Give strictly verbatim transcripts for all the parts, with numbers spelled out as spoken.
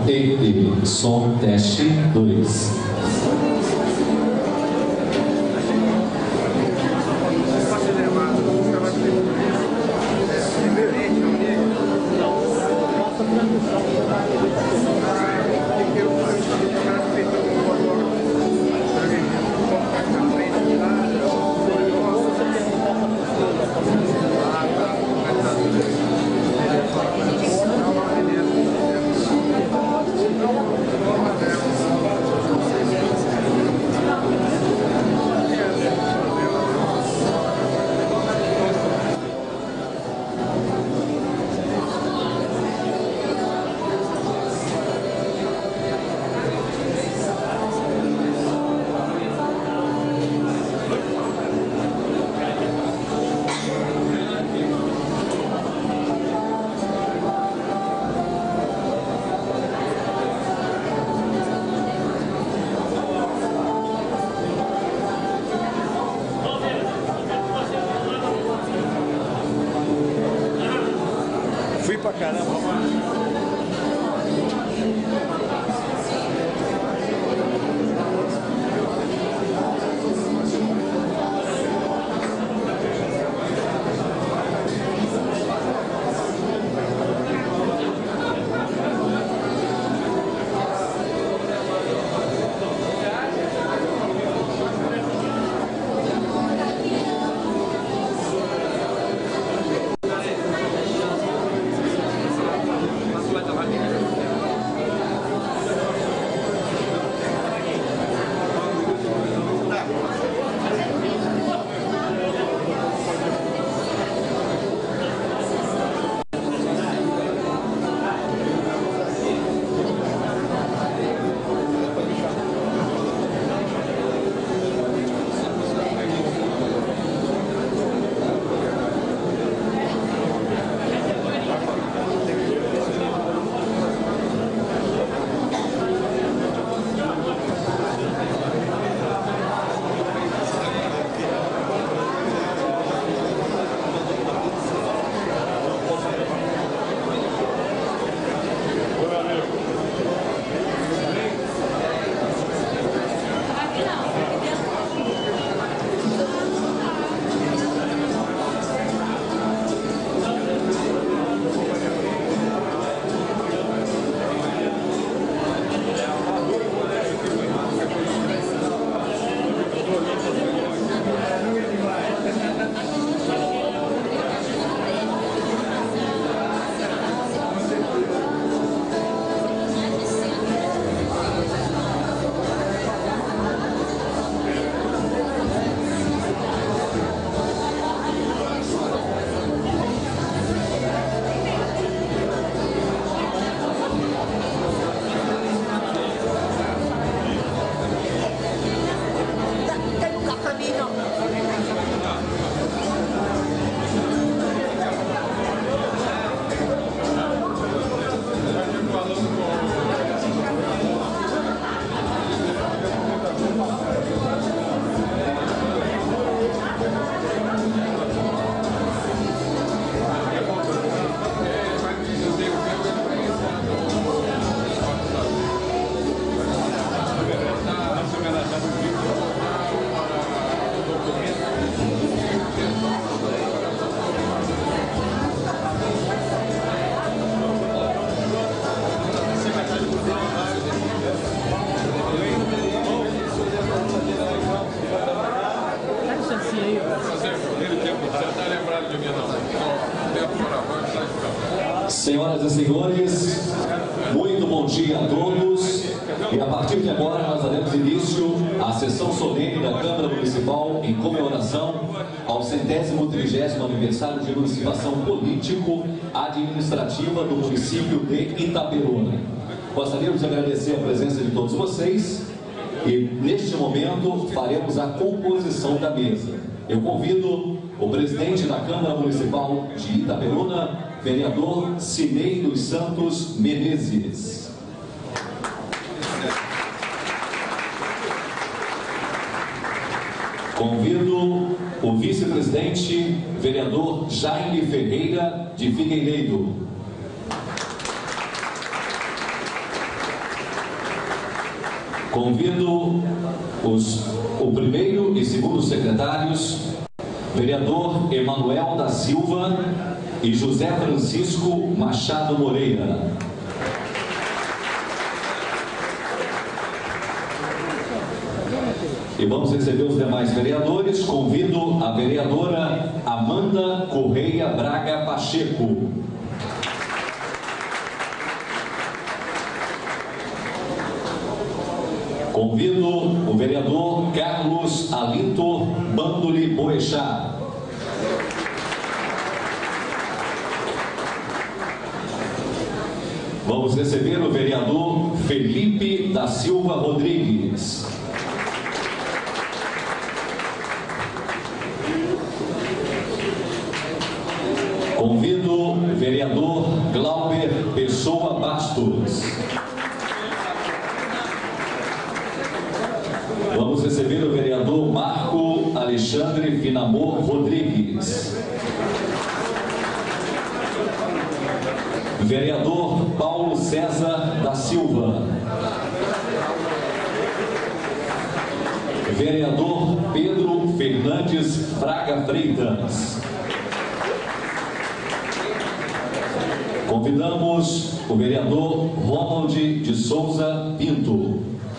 E T, som teste dois. Fui pra caramba. Senhoras e senhores, muito bom dia a todos. E a partir de agora nós daremos início à sessão solene da Câmara Municipal em comemoração ao centésimo trigésimo aniversário de emancipação político-administrativa do município de Itaperuna. Gostaríamos de agradecer a presença de todos vocês e neste momento faremos a composição da mesa. Eu convido o presidente da Câmara Municipal de Itaperuna, vereador Cinei dos Santos Menezes. Convido o vice-presidente, vereador Jaime Ferreira de Figueiredo. Convido os, o primeiro e segundo secretários, vereador Emanuel da Silva e José Francisco Machado Moreira. E vamos receber os demais vereadores. Convido a vereadora Amanda Correia Braga Pacheco. Convido o vereador Carlos Alinto Bandoli Boechat. Vamos receber o vereador Felipe da Silva Rodrigues. Convido o vereador Glauber Pessoa Bastos. Vamos receber o vereador Marco Alexandre Finamor Rodrigues. Vereador Paulo César da Silva. Vereador Pedro Fernandes Braga Freitas. Convidamos o vereador Ronald de Souza Pinto.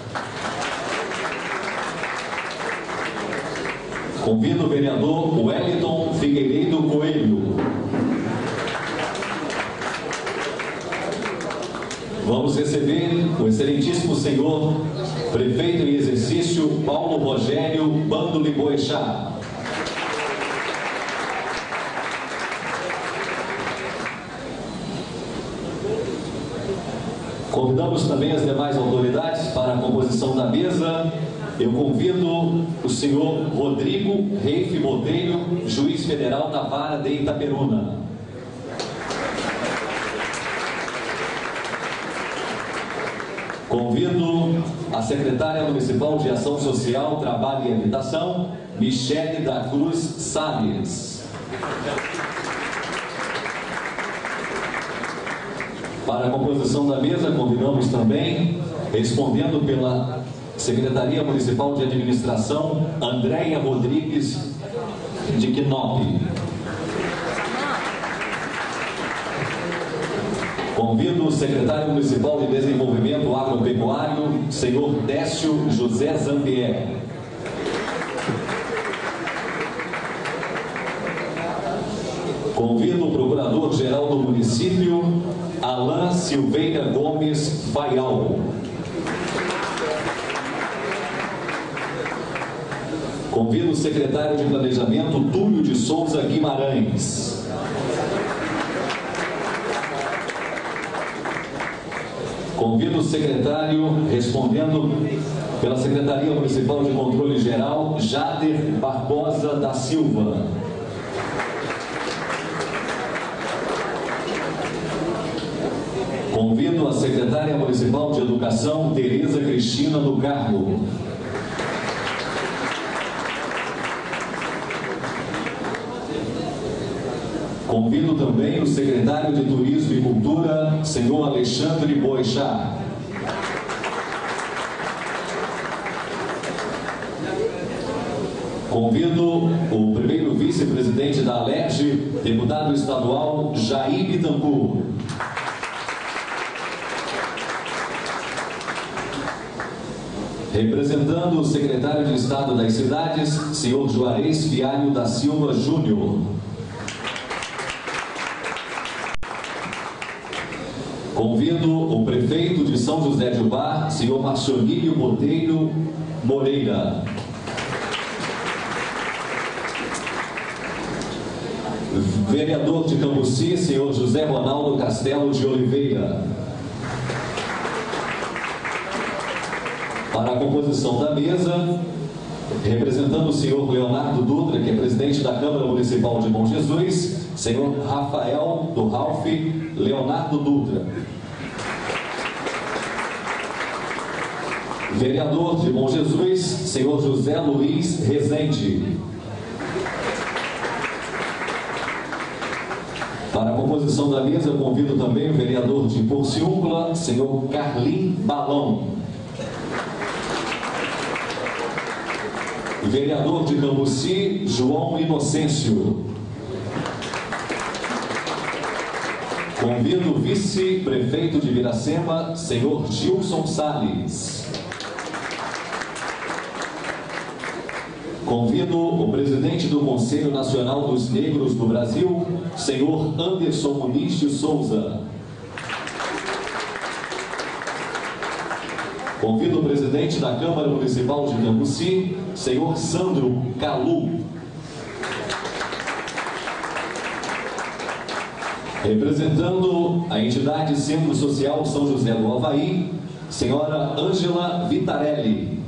Convido o vereador Wellington Figueiredo Coelho. Vamos receber o excelentíssimo senhor prefeito em exercício Paulo Rogério Bandoli Boechat. Convidamos também as demais autoridades para a composição da mesa. Eu convido o senhor Rodrigo Reife Botelho, juiz federal da Vara de Itaperuna. Convido a secretária municipal de Ação Social, Trabalho e Habitação, Michele da Cruz Salles. Para a composição da mesa, convidamos também, respondendo pela Secretaria Municipal de Administração, Andréia Rodrigues de Quinop. Convido o secretário municipal de Desenvolvimento Agropecuário, senhor Décio José Zampier. Convido o procurador-geral do município, Alain Silveira Gomes Faial. Convido o secretário de Planejamento, Túlio de Souza Guimarães. Convido o secretário, respondendo pela Secretaria Municipal de Controle Geral, Jader Barbosa da Silva. Convido a secretária municipal de Educação, Tereza Cristina do Carmo. Convido também o secretário de Turismo e Cultura, senhor Alexandre Boechat. Convido o primeiro vice-presidente da Alerj, deputado estadual Jair Bittencourt. Representando o secretário de Estado das Cidades, senhor Juarez Fialho da Silva Júnior. Convido o prefeito de São José de Ubá, senhor Marcionílio Botelho Moreira. Vereador de Cambuci, senhor José Ronaldo Castelo de Oliveira. Para a composição da mesa, representando o senhor Leonardo Dutra, que é presidente da Câmara Municipal de Bom Jesus, senhor Rafael do Ralph Leonardo Dutra. Vereador de Bom Jesus, senhor José Luiz Rezende. Para a composição da mesa, convido também o vereador de Porciúncula, senhor Carlim Balão. Vereador de Cambuci, João Inocêncio. Convido o vice-prefeito de Iracema, senhor Gilson Salles. Convido o presidente do Conselho Nacional dos Negros do Brasil, senhor Anderson Muniz de Souza. Convido o presidente da Câmara Municipal de Cambuci, senhor Sandro Calu. Representando a entidade Centro Social São José do Havaí, senhora Ângela Vitarelli.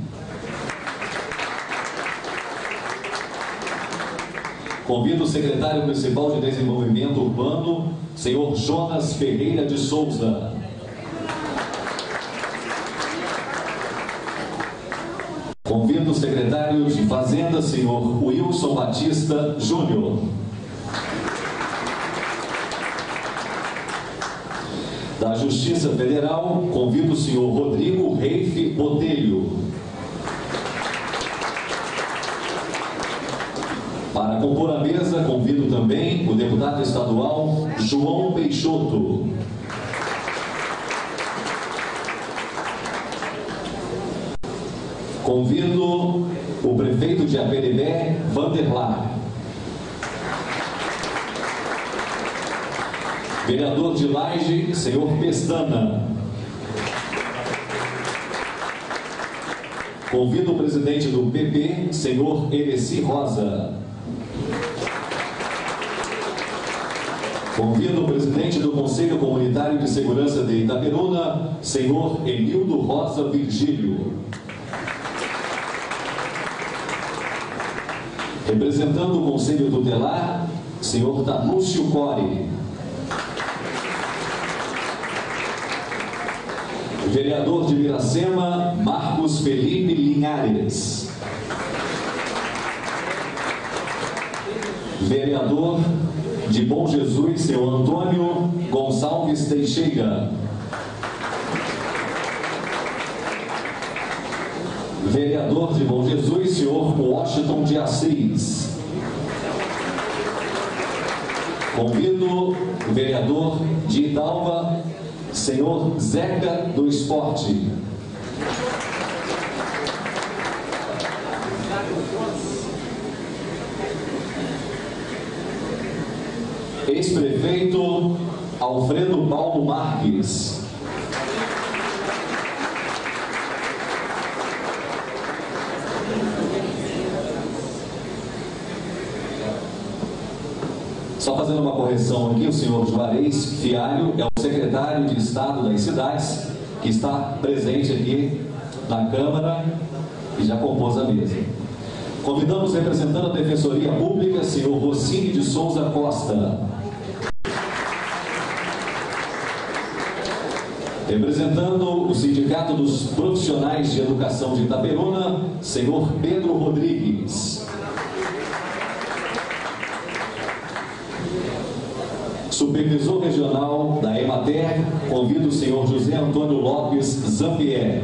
Convido o secretário municipal de Desenvolvimento Urbano, senhor Jonas Ferreira de Souza. Convido o secretário de Fazenda, senhor Wilson Batista Júnior. Da Justiça Federal, convido o senhor Rodrigo Reife Botelho. Para compor a mesa, convido também o deputado estadual João Peixoto. Convido o prefeito de Aperibé, Vanderlar. Vereador de Laje, senhor Pestana. Convido o presidente do P P, senhor Ereci Rosa. Convido o presidente do Conselho Comunitário de Segurança de Itaperuna, senhor Emildo Rosa Virgílio. Representando o Conselho Tutelar, senhor Tanúcio Core. Vereador de Iracema, Marcos Felipe Linhares. Vereador de Bom Jesus, seu Antônio Gonçalves Teixeira. Vereador de Bom Jesus, senhor Washington de Assis. Convido o vereador de Idalva, senhor Zeca do Esporte. Ex-prefeito Alfredo Paulo Marques. Só fazendo uma correção aqui, o senhor Juarez Fialho é o secretário de Estado das Cidades, que está presente aqui na Câmara e já compôs a mesa. Convidamos, representando a Defensoria Pública, senhor Rossini de Souza Costa. Representando o Sindicato dos Profissionais de Educação de Itaperuna, senhor Pedro Rodrigues. Supervisor Regional da Emater, convido o senhor José Antônio Lopes Zampier.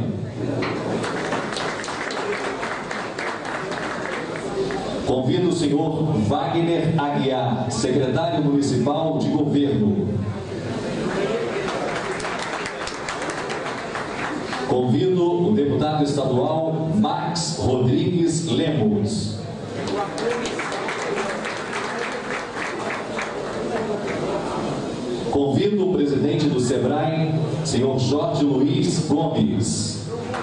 Convido o senhor Wagner Aguiar, secretário municipal de governo. Convido o deputado estadual Max Rodrigues Lemos. Convido o presidente do SEBRAE, senhor Jorge Luiz Gomes.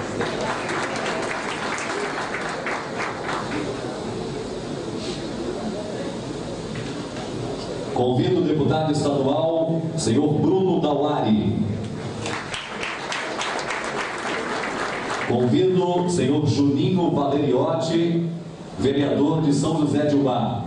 Convido o deputado estadual, senhor Bruno Dauari. Convido o senhor Juninho Valeriotti, vereador de São José de Ubá.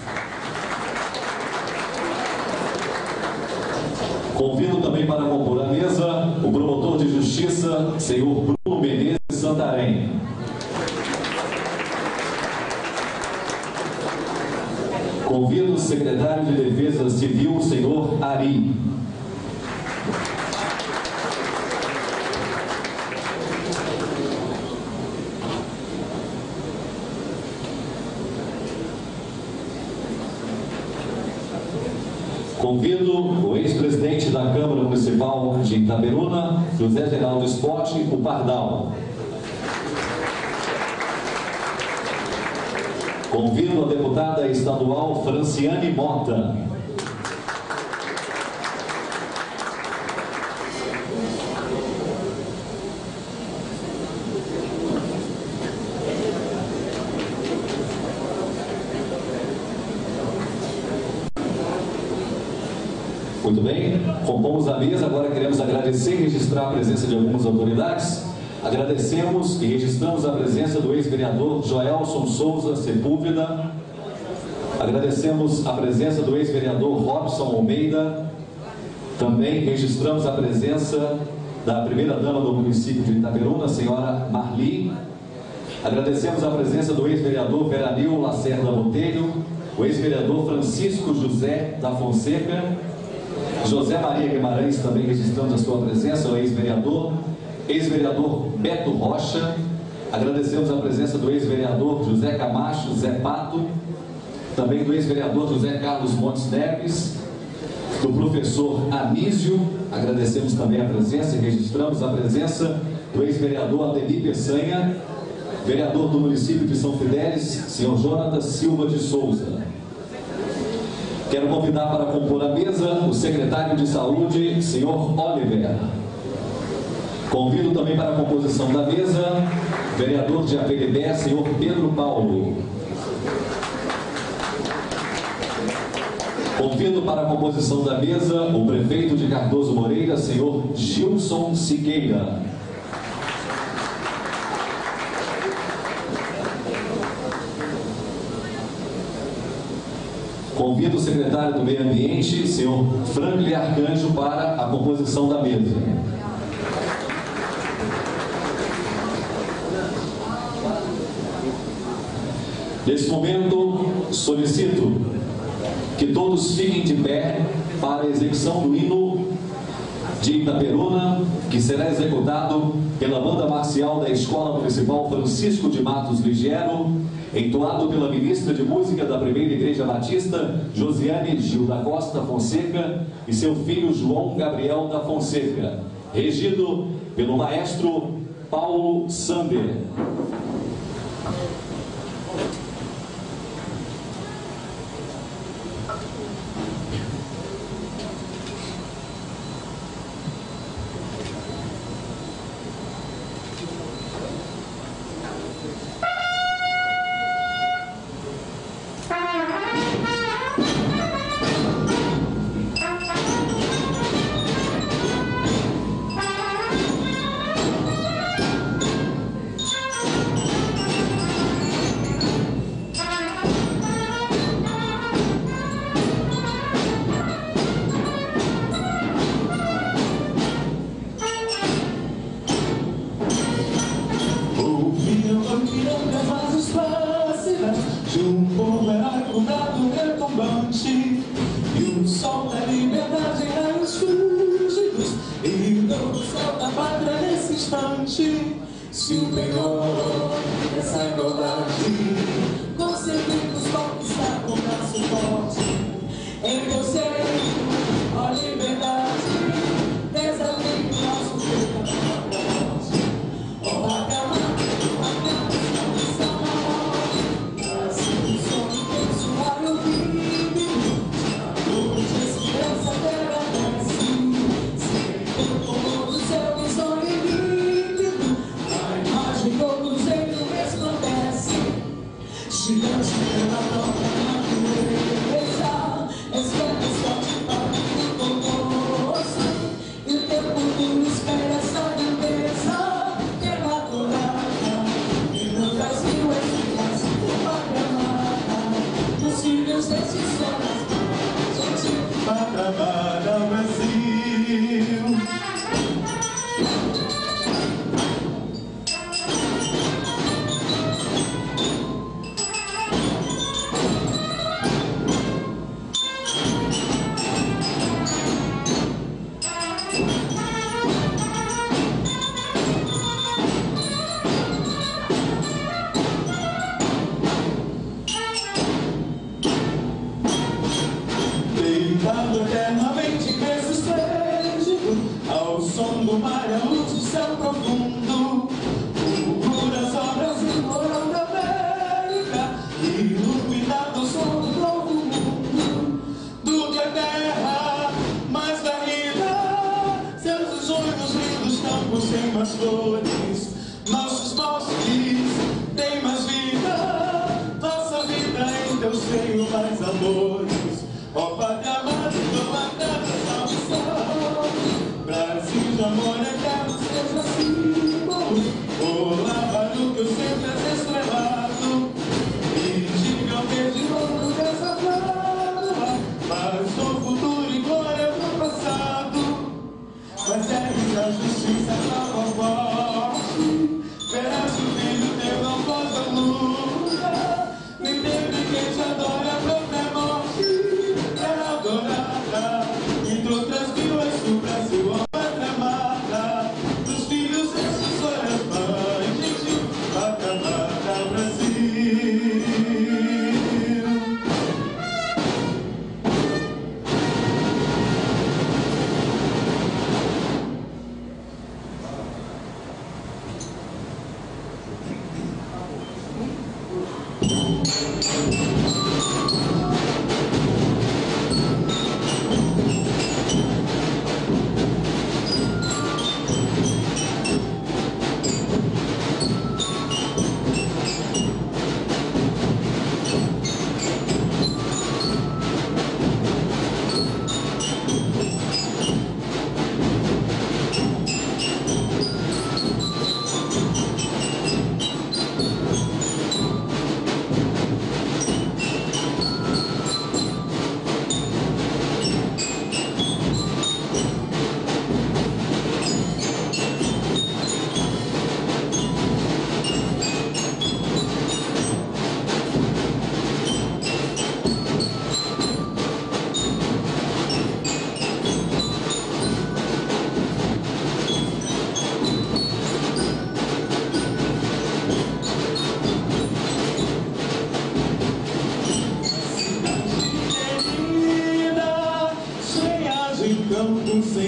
Convido também para compor a mesa o promotor de justiça, senhor Bruno Menezes Santarém. Convido o secretário de Defesa Civil, senhor Ari. Convido o ex-presidente da Câmara Municipal de Itaperuna, José Geraldo Spott, o Pardal. Convido a deputada estadual Franciane Mota. Muito bem, compomos a mesa, agora queremos agradecer e registrar a presença de algumas autoridades. Agradecemos e registramos a presença do ex-vereador Joelson Souza Sepúlveda. Agradecemos a presença do ex-vereador Robson Almeida. Também registramos a presença da primeira-dama do município de Itaperuna, a senhora Marli. Agradecemos a presença do ex-vereador Veranil Lacerda Botelho, o ex-vereador Francisco José da Fonseca, José Maria Guimarães, também registramos a sua presença, o ex-vereador, ex-vereador Beto Rocha. Agradecemos a presença do ex-vereador José Camacho, Zé Pato, também do ex-vereador José Carlos Montes Neves, do professor Anísio. Agradecemos também a presença e registramos a presença do ex-vereador Ademir Peçanha, vereador do município de São Fidélis, senhor Jonatas Silva de Souza. Quero convidar para compor a mesa o secretário de Saúde, senhor Oliver. Convido também para a composição da mesa, vereador de Aperibé, senhor Pedro Paulo. Convido para a composição da mesa o prefeito de Cardoso Moreira, senhor Gilson Siqueira. Convido o secretário do Meio Ambiente, senhor Franklin Arcanjo, para a composição da mesa. Nesse momento, solicito que todos fiquem de pé para a execução do hino de Itaperuna, que será executado pela banda marcial da Escola Municipal Francisco de Matos Ligiero, entoado pela ministra de Música da Primeira Igreja Batista, Josiane Gil da Costa Fonseca, e seu filho João Gabriel da Fonseca, regido pelo maestro Paulo Sander. Se o penhor dessa igualdade conseguimos conquistar com o braço forte, em você, ó liberdade, desafio o nosso peito, ó acamar, acamar, missão na morte, assim o som intenso ao ouvido, de esperança agradece, sempre com o seu visão e todo jeito resplandece. as flores, nossos bosques têm mais vida, nossa vida em teu seio mais amores. Ó Pátria amada, tua terra salvação, Brasil de amor eterno seja assim. O lavado que eu sempre és estrelado, e diga ao verde novo dessa flama, mas no futuro e glória do passado, mas é a justiça nova forte, verás o filho teu não possa luta, nem teme quem te adora a própria morte, é adorada, entre outras mil és do Brasil, ó Pátria amada, dos filhos desses olhos mãe, gentil, Pátria amada, Brasil. Campos sem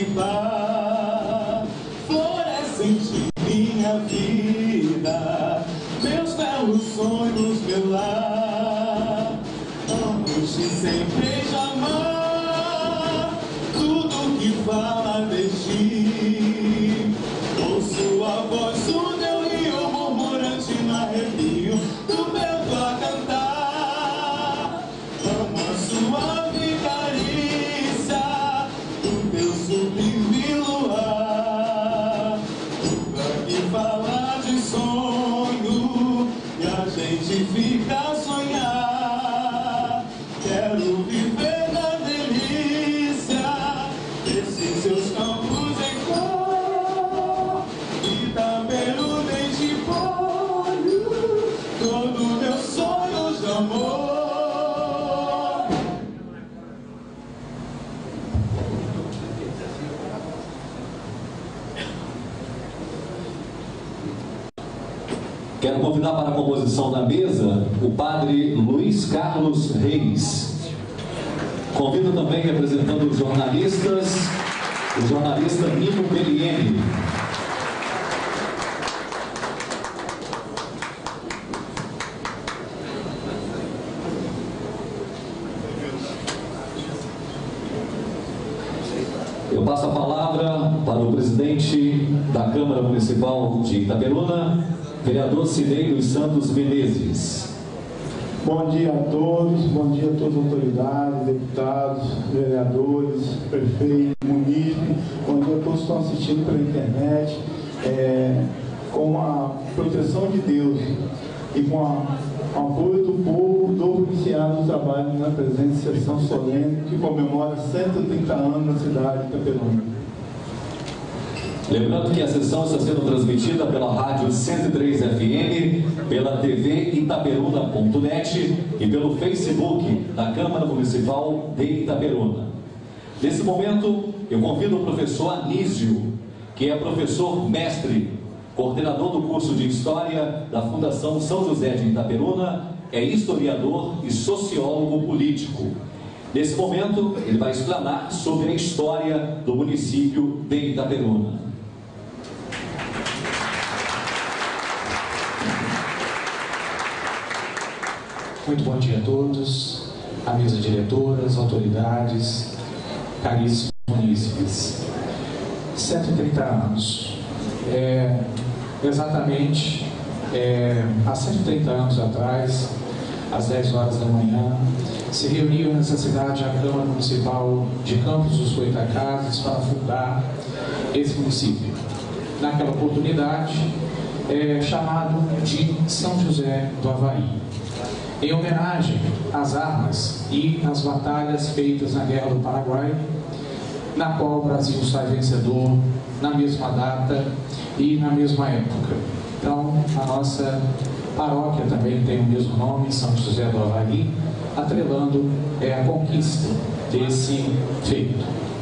par, florescente minha vida, meus belos sonhos, meu lar. Amo-te sempre e jamais, tudo que fala de ti. Ouço a voz do teu rio murmurante no arrepio do vento a cantar. Amo a suave carícia, sublime luar, tudo que fala de sonho e a gente fica a sonhar. Quero viver na delícia desses seus campos em cor, Itaperu desde polho, todo meus sonhos de amor. Quero convidar para a composição da mesa o padre Luiz Carlos Reis. Convido também, representando os jornalistas, o jornalista Nino Bellieni. Eu passo a palavra para o presidente da Câmara Municipal de Itaperuna, vereador Cirei dos Santos Menezes. Bom dia a todos, bom dia a todas as autoridades, deputados, vereadores, prefeito, munícipe, bom dia a todos que estão assistindo pela internet. É, com a proteção de Deus e com o apoio do povo, dou iniciado o trabalho na presente sessão solene que comemora cento e trinta anos na cidade de Itaperuna. Lembrando que a sessão está sendo transmitida pela Rádio cento e três F M, pela T V Itaperuna ponto net e pelo Facebook da Câmara Municipal de Itaperuna. Nesse momento, eu convido o professor Anísio, que é professor mestre, coordenador do curso de História da Fundação São José de Itaperuna, é historiador e sociólogo político. Nesse momento, ele vai explanar sobre a história do município de Itaperuna. Muito bom dia a todos, a mesa diretora, as autoridades, caríssimos munícipes. cento e trinta anos. é, exatamente é, há cento e trinta anos atrás, às dez horas da manhã, se reuniu nessa cidade a Câmara Municipal de Campos dos Goytacazes para fundar esse município. Naquela oportunidade, é chamado de São José do Avaí, em homenagem às armas e às batalhas feitas na Guerra do Paraguai, na qual o Brasil sai vencedor na mesma data e na mesma época. Então, a nossa paróquia também tem o mesmo nome, São José do Avaí, atrelando é, a conquista desse feito.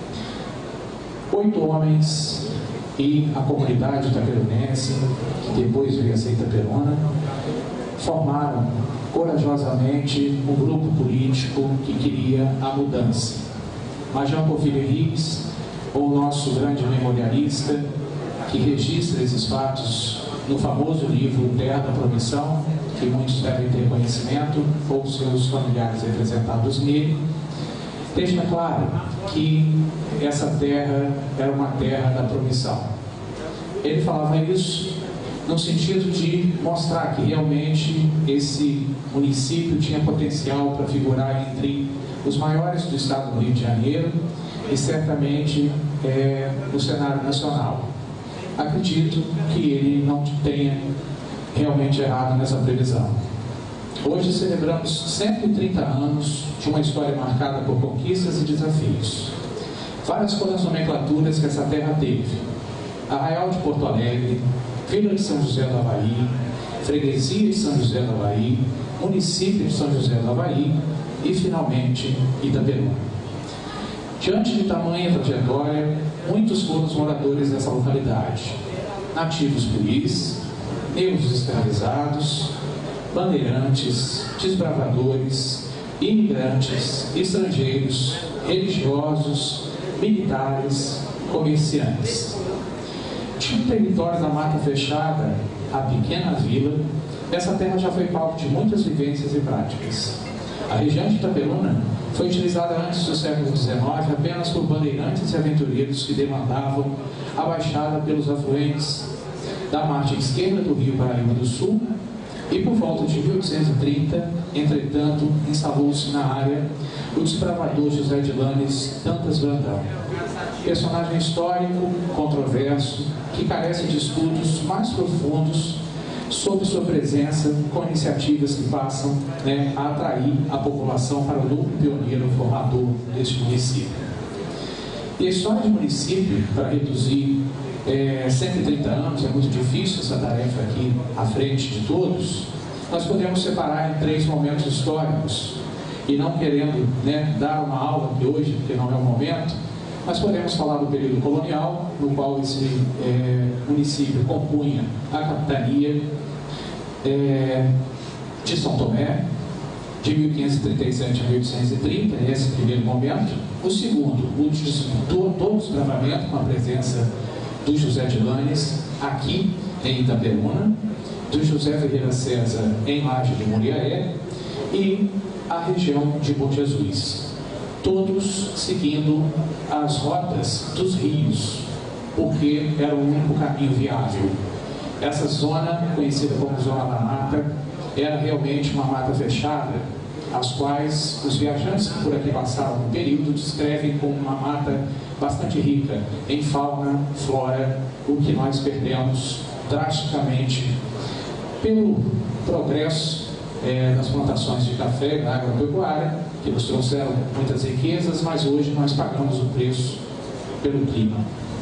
Oito homens e a comunidade itaperunense, que depois veio a ser Itaperuna, formaram corajosamente um grupo político que queria a mudança. Major Porfírio Henriques, o nosso grande memorialista, que registra esses fatos no famoso livro Terra da Promissão, que muitos devem ter conhecimento, ou seus familiares representados nele, deixa claro que essa terra era uma terra da promissão. Ele falava isso no sentido de mostrar que realmente esse município tinha potencial para figurar entre os maiores do estado do Rio de Janeiro e certamente é, no cenário nacional. Acredito que ele não tenha realmente errado nessa previsão. Hoje celebramos cento e trinta anos de uma história marcada por conquistas e desafios. Várias foram as nomenclaturas que essa terra teve: Arraial de Porto Alegre, Vila de São José do Avaí, Freguesia de São José do Avaí, Município de São José do Avaí e, finalmente, Itaperuna. Diante de tamanha trajetória, muitos foram os moradores dessa localidade: nativos puris, negros escravizados, bandeirantes, desbravadores, imigrantes, estrangeiros, religiosos, militares, comerciantes. De um território da Mata Fechada à pequena vila, essa terra já foi palco de muitas vivências e práticas. A região de Itaperuna foi utilizada antes do século dezenove apenas por bandeirantes e aventureiros que demandavam a baixada pelos afluentes da margem esquerda do Rio Paraíba do Sul, e por volta de mil oitocentos e trinta, entretanto, instalou-se na área o desbravador José de Lanes Dantas Brandão, personagem histórico, controverso, que carece de estudos mais profundos sobre sua presença, com iniciativas que passam né, a atrair a população para o núcleo pioneiro formador deste município. E a história de município, para reduzir é, cento e trinta anos, é muito difícil essa tarefa aqui à frente de todos, nós podemos separar em três momentos históricos, e não querendo né, dar uma aula aqui hoje, porque não é o momento, mas podemos falar do período colonial, no qual esse é, município compunha a capitania é, de São Tomé, de mil quinhentos e trinta e sete a mil oitocentos e trinta, esse primeiro momento. O segundo, o de todo o desbravamento, com a presença do José de Lanes, aqui em Itaperuna, do José Ferreira César, em Laje de Muriaé, e a região de Bom Jesus. Todos seguindo as rotas dos rios, porque era o único caminho viável. Essa zona, conhecida como Zona da Mata, era realmente uma mata fechada, as quais os viajantes que por aqui passaram no período descrevem como uma mata bastante rica em fauna, flora, o que nós perdemos drasticamente pelo progresso é, das plantações de café da agropecuária, que nos trouxeram muitas riquezas, mas hoje nós pagamos o preço pelo clima.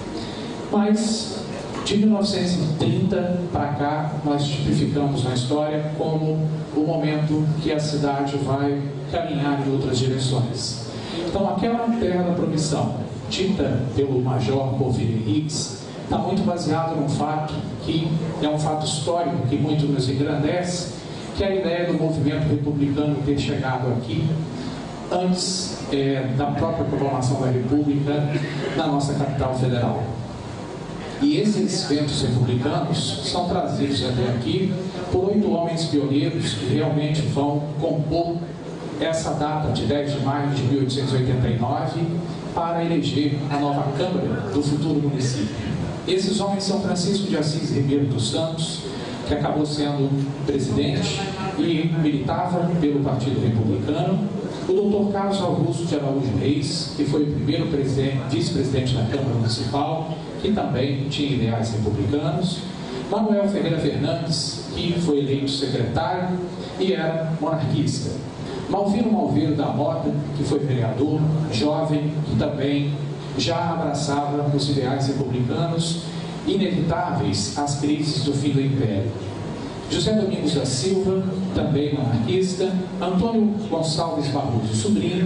Mas, de mil novecentos e trinta para cá, nós tipificamos na história como o momento que a cidade vai caminhar em outras direções. Então, aquela terra da promissão, dita pelo Major Porfírio Henriques, está muito baseado num fato que é um fato histórico que muito nos engrandece, que é a ideia do movimento republicano ter chegado aqui antes é, da própria proclamação da República na nossa capital federal. E esses ventos republicanos são trazidos até aqui por oito homens pioneiros que realmente vão compor essa data de dez de maio de mil oitocentos e oitenta e nove para eleger a nova Câmara do futuro município. Esses homens são Francisco de Assis Ribeiro dos Santos, que acabou sendo presidente e militava pelo Partido Republicano, o doutor Carlos Augusto de Araújo Reis, que foi o primeiro vice-presidente da Câmara Municipal, que também tinha ideais republicanos, Manuel Ferreira Fernandes, que foi eleito secretário e era monarquista, Malvino Malveiro da Mota, que foi vereador, jovem, que também já abraçava os ideais republicanos inevitáveis às crises do fim do Império. José Domingos da Silva, também monarquista, Antônio Gonçalves Barroso Sobrinho,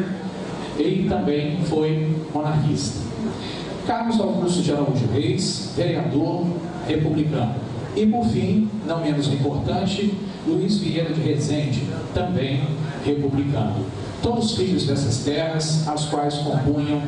ele também foi monarquista. Carlos Augusto de Araújo Reis, vereador republicano. E, por fim, não menos importante, Luiz Vieira de Rezende, também republicano. Todos filhos dessas terras, as quais compunham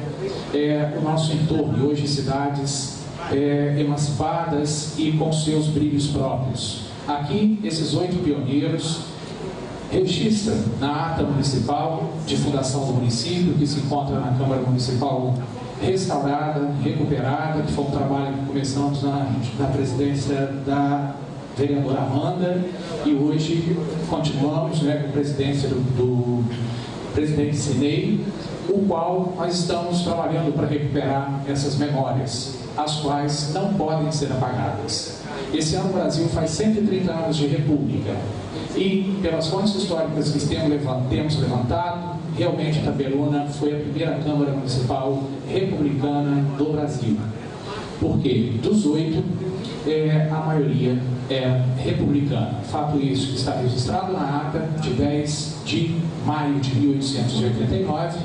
é, o nosso entorno, hoje cidades é, emancipadas e com seus brilhos próprios. Aqui, esses oito pioneiros registram na ata municipal de fundação do município, que se encontra na Câmara Municipal restaurada, recuperada, que foi um trabalho que começamos na, na presidência da vereadora Amanda, e hoje continuamos, né, com a presidência do, do presidente Sinei, o qual nós estamos trabalhando para recuperar essas memórias, as quais não podem ser apagadas. Esse ano o Brasil faz cento e trinta anos de república, e pelas fontes históricas que temos levantado, realmente Itaperuna foi a primeira Câmara Municipal republicana do Brasil. Porque dos oito, é, a maioria é republicana. Fato isso que está registrado na ata de dez de maio de mil oitocentos e oitenta e nove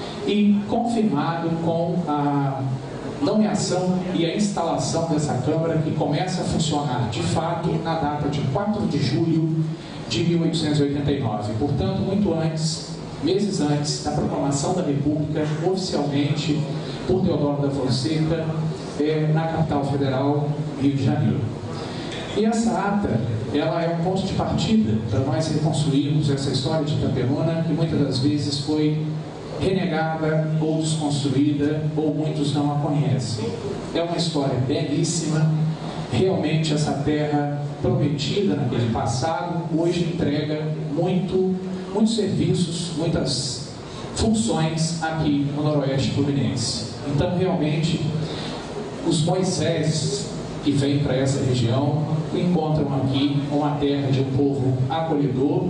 e confirmado com a nomeação e a instalação dessa Câmara, que começa a funcionar de fato na data de quatro de julho de mil oitocentos e oitenta e nove. Portanto, muito antes, meses antes da proclamação da República, oficialmente por Teodoro da Fonseca, é, na capital federal, Rio de Janeiro. E essa ata, ela é um ponto de partida para nós reconstruirmos essa história de Itaperuna, que muitas das vezes foi renegada ou desconstruída, ou muitos não a conhecem. É uma história belíssima. Realmente essa terra prometida naquele passado, hoje entrega muito, muitos serviços, muitas funções aqui no Noroeste Fluminense. Então, realmente, os Moisés que vêm para essa região encontram aqui uma terra de um povo acolhedor,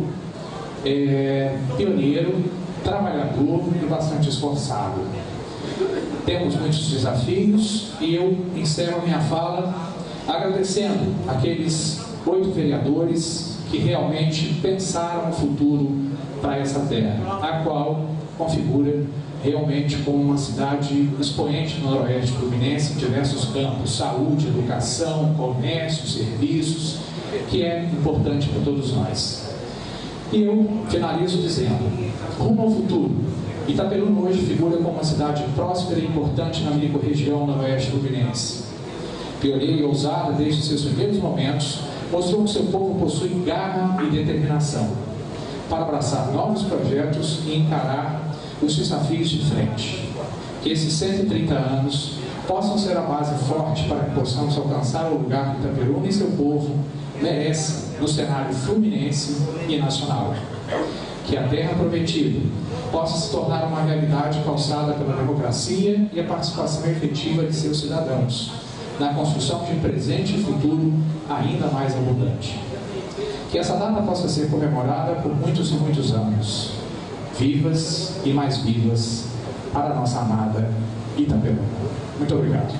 é, pioneiro, trabalhador e bastante esforçado. Temos muitos desafios e eu encerro a minha fala agradecendo aqueles oito vereadores que realmente pensaram o futuro para essa terra, a qual configura realmente como uma cidade expoente no Noroeste Fluminense em diversos campos: saúde, educação, comércio, serviços, que é importante para todos nós. E eu finalizo dizendo, rumo ao futuro, Itaperuna hoje figura como uma cidade próspera e importante na microrregião noroeste fluminense. Pioneira e ousada desde seus primeiros momentos, mostrou que seu povo possui garra e determinação para abraçar novos projetos e encarar os desafios de frente. Que esses cento e trinta anos possam ser a base forte para que possamos alcançar o lugar que Itaperuna e seu povo merecem no cenário fluminense e nacional. Que a terra prometida possa se tornar uma realidade calçada pela democracia e a participação efetiva de seus cidadãos, na construção de um presente e futuro ainda mais abundante. Que essa data possa ser comemorada por muitos e muitos anos, vivas e mais vivas, para a nossa amada Itaperuna. Muito obrigado.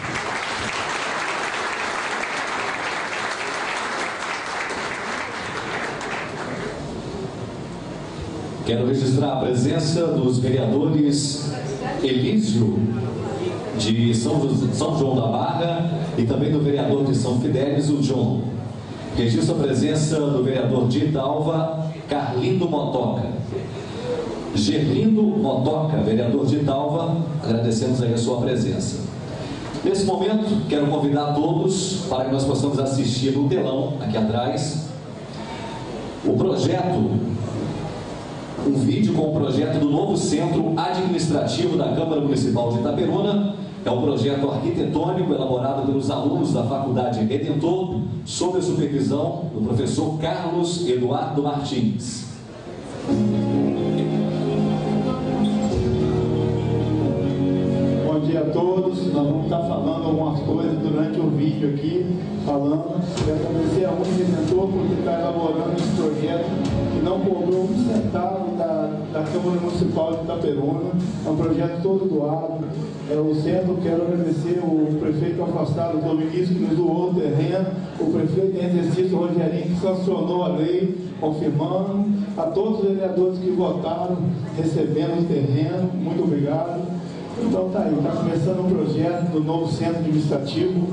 Quero registrar a presença dos vereadores Elísio, de São, São João da Barra, e também do vereador de São Fidélis, o John. Registro a presença do vereador de Italva, Carlindo Motoca. Gerlindo Motoca, vereador de Italva, agradecemos aí a sua presença. Nesse momento, quero convidar todos para que nós possamos assistir no telão, aqui atrás, o projeto, um vídeo com o projeto do novo Centro Administrativo da Câmara Municipal de Itaperuna, É um projeto arquitetônico elaborado pelos alunos da Faculdade Redentor, sob a supervisão do professor Carlos Eduardo Martins. Bom dia a todos. Nós vamos estar falando algumas coisas durante o vídeo aqui, falando. Quero agradecer a Uniredentor por estar elaborando esse projeto que não cobrou um centavo da, da Câmara Municipal de Itaperuna. É um projeto todo doado. É, o centro, quero agradecer o prefeito afastado do ministro que nos doou o terreno, o prefeito em exercício Rogerinho que sancionou a lei, confirmando, a todos os vereadores que votaram, recebendo o terreno, muito obrigado. Então tá aí, está começando o projeto do novo centro administrativo,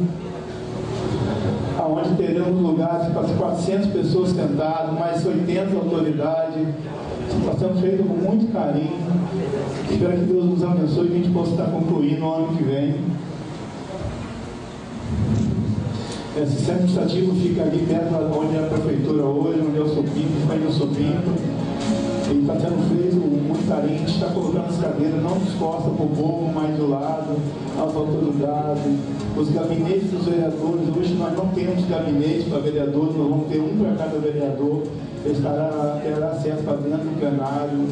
onde teremos lugares para as quatrocentas pessoas sentadas, mais oitenta autoridades. Está sendo feito com muito carinho. Espero que Deus nos abençoe e a gente possa estar concluindo no ano que vem. Esse centro administrativo fica ali perto de onde é a prefeitura hoje, onde é o Supimpa, fica aí no Supimpa. E está sendo feito muito carinho. A gente está colocando as cadeiras não dispostas para o povo, mas do lado, as autoridades, os gabinetes dos vereadores. Hoje nós não temos gabinete para vereadores, nós vamos ter um para cada vereador. Ele estará, terá acesso para dentro do plenário.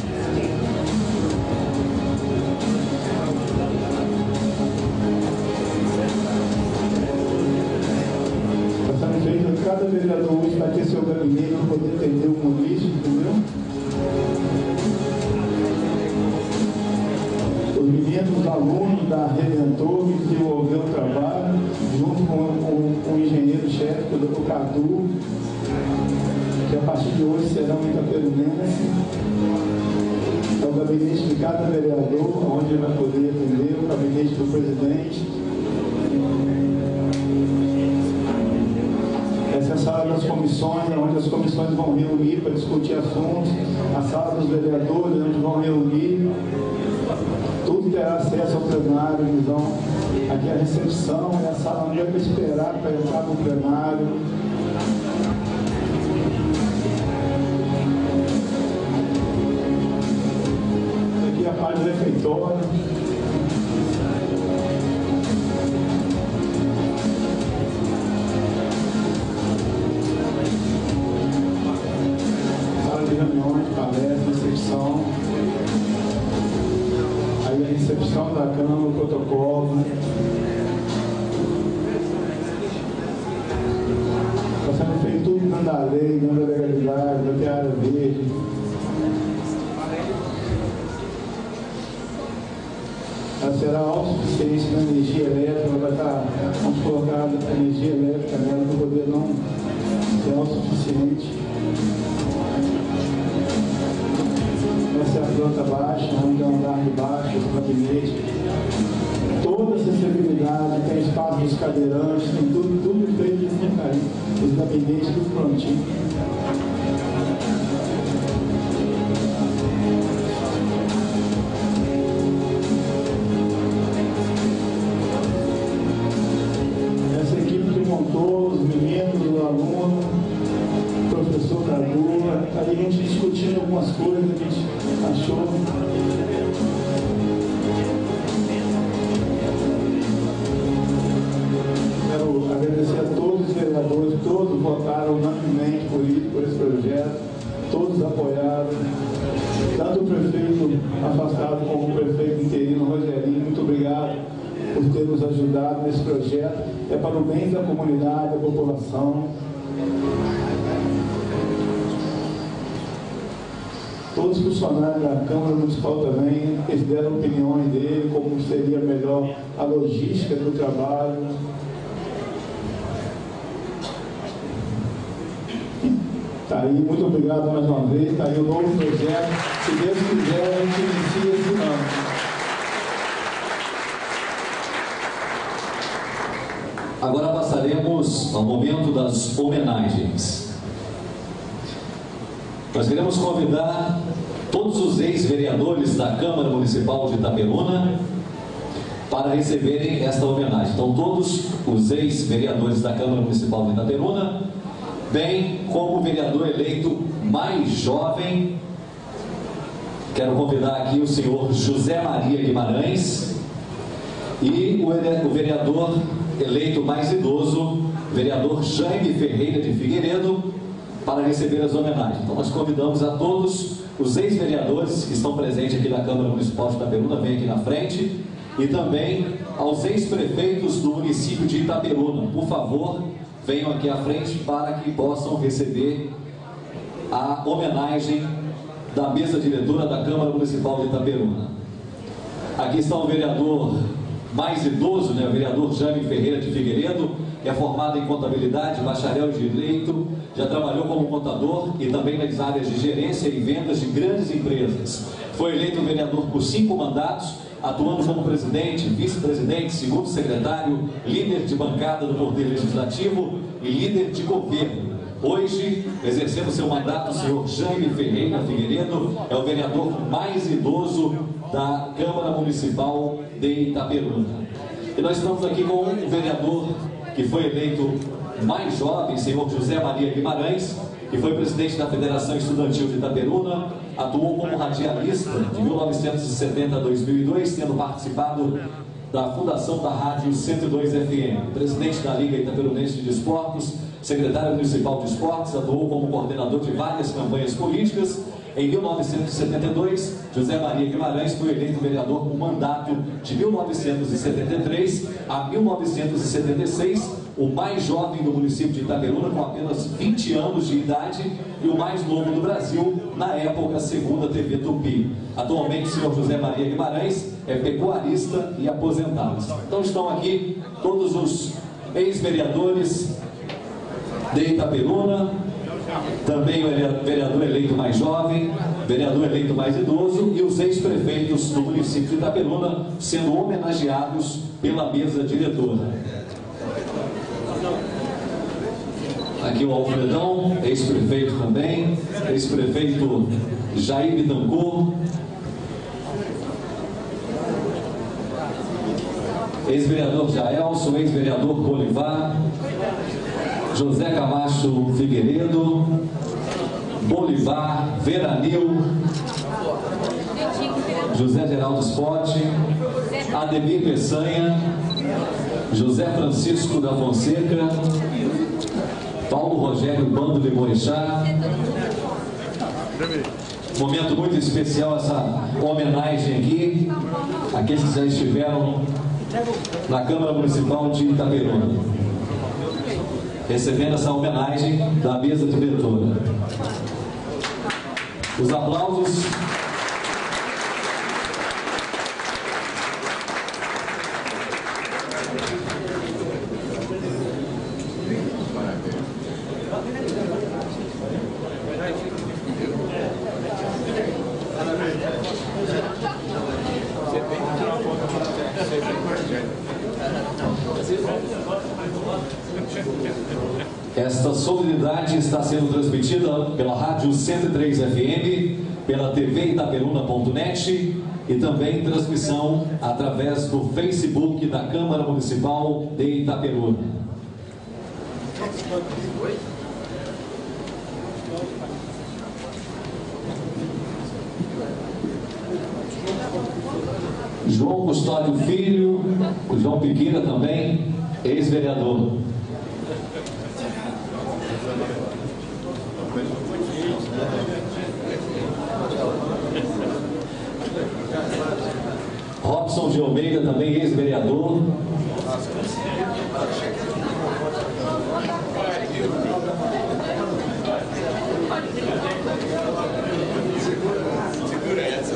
Está sendo feito, cada vereador hoje vai ter seu gabinete para poder atender o município, entendeu? Os meninos, os alunos da Redentor que desenvolveu o trabalho, junto com, com, com o engenheiro-chefe, o Cadu, que a partir de hoje serão itaperunenses. É o gabinete de cada vereador, onde ele vai poder atender, o gabinete do presidente. Essa é a sala das comissões, onde as comissões vão reunir para discutir assuntos. A sala dos vereadores, onde vão reunir. Tudo terá acesso ao plenário, então aqui é a recepção, é a sala onde é para esperar para entrar no plenário. Aqui é a parte do refeitório. Sala de reuniões, palestra, recepção. Aí a recepção da Câmara, o protocolo. Está sendo feito tudo dentro da lei, dentro da legalidade, dentro da área verde. Ela será autossuficiente na energia elétrica, ela vai estar, vamos colocar a energia elétrica nela para poder não ser autossuficiente. Essa é a planta baixa, onde é o andar de baixo, o gabinete. Toda a acessibilidade, tem espaço dos cadeirantes, tem tudo, tudo feito de muito carinho. Os gabinetes, tudo prontinho. Essa equipe que montou, os meninos, os alunos, o professor Cadu, aí a gente discutindo algumas coisas, a gente achou. Quero agradecer a todos os vereadores, todos votaram unanimemente por isso, por esse projeto, todos apoiaram, tanto o prefeito afastado como o prefeito interino Rogerinho, muito obrigado por ter nos ajudado nesse projeto. É para o bem da comunidade, da população. Todos os funcionários da Câmara Municipal também, eles deram opiniões dele, como seria melhor a logística do trabalho. Está aí, muito obrigado mais uma vez, está aí o novo projeto. Se Deus quiser, a gente inicia esse ano. Agora passaremos ao momento das homenagens. Nós queremos convidar todos os ex-vereadores da Câmara Municipal de Itaperuna para receberem esta homenagem. Então, todos os ex-vereadores da Câmara Municipal de Itaperuna, bem como o vereador eleito mais jovem, quero convidar aqui o senhor José Maria Guimarães, E o vereador eleito mais idoso, vereador Jaime Ferreira de Figueiredo, para receber as homenagens. Então nós convidamos a todos os ex-vereadores que estão presentes aqui na Câmara Municipal de Itaperuna, vem aqui na frente, e também aos ex-prefeitos do município de Itaperuna. Por favor, venham aqui à frente para que possam receber a homenagem da mesa diretora da Câmara Municipal de Itaperuna. Aqui está o vereador mais idoso, né, o vereador Jaime Ferreira de Figueiredo, que é formado em contabilidade, bacharel de direito, já trabalhou como contador e também nas áreas de gerência e vendas de grandes empresas. Foi eleito vereador por cinco mandatos, atuando como presidente, vice-presidente, segundo secretário, líder de bancada do Poder Legislativo e líder de governo. Hoje, exercendo seu mandato, o senhor Jaime Ferreira Figueiredo é o vereador mais idoso da Câmara Municipal de Itaperuna. E nós estamos aqui com um vereador que foi eleito mais jovem, senhor José Maria Guimarães, que foi presidente da Federação Estudantil de Itaperuna, atuou como radialista de mil novecentos e setenta a dois mil e dois, tendo participado da fundação da Rádio cento e dois F M, presidente da Liga Itaperunense de Esportes, secretário municipal de esportes, atuou como coordenador de várias campanhas políticas. Em mil novecentos e setenta e dois, José Maria Guimarães foi eleito vereador com mandato de mil novecentos e setenta e três a mil novecentos e setenta e seis, o mais jovem do município de Itaperuna, com apenas vinte anos de idade, e o mais novo do Brasil, na época, segundo a T V Tupi. Atualmente, o senhor José Maria Guimarães é pecuarista e aposentado. Então estão aqui todos os ex-vereadores de Itaperuna, também o vereador eleito mais jovem, vereador eleito mais idoso e os ex-prefeitos do município de Itaperuna sendo homenageados pela mesa diretora. Aqui o Alfredão, ex-prefeito também, ex-prefeito Jair Bittencourt, ex-vereador Jaelson, ex-vereador Bolivar, José Camacho Figueiredo, Bolivar, Veranil, José Geraldo Spott, Ademir Peçanha, José Francisco da Fonseca, Paulo Rogério Bando de Morixá. Momento muito especial essa homenagem aqui àqueles que já estiveram na Câmara Municipal de Itaperuna, recebendo essa homenagem da mesa diretora. Os aplausos. Esta solenidade está sendo transmitida pela Rádio cento e três F M, pela T V Itaperuna ponto net e também transmissão através do Facebook da Câmara Municipal de Itaperuna. João Custódio Filho, o João Piquira também, ex-vereador. Robson de Almeida, também ex-vereador. Segura essa.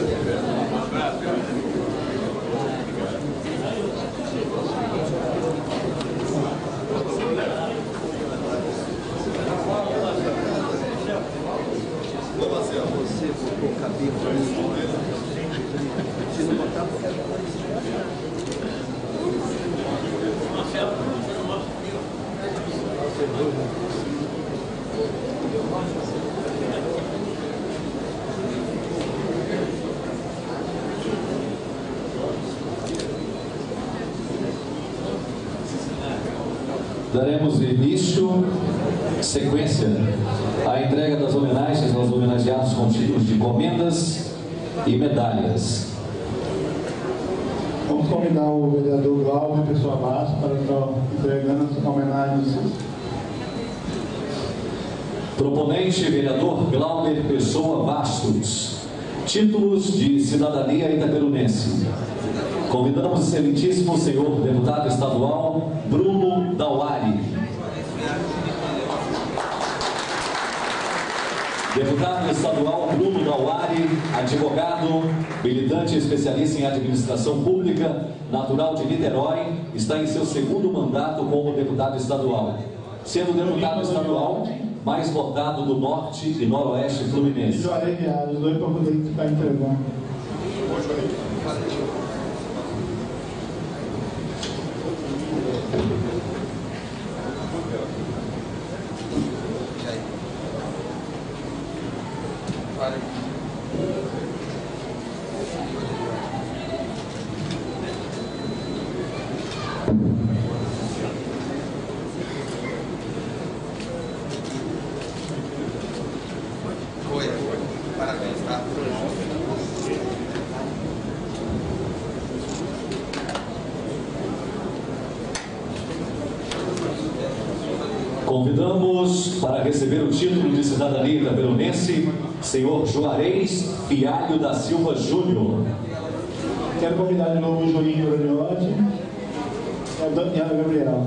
Você botou o cabelo se não botar Daremos início, sequência, à entrega das homenagens aos homenageados com títulos de comendas e medalhas. Vamos convidar o vereador Glauber Pessoa Bastos para estar entregando a homenagem. Proponente, vereador Glauber Pessoa Bastos. Títulos de cidadania itaperunense. Convidamos o excelentíssimo senhor deputado estadual Bruno Dauari. Deputado estadual Bruno Dauari, advogado, militante especialista em administração pública, natural de Niterói, está em seu segundo mandato como deputado estadual, sendo deputado estadual mais votado do Norte e Noroeste Fluminense. Juarez Viado, os dois para poder ficar entregando. Parabéns, tá? Convidamos para receber o título de cidadania itaperunense, senhor Juarez Fialho da Silva Júnior. Quero convidar de novo o Juninho Bruniotti e a Daniela Gabriel.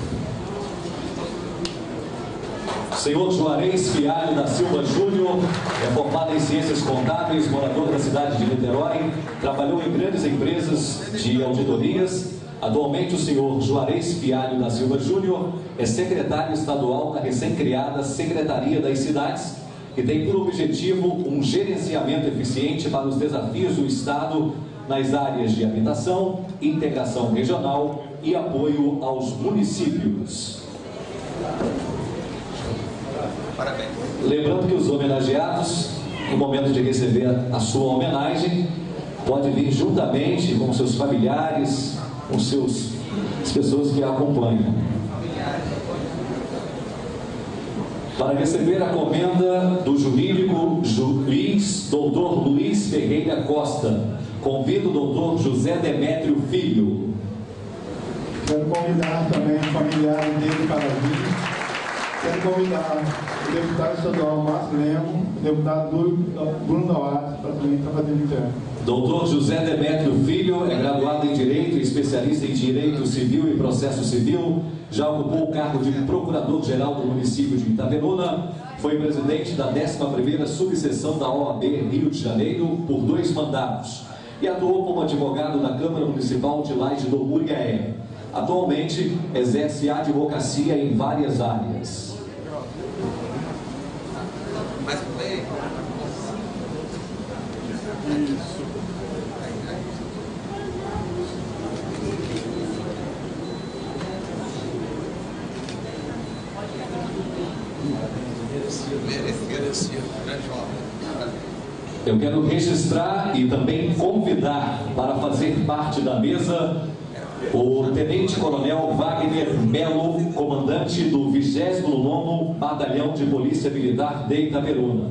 Senhor Juarez Fialho da Silva Júnior é formado em Ciências Contábeis, morador da cidade de Niterói, trabalhou em grandes empresas de auditorias. Atualmente, o senhor Juarez Fialho da Silva Júnior é secretário estadual da recém-criada Secretaria das Cidades, que tem por objetivo um gerenciamento eficiente para os desafios do Estado nas áreas de habitação, integração regional e apoio aos municípios. Parabéns. Lembrando que os homenageados, no momento de receber a sua homenagem, pode vir juntamente com seus familiares, com seus, as pessoas que a acompanham. Para receber a comenda do jurídico juiz doutor Luiz Ferreira Costa, convido o doutor José Demétrio Filho. Quero convidar também o familiar dele para vir. Quero convidar o deputado estadual Márcio Lemo, o deputado Bruno Dauari, para também estar fazendo interno. doutor José Demétrio Filho é graduado em Direito e especialista em Direito Civil e Processo Civil, já ocupou o cargo de Procurador-Geral do município de Itaperuna, foi presidente da décima primeira subseção da O A B Rio de Janeiro por dois mandatos e atuou como advogado da Câmara Municipal de Laje do Muriaé. Atualmente, exerce advocacia em várias áreas. Mais um bem. Merecido, grande jovem. Eu quero registrar e também convidar para fazer parte da mesa o Tenente Coronel Wagner Melo, comandante do vigésimo nono Batalhão de Polícia Militar de Itaperuna.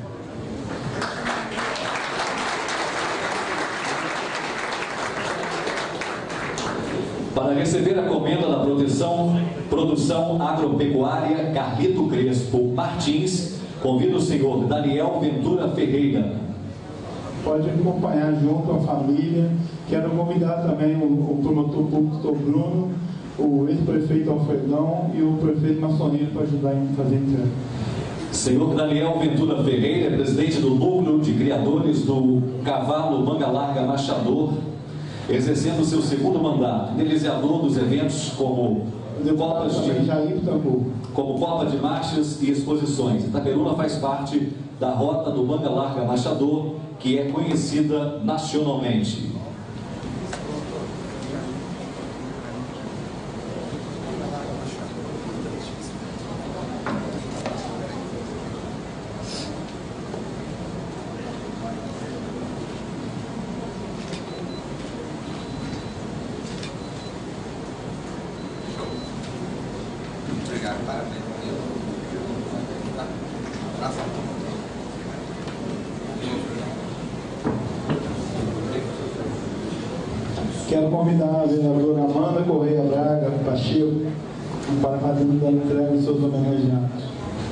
Para receber a comenda da proteção, produção agropecuária Carlito Crespo Martins, convido o senhor Daniel Ventura Ferreira. Pode acompanhar junto a família. Quero convidar também o, o promotor público doutor Bruno, o ex-prefeito Alfredão e o prefeito Maçonino para ajudar em fazer entrega. Senhor Daniel Ventura Ferreira é presidente do Núcleo de Criadores do Cavalo Manga Larga Machador, exercendo seu segundo mandato, idealizador dos eventos como Copas de, como Copa de Marchas e Exposições. Itaperuna faz parte da Rota do Manga Larga Machador, que é conhecida nacionalmente. Obrigado, parabéns. Abraço. Quero convidar a vereadora Amanda Correia Braga Pacheco para fazer a entrega dos seus homenageados.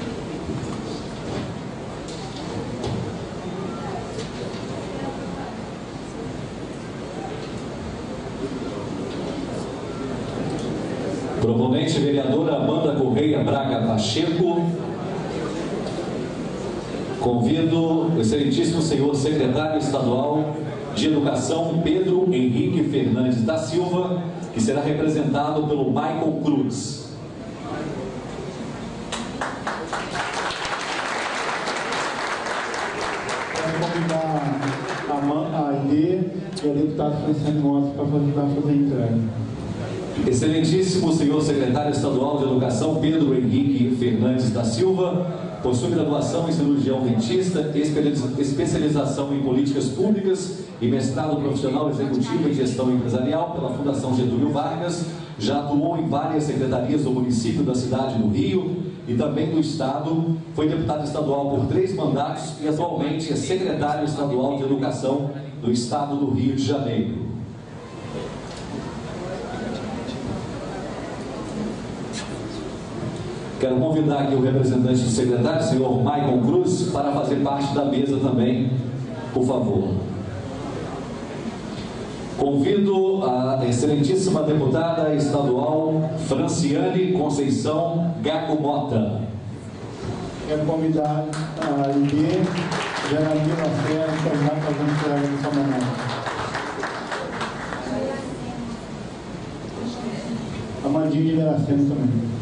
Proponente vereadora Amanda Correia Braga Pacheco. Convido o excelentíssimo senhor secretário estadual de Educação, Pedro Henrique Fernandes da Silva, que será representado pelo Michael Cruz. Quero convidar a, Man, a Aide e a deputada Franciane Mota para fazer, para fazer a entrega. Excelentíssimo senhor secretário estadual de Educação, Pedro Henrique Fernandes da Silva, possui graduação em cirurgião dentista, especialização em políticas públicas e mestrado profissional executivo em gestão empresarial pela Fundação Getúlio Vargas. Já atuou em várias secretarias do município da cidade do Rio e também do estado. Foi deputado estadual por três mandatos e atualmente é secretário estadual de Educação do estado do Rio de Janeiro. Quero convidar aqui o representante do secretário, senhor Michael Cruz, para fazer parte da mesa também, por favor. Convido a excelentíssima deputada estadual Franciane Conceição Gago Mota. Quero convidar a I B, Geraldine Lacerda, para já fazer a entrega dessa homenagem. Amandinha de Veracena também.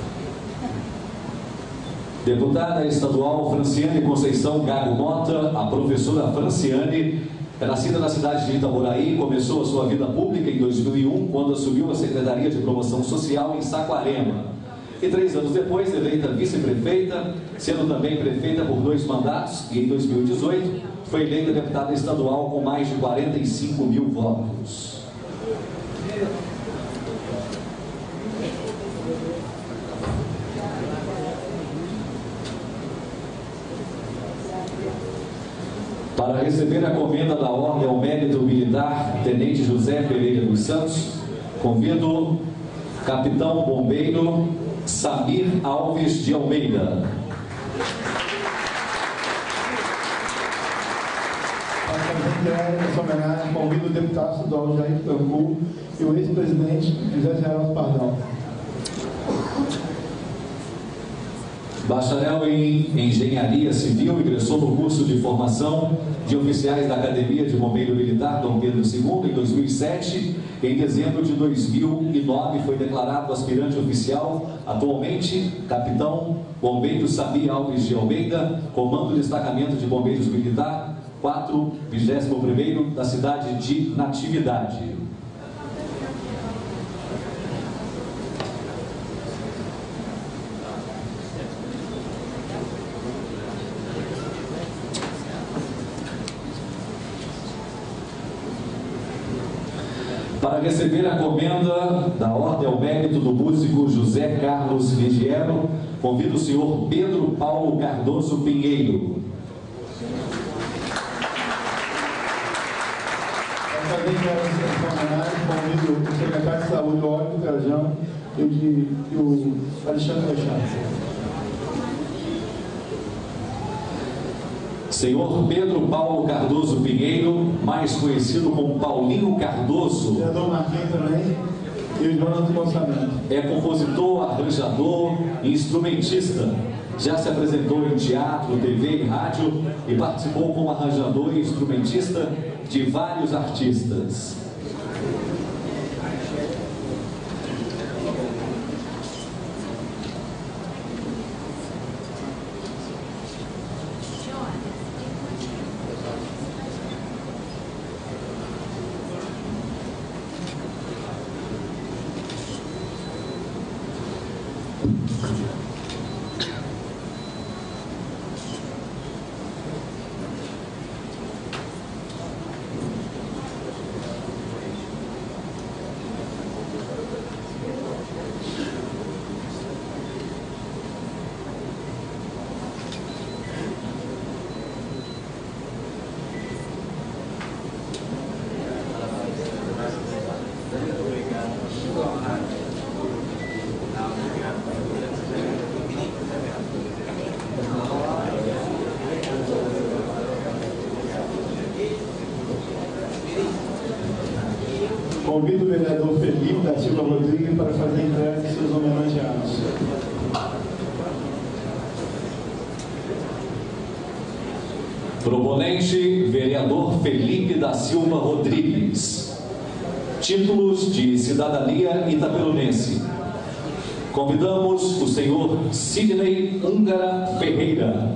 Deputada estadual Franciane Conceição Gago Mota, a professora Franciane é nascida na cidade de Itaboraí, começou a sua vida pública em dois mil e um, quando assumiu a Secretaria de Promoção Social em Saquarema. E três anos depois, eleita vice-prefeita, sendo também prefeita por dois mandatos, e em dois mil e dezoito foi eleita deputada estadual com mais de quarenta e cinco mil votos. Para receber a comenda da Ordem ao Mérito Militar, Tenente José Pereira dos Santos, convido Capitão Bombeiro Samir Alves de Almeida. Para fazer entrega dessa homenagem, convido o deputado estadual Jair Tancu e o ex-presidente José Geraldo Pardal. Bacharel em Engenharia Civil, ingressou no curso de formação de oficiais da Academia de Bombeiro Militar Dom Pedro segundo em dois mil e sete. Em dezembro de dois mil e nove foi declarado aspirante oficial, atualmente capitão bombeiro Samir Alves de Almeida, comando do destacamento de bombeiros militar quatro vigésimo primeiro da cidade de Natividade. Para receber a comenda da Ordem ao Mérito do músico José Carlos Vigiero, convido o senhor Pedro Paulo Cardoso Pinheiro. Para fazer essa homenagem, convido o secretário de Saúde, o Olívio Trajano, e o, de, e o Alexandre Machado. Senhor Pedro Paulo Cardoso Pinheiro, mais conhecido como Paulinho Cardoso. Vereador Marquinhos também, e o Jonas Gonçalves. É compositor, arranjador e instrumentista. Já se apresentou em teatro, T V e rádio e participou como arranjador e instrumentista de vários artistas. Convido o vereador Felipe da Silva Rodrigues para fazer a entrega de seus homenageados. Proponente, vereador Felipe da Silva Rodrigues. Títulos de cidadania itaperunense. Convidamos o senhor Sidney Húngara Ferreira.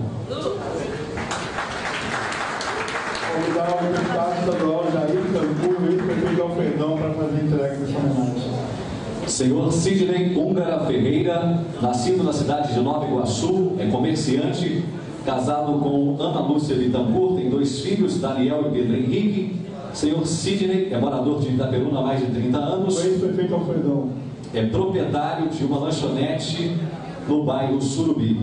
Convidar o deputado estadual Jair Campur, ex-prefeito Alfredão, para fazer a entrega dessa homenagem. Senhor Sidney Húngara Ferreira, nascido na cidade de Nova Iguaçu, é comerciante, casado com Ana Lúcia Bittencourt, tem dois filhos, Daniel e Pedro Henrique. Senhor Sidney é morador de Itaperuna há mais de trinta anos. O ex-prefeito Alfredão. É proprietário de uma lanchonete no bairro Surubi.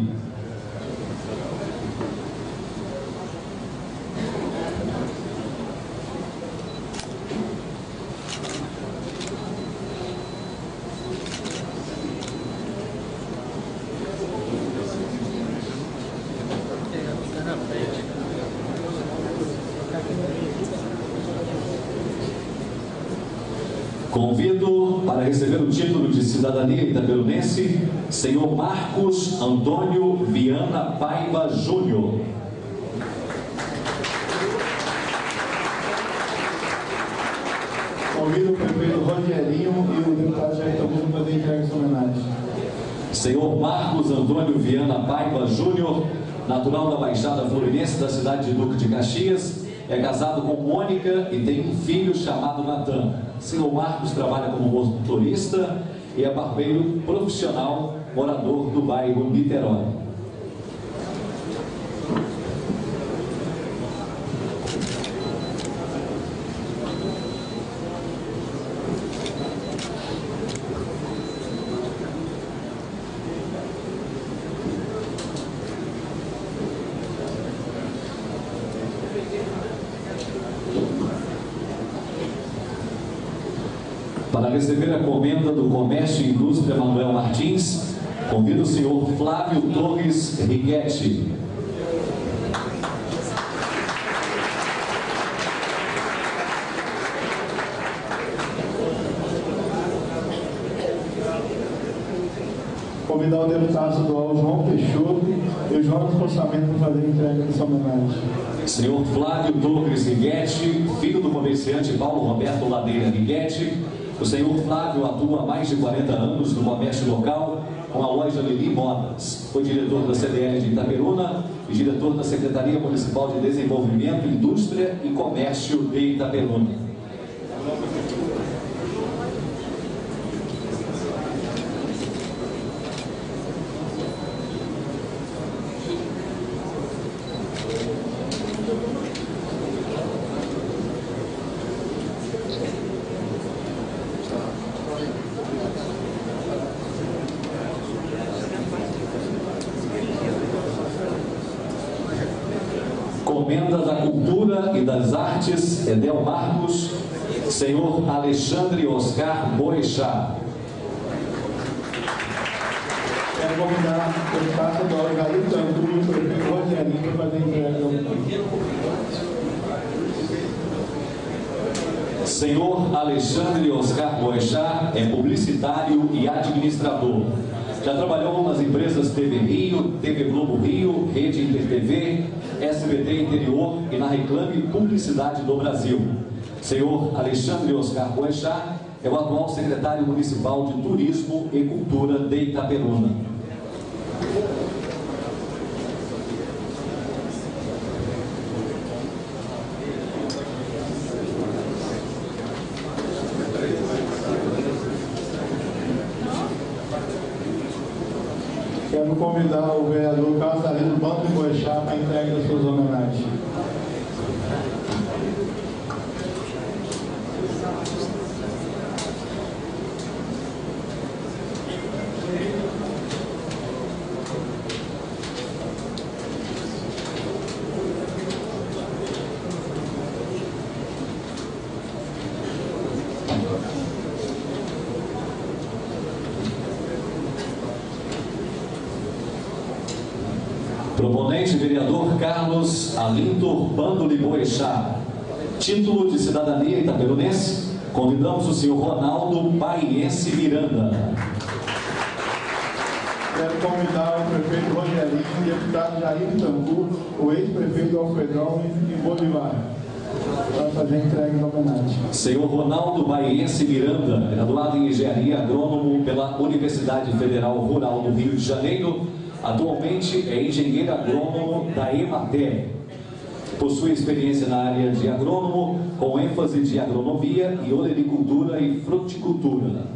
Convido para receber o título de cidadania itaperunense, senhor Marcos Antônio Viana Paiva Júnior. Convido o prefeito Rogerinho e o deputado Jair Campur para fazer a entrega dessa homenagem. Senhor Marcos Antônio Viana Paiva Júnior, natural da Baixada Fluminense, da cidade de Duque de Caxias, é casado com Mônica e tem um filho chamado Natan. Senhor Marcos trabalha como motorista e é barbeiro profissional, morador do bairro Niterói. Para receber a comenda do Comércio e Indústria Manuel Martins, convido o senhor Flávio Torres Righetti. Convidar o deputado estadual João Peixoto e o Jonas Possamento para fazer a entrega dessa homenagem. Senhor Flávio Torres Righetti, filho do comerciante Paulo Roberto Ladeira Righetti. O senhor Flávio atua há mais de quarenta anos no comércio local com a loja Lili Modas. Foi diretor da C D L de Itaperuna e diretor da Secretaria Municipal de Desenvolvimento, Indústria e Comércio de Itaperuna. Comenda da Cultura e das Artes, Edel Marcos, senhor Alexandre Oscar Boechat. Quero convidar o deputado estadual Jair Campur e o prefeito Rogerinho para fazer a entrega da homenagem. Senhor Alexandre Oscar Boechat é publicitário e administrador. Já trabalhou nas empresas T V Rio, T V Globo Rio, Rede Inter T V, S B T Interior e na Reclame Publicidade do Brasil. Senhor Alexandre Oscar Boechat é o atual secretário municipal de Turismo e Cultura de Itaperuna. Quero convidar o vereador Carlos Alino Banco de Boechat para a entrega das suas homenagens. Proponente, vereador Carlos Alintor Bandoli Boechat. Título de cidadania itaperunense. Convidamos o senhor Ronaldo Baiense Miranda. Quero convidar o prefeito Rogerinho e o deputado Jair Tambu, o ex-prefeito Alfredão em Bolivar, para fazer a entrega da homenagem. Senhor Ronaldo Baiense Miranda, graduado em Engenharia Agrônomo pela Universidade Federal Rural do Rio de Janeiro, atualmente é engenheiro agrônomo da Emater. Possui experiência na área de agrônomo, com ênfase de agronomia e olericultura e fruticultura.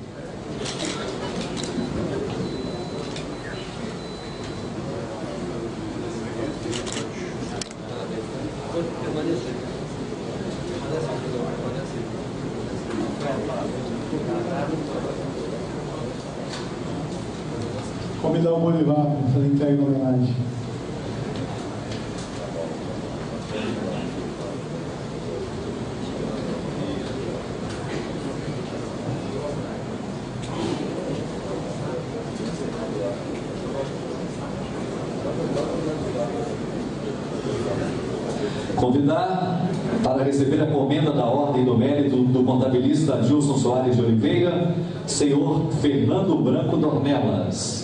Convidar o Bolivar para fazer a entrega da homenagem. Convidar para receber a comenda da Ordem do Mérito do contabilista Adilson Soares de Oliveira, senhor Fernando Branco Dornelas.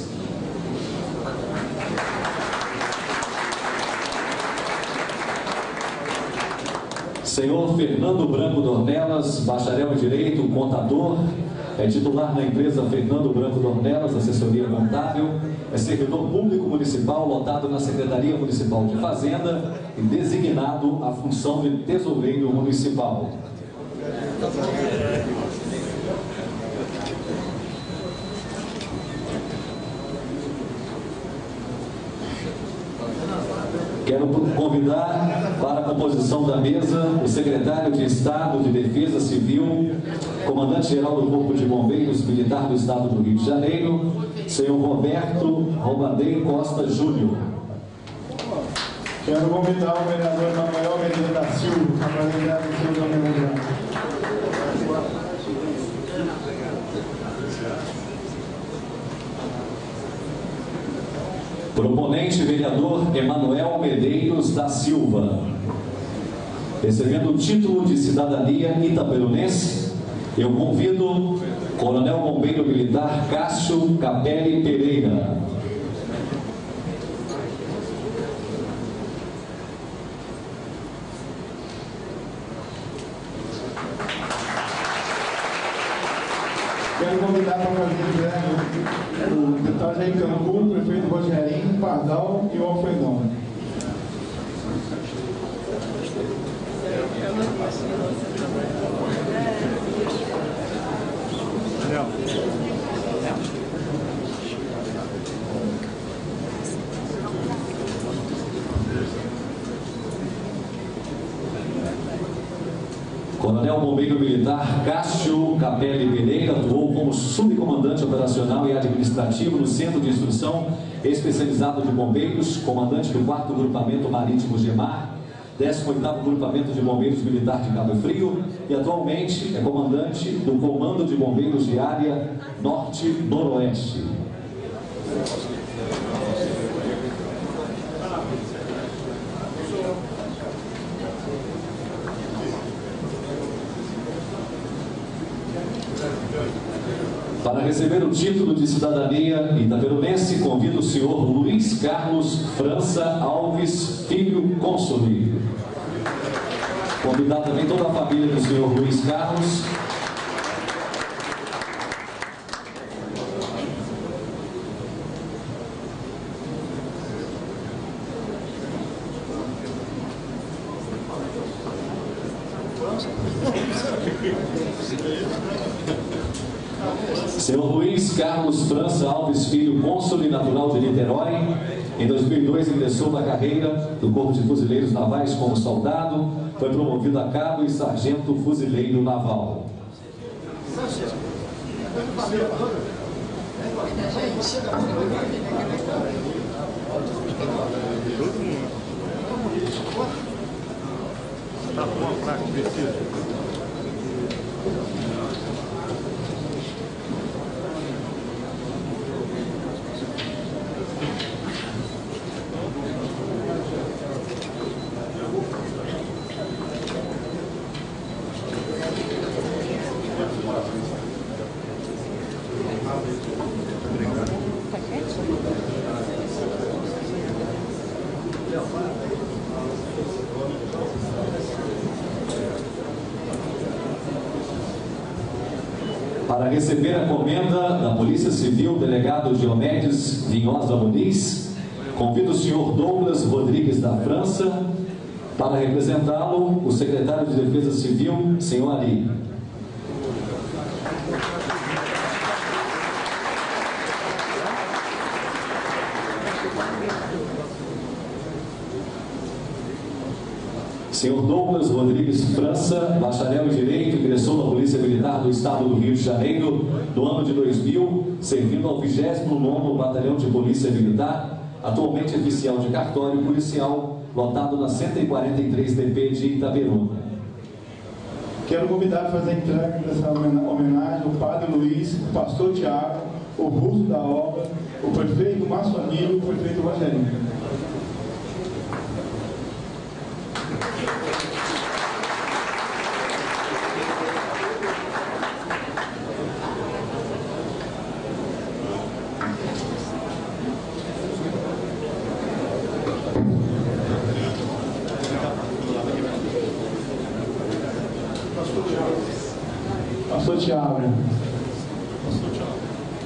Senhor Fernando Branco Dornelas, bacharel em Direito, contador, é titular na empresa Fernando Branco Dornelas, assessoria contábil, é servidor público municipal lotado na Secretaria Municipal de Fazenda e designado à função de tesoureiro municipal. Quero convidar para a composição da mesa o secretário de Estado de Defesa Civil, comandante-geral do Corpo de Bombeiros Militar do Estado do Rio de Janeiro, senhor Roberto Robadeiro Costa Júnior. Quero convidar o vereador Manuel Medina da Silva para apresentar o seu homenagem. Proponente, vereador Emanuel Medeiros da Silva. Recebendo o título de cidadania itaperunense, eu convido Coronel Bombeiro Militar Cássio Capelli Pereira. Quero convidar para fazer né, o deputado Jair Tambu, o prefeito Rogerinho, o Pardal e o Alfredão. Coronel Bombeiro Militar Cássio Capelli Pereira atuou como subcomandante operacional e administrativo no Centro de Instrução Especializado de Bombeiros, comandante do quarto Grupamento Marítimo Gemar, décimo oitavo Grupamento de Bombeiros Militar de Cabo Frio e atualmente é comandante do Comando de Bombeiros de Área Norte-Noroeste. Para receber o título de cidadania itaperunense, convido o senhor Luiz Carlos França Alves Filho Consoli. Convidar também toda a família do senhor Luiz Carlos. Senhor Luiz Carlos França Alves Filho, cônsul natural de Niterói, em dois mil e dois ingressou na carreira do Corpo de Fuzileiros Navais como soldado, foi promovido a cabo e sargento fuzileiro naval. Tá bom, fraco, precisa. Para receber a comenda da Polícia Civil, delegado Diomedes Vinhosa Muniz, convido o senhor Douglas Rodrigues da França. Para representá-lo, o secretário de Defesa Civil, senhor Ali. Senhor Douglas Rodrigues França, bacharel em Direito, ingressou na Polícia Militar do Estado do Rio de Janeiro no ano de dois mil, servindo ao vigésimo nono Batalhão de Polícia Militar, atualmente oficial de cartório policial, lotado na cento e quarenta e três D P de Itaperuna. Quero convidar a fazer a entrega dessa homenagem ao Padre Luiz, o Pastor Tiago, o Russo da Obra, o Prefeito Maçonil e o Prefeito Rogerinho. Pastor Tiago. Pastor Tiago.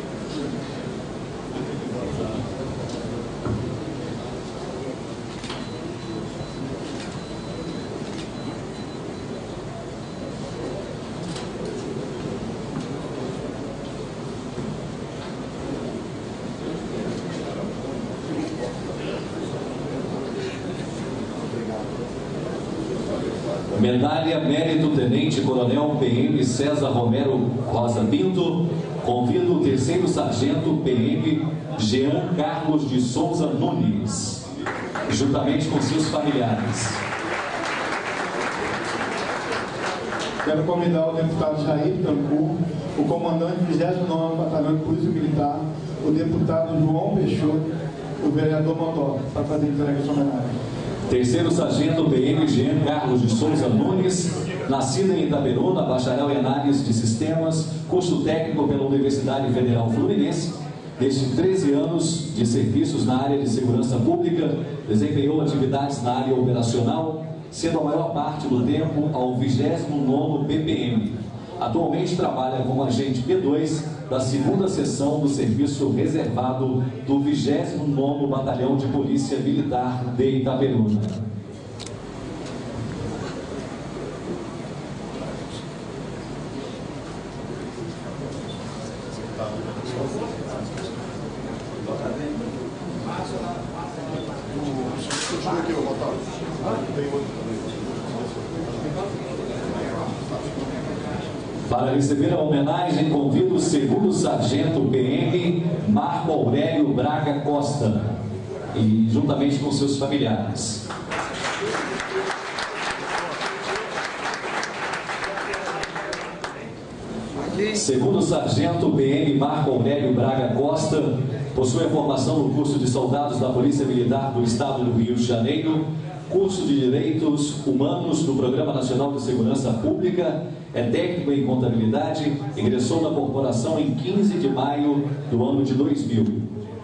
Medalha Mérito Tenente Coronel P M César Romero Rosa Pinto, convido o terceiro Sargento P M Jean Carlos de Souza Nunes, juntamente com seus familiares. Quero convidar o deputado Jair Tancur, o comandante do vigésimo nono Batalhão de Polícia Militar, o deputado João Peixoto, o vereador Mondó, para fazer entrega de homenagem. Terceiro Sargento P M Jean Carlos de Souza Nunes, nascido em Itaperuna, bacharel em análise de sistemas, curso técnico pela Universidade Federal Fluminense. Desde treze anos de serviços na área de segurança pública, desempenhou atividades na área operacional, sendo a maior parte do tempo ao vigésimo nono B P M. Atualmente trabalha como agente P dois da segunda seção do serviço reservado do vigésimo nono Batalhão de Polícia Militar de Itaperuna. Para receber a homenagem, convido o segundo Sargento P M Marco Aurélio Braga Costa, e juntamente com seus familiares. Segundo Sargento P M Marco Aurélio Braga Costa, possui a formação no curso de soldados da Polícia Militar do Estado do Rio de Janeiro, curso de Direitos Humanos do Programa Nacional de Segurança Pública, é técnico em contabilidade, ingressou na corporação em quinze de maio do ano de dois mil.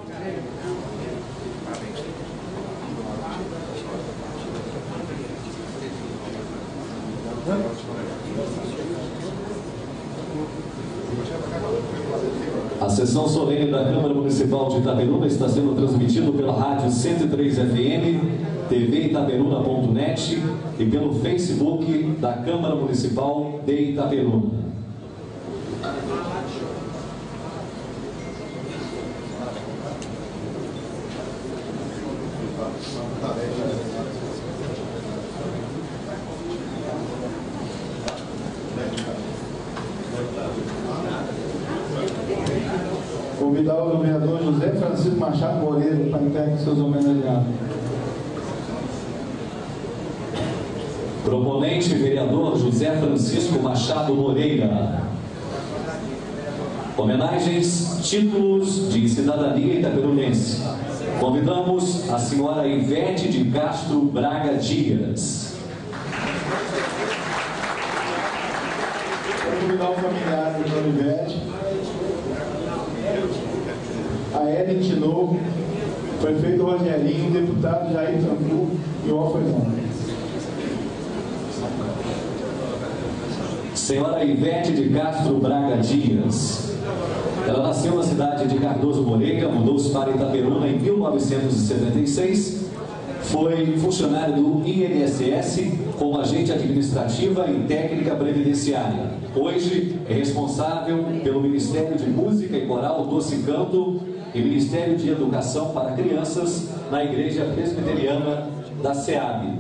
A sessão solene da Câmara Municipal de Itaperuna está sendo transmitida pela rádio cento e três F M, T V Itaperuna ponto net e pelo Facebook da Câmara Municipal de Itaperuna. Convidar o vereador José Francisco Machado Moreira para entregar seus homenageados. Proponente, vereador José Francisco Machado Moreira. Homenagens, títulos de cidadania itaperunense. Convidamos a senhora Ivete de Castro Braga Dias. Quero convidar o familiar da Ivete. Ellen Tinoco, prefeito Rogerinho, deputado Jair Tambu e o Alfredão. Senhora Ivete de Castro Braga Dias. Ela nasceu na cidade de Cardoso Moreira, mudou-se para Itaperuna em mil novecentos e setenta e seis, foi funcionária do I N S S como agente administrativa e técnica previdenciária. Hoje é responsável pelo Ministério de Música e Coral Doce Canto e Ministério de Educação para Crianças na Igreja Presbiteriana da SEAB.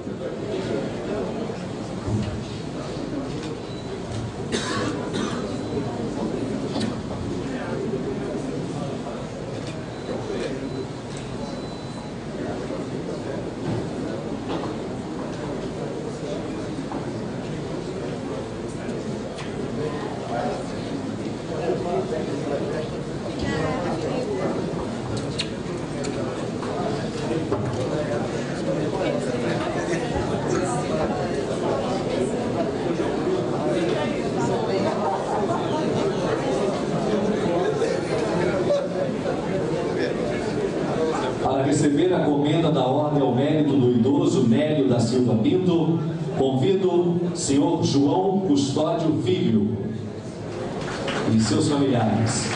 Para receber a comenda da Ordem ao Mérito do Idoso Nélio da Silva Pinto, convido o senhor João Custódio Filho e seus familiares.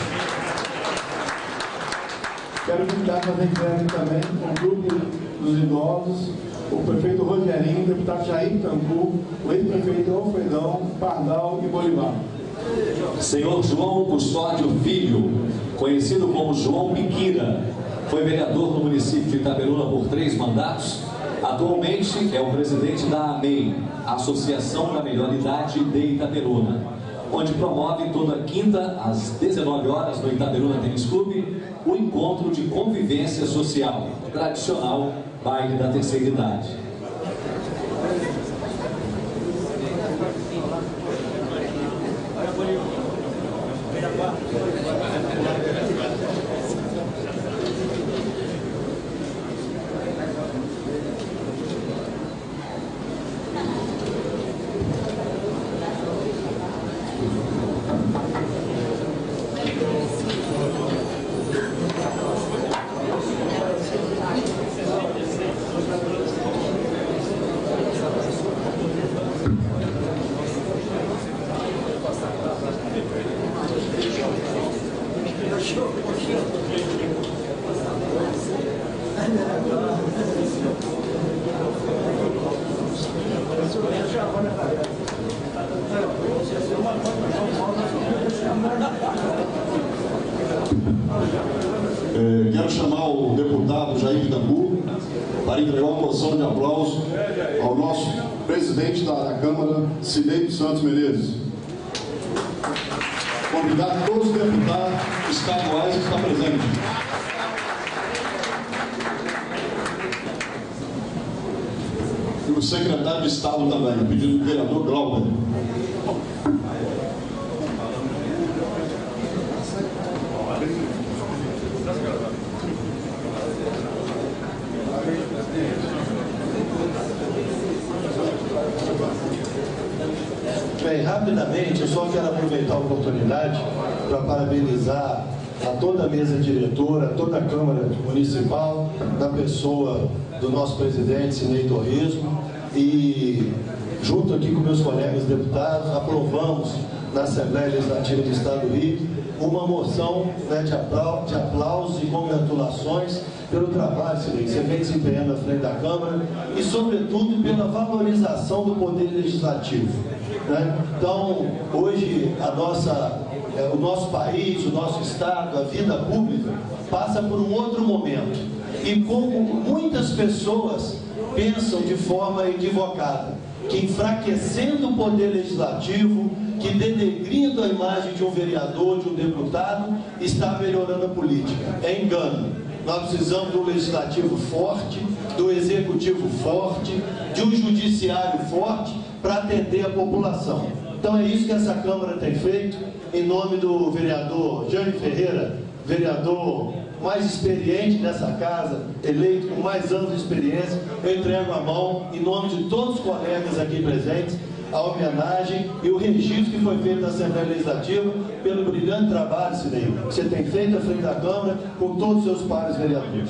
Quero invitar a fazer entrega também com o grupo dos idosos, o prefeito Rogerinho, o deputado Jair Tambu, o ex-prefeito Alfredão, Pardal e Bolivar. Senhor João Custódio Filho, conhecido como João Piquira, foi vereador no município de Itaperuna por três mandatos. Atualmente é o presidente da AMEI, Associação da Melhor Idade de Itaperuna, onde promove toda quinta às dezenove horas no Itaperuna Tênis Clube o encontro de convivência social, tradicional baile da terceira idade. É, quero chamar o deputado Jair Tambu para entregar uma moção de aplauso ao nosso presidente da Câmara, Cineide Santos Menezes. Convidar todos os deputados estaduais que estão presentes. E o secretário de Estado também, a pedido do vereador Glauber. Bem, rapidamente, eu só quero aproveitar a oportunidade para parabenizar a toda a mesa diretora, a toda a Câmara Municipal, na pessoa do nosso presidente, Sinei Torresmo, e junto aqui com meus colegas deputados, aprovamos na Assembleia Legislativa do Estado do Rio uma moção, né, de, aplau de aplausos e congratulações pelo trabalho, Sinei, que você vem desempenhando à frente da Câmara e, sobretudo, pela valorização do Poder Legislativo. Né? Então, hoje, a nossa, é, o nosso país, o nosso Estado, a vida pública, passa por um outro momento. E como muitas pessoas pensam de forma equivocada, que enfraquecendo o Poder Legislativo, que denegrindo a imagem de um vereador, de um deputado, está melhorando a política. É engano. Nós precisamos de um legislativo forte, do executivo forte, de um judiciário forte para atender a população. Então é isso que essa Câmara tem feito, em nome do vereador Jânio Ferreira, vereador mais experiente dessa casa, eleito com mais anos de experiência. Eu entrego a mão, em nome de todos os colegas aqui presentes, a homenagem e o registro que foi feito na Assembleia Legislativa pelo brilhante trabalho, Sidney, que você tem feito à frente da Câmara por todos os seus pares vereadores.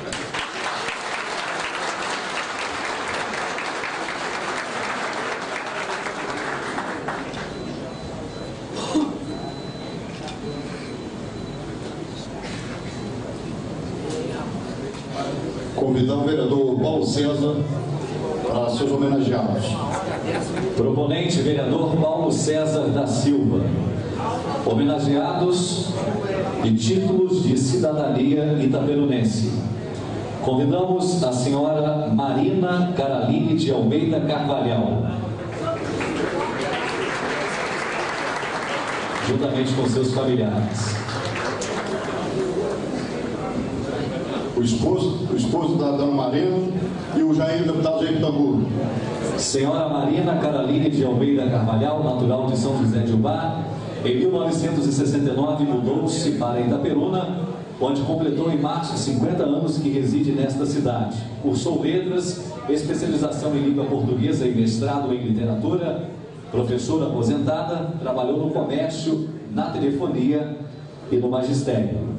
Convidar o vereador Paulo César para seus homenageados. Proponente, vereador Paulo César da Silva. Homenageados e títulos de cidadania itaperunense. Convidamos a senhora Marina Caraline de Almeida Carvalhal, juntamente com seus familiares. O esposo, o esposo da dona Marina e o Jair, deputado Jair Tambu. Senhora Marina Caraline de Almeida Carvalhal, natural de São José de Ubá, em mil novecentos e sessenta e nove mudou-se para Itaperuna, onde completou em março cinquenta anos que reside nesta cidade. Cursou letras, especialização em língua portuguesa e mestrado em literatura, professora aposentada, trabalhou no comércio, na telefonia e no magistério.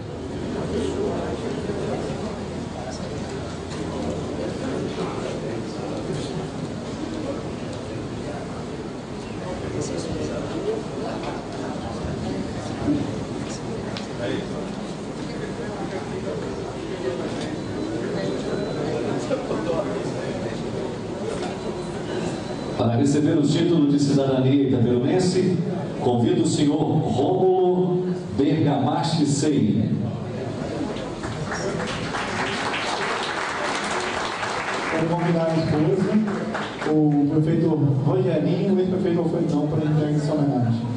Para receber o título de cidadania itaperunense, convido o senhor Rômulo Bergamaschi Sei. Quero convidar a esposa, o prefeito Rogerinho e o ex-prefeito Alfredão para entregar essa homenagem.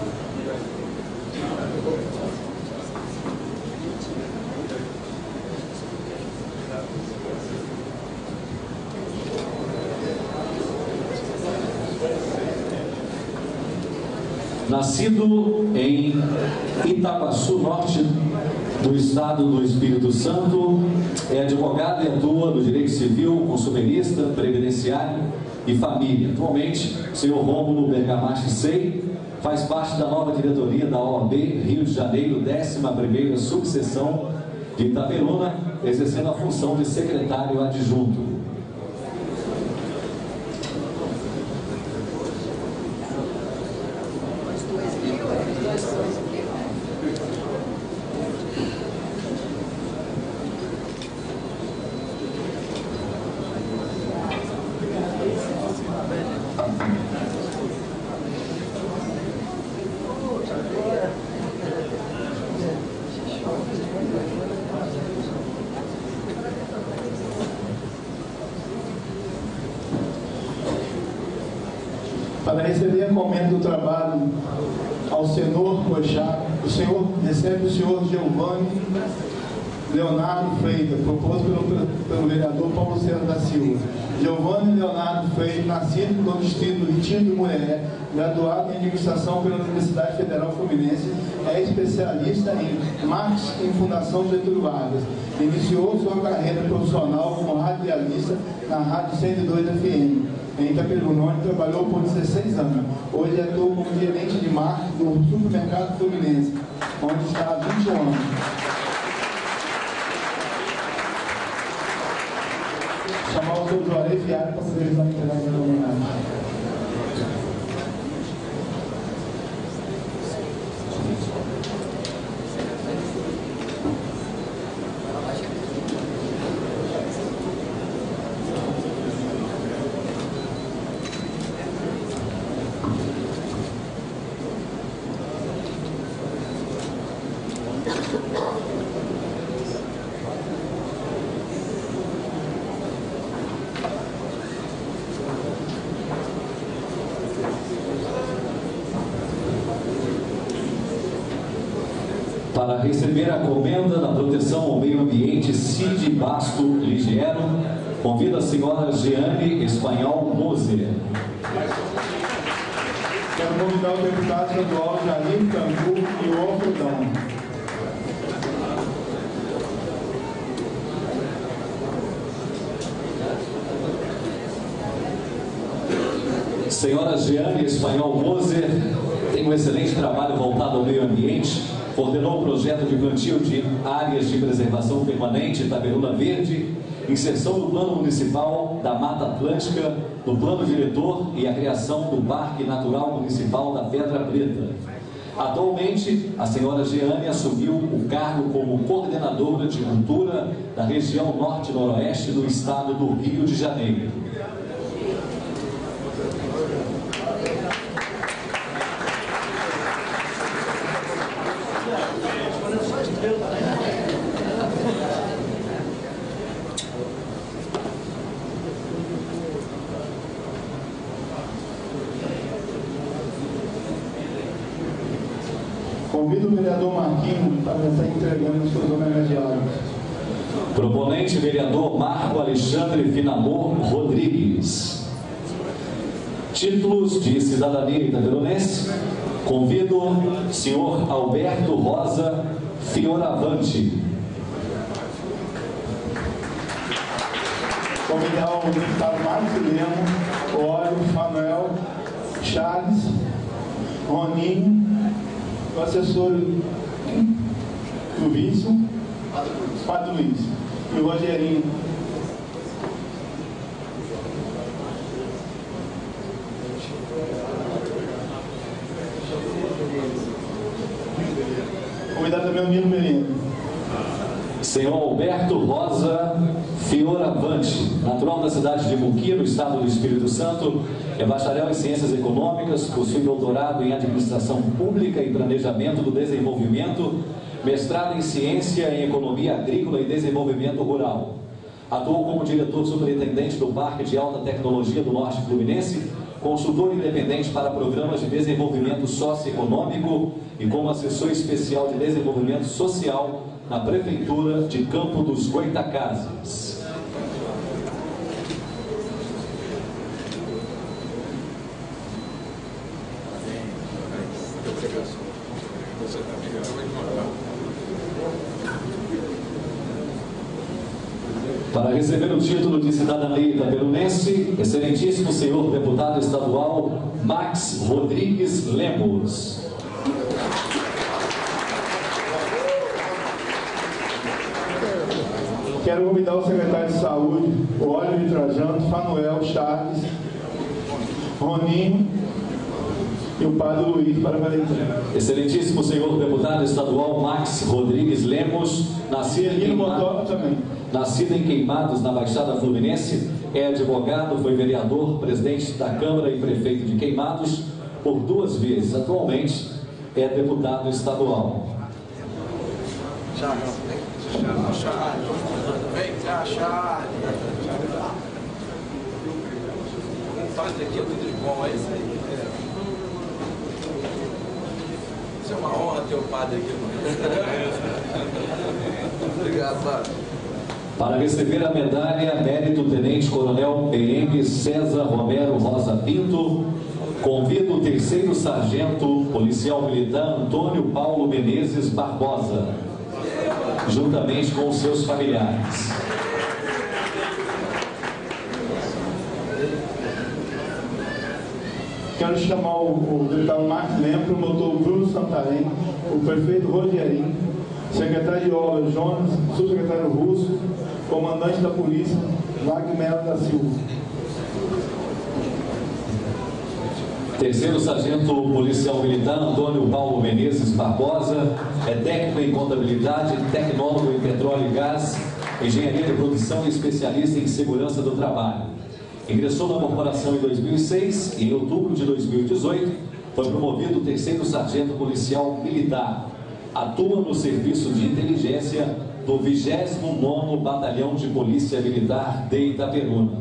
Nascido em Itaguaçu Norte, do estado do Espírito Santo, é advogado e atua no direito civil, consumerista, previdenciário e família. Atualmente, o senhor Rômulo Bergamaschi Sei faz parte da nova diretoria da O A B Rio de Janeiro, décima primeira subseção de Itaperuna, exercendo a função de secretário adjunto. Para receber a encomenda do trabalho ao senhor Cochá, o senhor recebe o senhor Giovanni Leonardo Freitas, proposto pelo, pelo vereador Paulo César da Silva. Giovanni Leonardo Freitas, nascido no distrito do Retiro do Muré, graduado em administração pela Universidade Federal Fluminense, é especialista em marketing e fundação Getúlio Vargas. Iniciou sua carreira profissional como radialista na Rádio cento e dois F M, em Itaperuna, onde trabalhou por dezesseis anos. Hoje atua como gerente de marketing no supermercado Fluminense, onde está há vinte e um anos. Chamar o senhor Juarez Viário para poder realizar a entrega da homenagem. Para receber a comenda da proteção ao meio ambiente Cid Basto Ligiero, convida a senhora Jeane Espanhol Moser. Quero convidar o deputado estadual Jair Tambu e o Alfredão. Senhora Jeane Espanhol Moser tem um excelente trabalho voltado ao meio ambiente, coordenou o projeto de plantio de áreas de preservação permanente Itaperuna Verde, inserção no Plano Municipal da Mata Atlântica, no Plano Diretor e a criação do Parque Natural Municipal da Pedra Preta. Atualmente, a senhora Jeane assumiu o cargo como coordenadora de cultura da região norte-noroeste do estado do Rio de Janeiro. Convido o vereador Marquinhos para estar entregando os seus homenageados. Proponente, vereador Marco Alexandre Finamor Rodrigues. Títulos de cidadania itaperunense. Convido o senhor Alberto Rosa Fioravante. Convidar o deputado Marcos Lemos, Óleo, Manuel, Charles, Roninho, o assessor do Vício, Padre Luiz, e o Rogerinho. Convidar também o Nino Merino. Senhor Alberto Rosa Fioravante, natural da cidade de Muqui, no estado do Espírito Santo, é bacharel em Ciências Econômicas, possui doutorado em Administração Pública e Planejamento do Desenvolvimento, mestrado em Ciência em Economia Agrícola e Desenvolvimento Rural. Atuou como diretor superintendente do Parque de Alta Tecnologia do Norte Fluminense, consultor independente para programas de desenvolvimento socioeconômico e como assessor especial de desenvolvimento social na Prefeitura de Campo dos Goitacazes. Para receber o título de cidadania itaperunense, excelentíssimo senhor deputado estadual Max Rodrigues Lemos. Quero convidar o secretário de Saúde, o Óleo de Trajano, Fanuel, Charles, Roninho e o Padre Luiz para a entrega. Excelentíssimo senhor deputado estadual Max Rodrigues Lemos, nascido em, Queimado, nascido em Queimados, na Baixada Fluminense, é advogado, foi vereador, presidente da Câmara e prefeito de Queimados por duas vezes. Atualmente é deputado estadual. Charles, vem cá, Charles. Faz daqui é tudo de bom, é isso aí. Isso é uma honra ter o padre aqui. Obrigado, padre. Para receber a medalha, mérito Tenente Coronel P M César Romero Rosa Pinto, convido o terceiro sargento policial militar Antônio Paulo Menezes Barbosa, juntamente com os seus familiares. Quero chamar o, o deputado Marcos Lemos, o promotor Bruno Santarém, o prefeito Rogerinho, secretário de obras Jonas, subsecretário Russo, comandante da polícia Wagner da Silva. Terceiro sargento policial militar Antônio Paulo Menezes Barbosa, é técnico em contabilidade, tecnólogo em petróleo e gás, engenharia de produção e especialista em segurança do trabalho. Ingressou na corporação em dois mil e seis e em outubro de dois mil e dezoito foi promovido terceiro sargento policial militar. Atua no serviço de inteligência do vigésimo nono Batalhão de Polícia Militar de Itaperuna.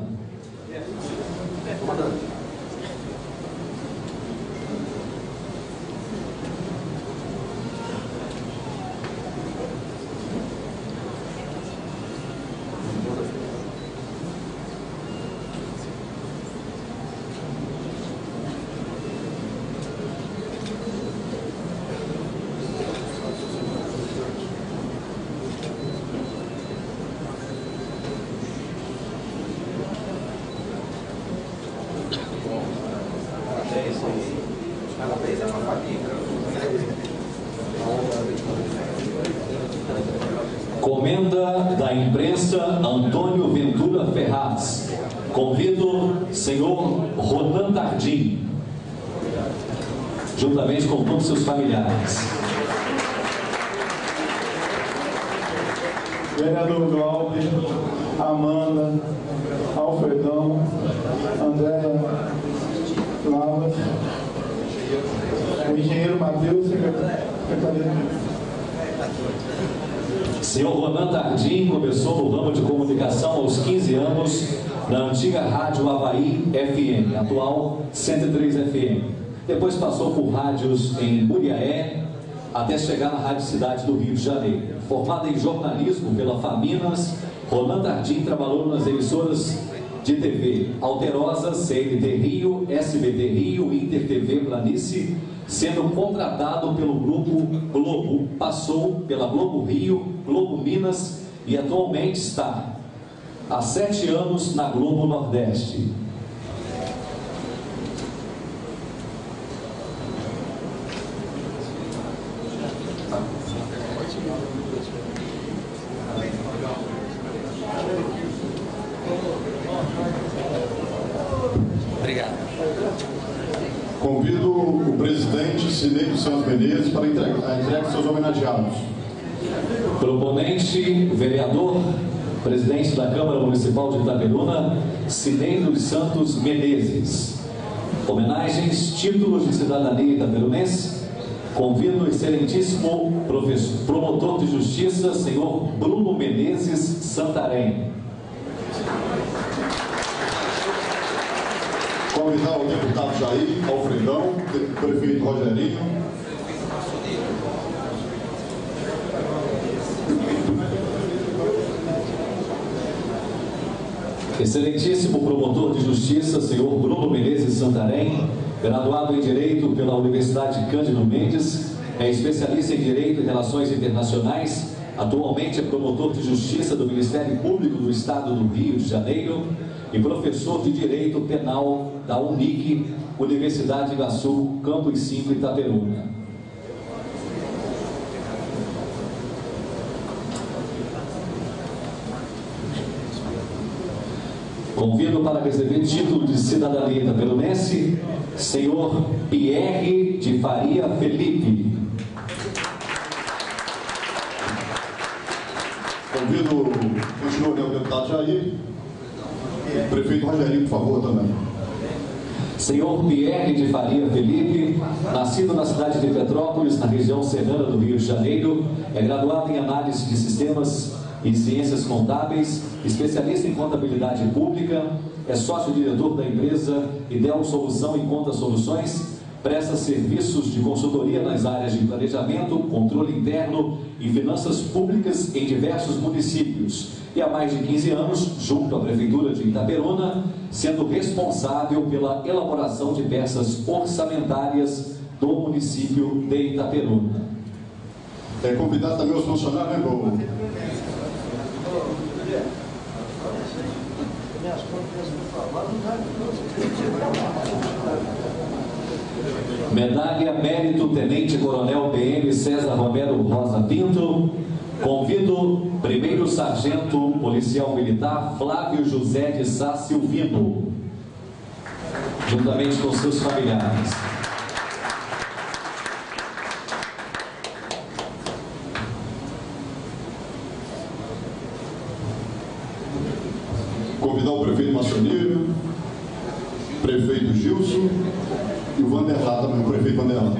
Comenda da Imprensa Antônio Ventura Ferraz. Convido senhor Ronan Tardim, juntamente com todos seus familiares. Vereador Glauber, Amanda, Alfredão, Andréia Lavas, o engenheiro Matheus, secretário. Senhor Ronan Tardim começou no ramo de comunicação aos quinze anos na antiga Rádio Havaí F M, atual cento e três F M. Depois passou por rádios em Muriaé, até chegar na Rádio Cidade do Rio de Janeiro. Formado em jornalismo pela Faminas, Ronan Tardim trabalhou nas emissoras de T V Alterosa, C N T Rio, S B T Rio, Inter T V Planície, sendo contratado pelo Grupo Globo. Passou pela Globo Rio, Globo Minas e atualmente está há sete anos na Globo Nordeste. Obrigado. Convido o presidente Sidnei dos Santos Menezes para entregar, a entrega de seus homenageados. Proponente, vereador, presidente da Câmara Municipal de Itaperuna, Sidnei dos Santos Menezes. Homenagens, títulos de cidadania itaperunense. Convido o excelentíssimo professor, promotor de justiça, senhor Bruno Menezes Santarém. Convidar o deputado Jair Alfredão, prefeito Rogerinho. Excelentíssimo promotor de justiça, senhor Bruno Menezes Santarém, graduado em Direito pela Universidade Cândido Mendes, é especialista em Direito e Relações Internacionais, atualmente é promotor de justiça do Ministério Público do Estado do Rio de Janeiro e professor de Direito Penal da UNIC, Universidade Iguaçu, Campus cinco, Itaperuna. Convido para receber título de cidadania itaperunense, senhor Pierre de Faria Felipe. Convido, continua o deputado Jair. Prefeito Rogerinho, por favor, também. Senhor Pierre de Faria Felipe, nascido na cidade de Petrópolis, na região serrana do Rio de Janeiro, é graduado em análise de sistemas e ciências contábeis, especialista em contabilidade pública, é sócio-diretor da empresa Ideal Solução e Conta Soluções, presta serviços de consultoria nas áreas de planejamento, controle interno e finanças públicas em diversos municípios e há mais de quinze anos junto à Prefeitura de Itaperuna, sendo responsável pela elaboração de peças orçamentárias do município de Itaperuna. É convidar também os funcionários, né, Bobo? Medalha Mérito Tenente Coronel P M César Romero Rosa Pinto. Convido primeiro sargento policial militar Flávio José de Sá Silvino, juntamente com seus familiares. Convidar o prefeito Macioneiro, prefeito Gilson e o Vanderlá também, o prefeito Vanderlá.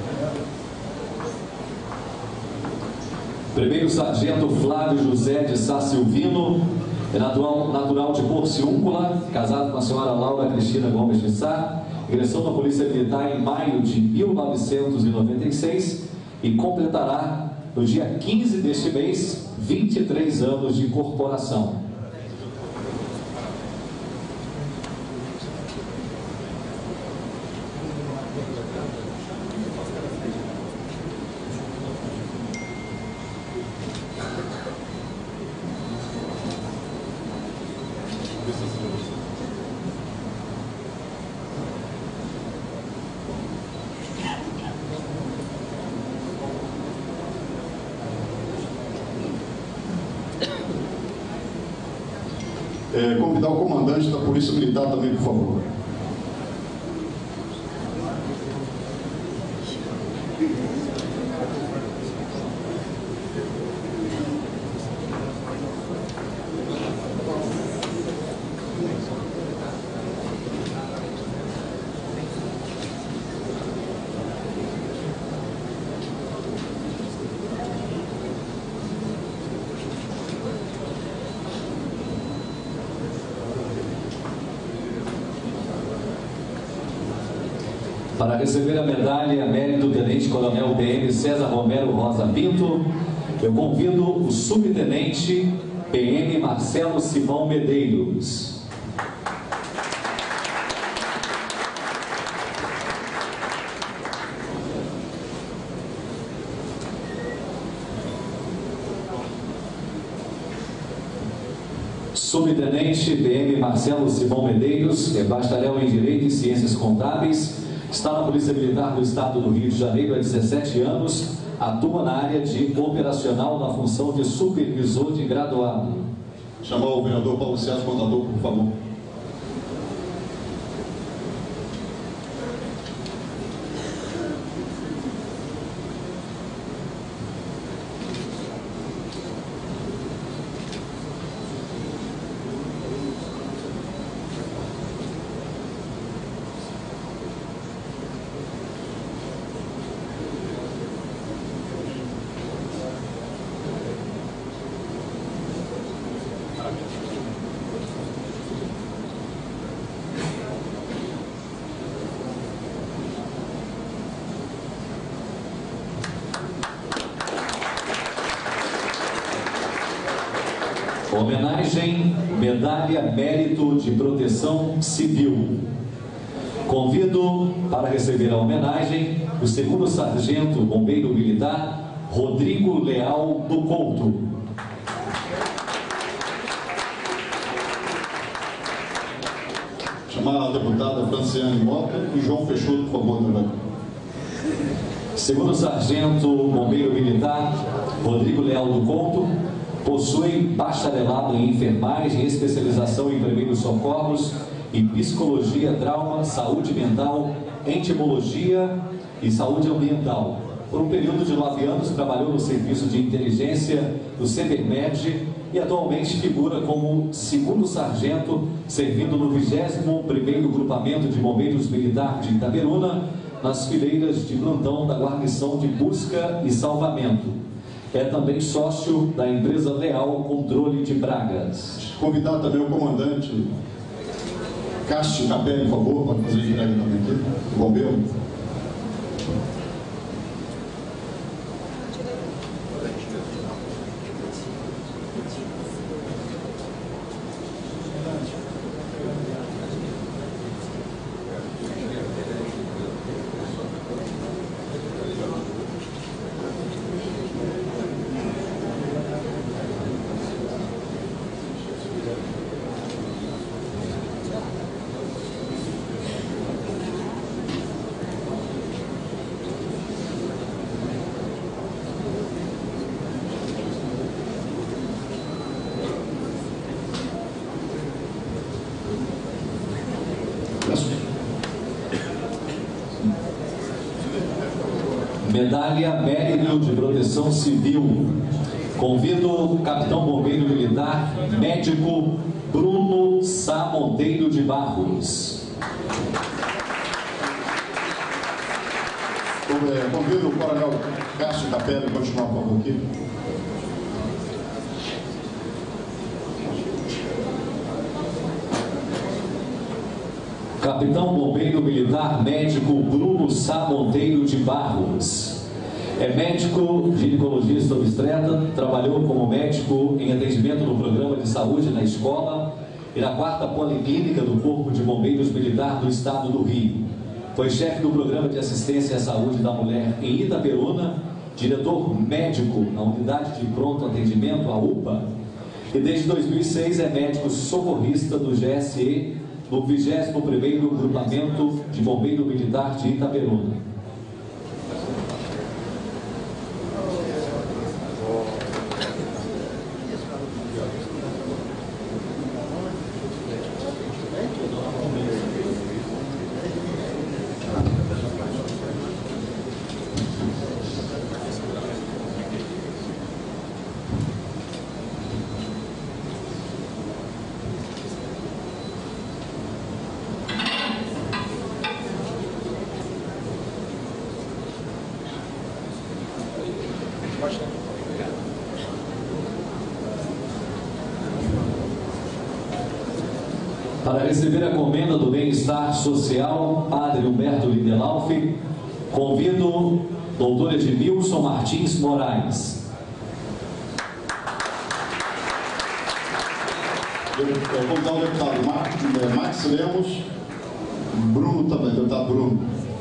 Primeiro sargento Flávio José de Sá Silvino, é natural, natural de Porciúncula, casado com a senhora Laura Cristina Gomes de Sá, ingressou na Polícia Militar em maio de mil novecentos e noventa e seis e completará no dia quinze deste mês vinte e três anos de corporação. É, convidar o comandante da Polícia Militar também, por favor. Para receber a medalha Mérito Tenente Coronel P M César Romero Rosa Pinto, eu convido o subtenente P M Marcelo Simão Medeiros. Subtenente P M Marcelo Simão Medeiros, é bacharel em Direito e Ciências Contábeis, está na Polícia Militar do Estado do Rio de Janeiro há dezessete anos, atua na área de operacional na função de supervisor de graduado. Chamar o vereador Paulo César, contador, por favor. Homenagem, Medalha Mérito de Proteção Civil. Convido para receber a homenagem o segundo sargento bombeiro militar Rodrigo Leal do Couto. Chamar a deputada Franciane Mota e João Peixoto, por favor, também. Segundo sargento bombeiro militar Rodrigo Leal do Couto, possui bacharelado em enfermagem, especialização em primeiros socorros e psicologia, trauma, saúde mental, entomologia e saúde ambiental. Por um período de nove anos, trabalhou no serviço de inteligência do CEBERMED e atualmente figura como segundo sargento, servindo no vigésimo primeiro Grupamento de Bombeiros Militar de Itaperuna, nas fileiras de plantão da Guarnição de Busca e Salvamento. É também sócio da empresa Leal Controle de Pragas. Convidar também o comandante Cássio Capelli, por favor, para fazer a entrega também aqui, do bombeiro. Medalha Mérito de Proteção Civil. Convido o capitão bombeiro militar, médico Bruno Sá Monteiro de Barros. Convido o coronel Cássio Capelli a continuar, por favor, aqui. Capitão bombeiro militar médico Bruno Sá Monteiro de Barros. É médico ginecologista obstetra, trabalhou como médico em atendimento no programa de saúde na escola e na quarta Policlínica do Corpo de Bombeiros Militar do Estado do Rio. Foi chefe do programa de assistência à saúde da mulher em Itaperuna, diretor médico na unidade de pronto atendimento, a U P A, e desde dois mil e seis é médico socorrista do G S E no vigésimo primeiro Grupamento de Bombeiro Militar de Itaperuna. Para receber a comenda do bem-estar social, Padre Humberto Lindelauff, convido doutor Edmilson Martins Moraes. Eu, eu vou dar o deputado Max, Max Lemos, Bruno também, deputado Bruno.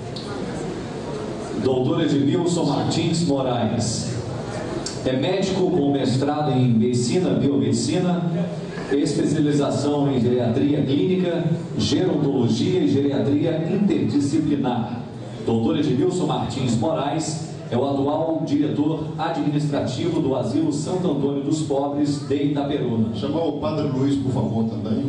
doutor Edmilson Martins Moraes. É médico com mestrado em Medicina, Biomedicina, especialização em Geriatria Clínica, Gerontologia e Geriatria Interdisciplinar. doutor Edmilson Martins Moraes é o atual diretor administrativo do Asilo Santo Antônio dos Pobres de Itaperuna. Chamar o Padre Luiz, por favor, também.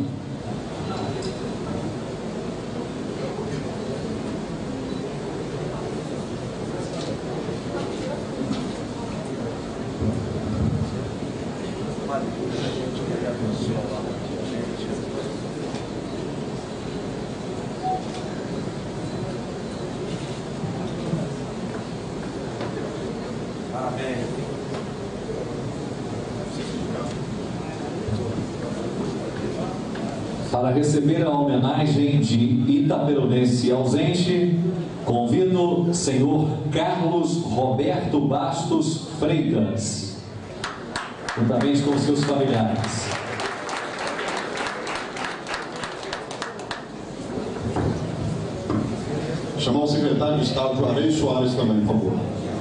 Para receber a homenagem de itaperunense ausente, convido o senhor Carlos Roberto Bastos Freitas, juntamente com seus familiares. Chamar o secretário de Estado, Juarez Soares, também, por favor.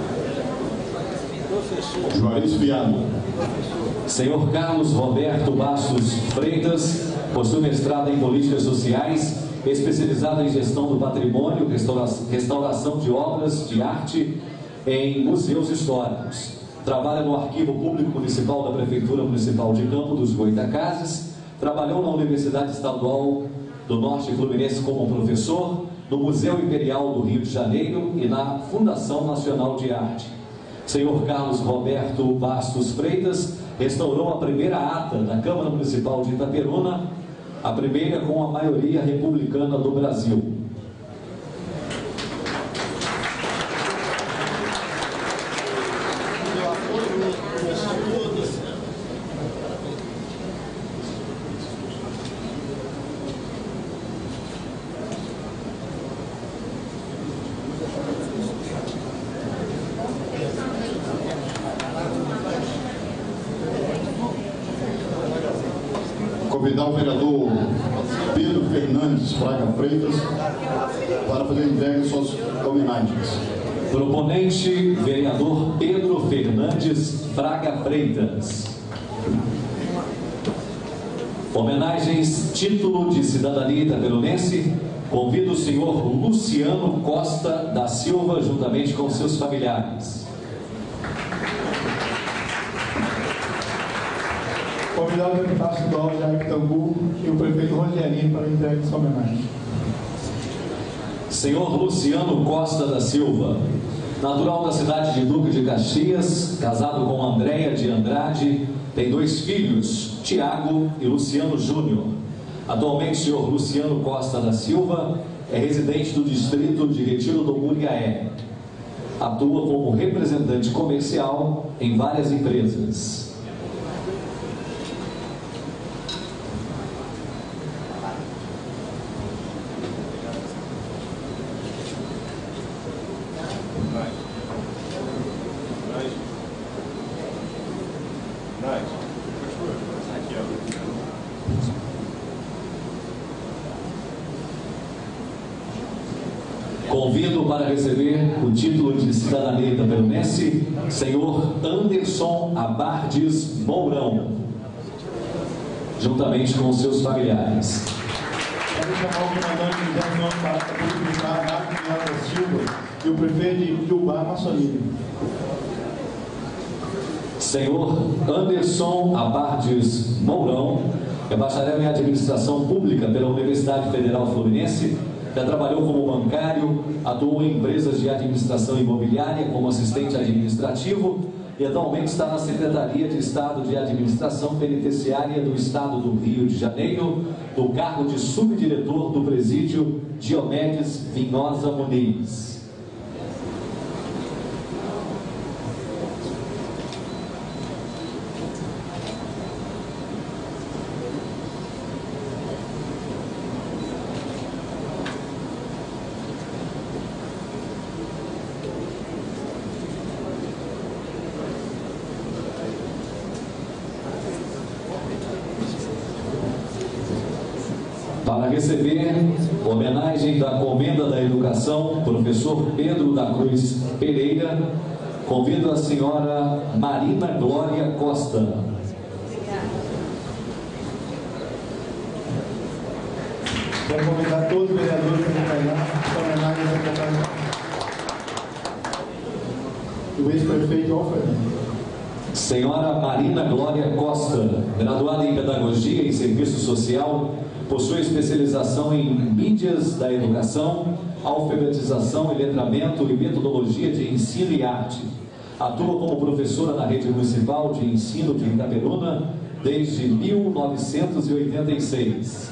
Juarez Viado. Senhor Carlos Roberto Bastos Freitas possui mestrado em Políticas Sociais, especializado em Gestão do Patrimônio, restauração de obras de arte em museus históricos. Trabalha no Arquivo Público Municipal da Prefeitura Municipal de Campo dos Goitacazes, trabalhou na Universidade Estadual do Norte Fluminense como professor, no Museu Imperial do Rio de Janeiro e na Fundação Nacional de Arte. Senhor Carlos Roberto Bastos Freitas restaurou a primeira ata da Câmara Municipal de Itaperuna, a primeira com a maioria republicana do Brasil. Convidar o vereador Pedro Fernandes Fraga Freitas para fazer entrega de suas homenagens. Proponente, vereador Pedro Fernandes Fraga Freitas. Homenagens, título de cidadania itaperunense. Convido o senhor Luciano Costa da Silva, juntamente com seus familiares. Convidar o deputado estadual Jair Tambu e o prefeito Rogerinho para a entrega de sua homenagem. Senhor Luciano Costa da Silva, natural da cidade de Duque de Caxias, casado com Andréia de Andrade, tem dois filhos, Tiago e Luciano Júnior. Atualmente, o senhor Luciano Costa da Silva é residente do distrito de Retiro do Muriaé. Atua como representante comercial em várias empresas. Convido para receber o título de cidadania itaperunense, senhor Anderson Abardes Mourão, juntamente com seus familiares. Quero chamar o comandante José Antônio Militar Marcos Pinhal da Silva e o prefeito de Iubá Massonini. Senhor Anderson Abardes Mourão é bacharel em Administração Pública pela Universidade Federal Fluminense. Já trabalhou como bancário, atuou em empresas de administração imobiliária como assistente administrativo e atualmente está na Secretaria de Estado de Administração Penitenciária do Estado do Rio de Janeiro, no cargo de subdiretor do presídio Diomedes Vinhosa Muniz. Para receber homenagem da Comenda da Educação, professor Pedro da Cruz Pereira, convido a senhora Marina Glória Costa. Quero convidar todos os vereadores a acompanhar essa homenagem à secretária do ex-prefeito Alfredo. Senhora Marina Glória Costa, graduada em Pedagogia e Serviço Social, possui especialização em Mídias da Educação, Alfabetização e Letramento e Metodologia de Ensino e Arte. Atua como professora na Rede Municipal de Ensino de Itaperuna desde mil novecentos e oitenta e seis.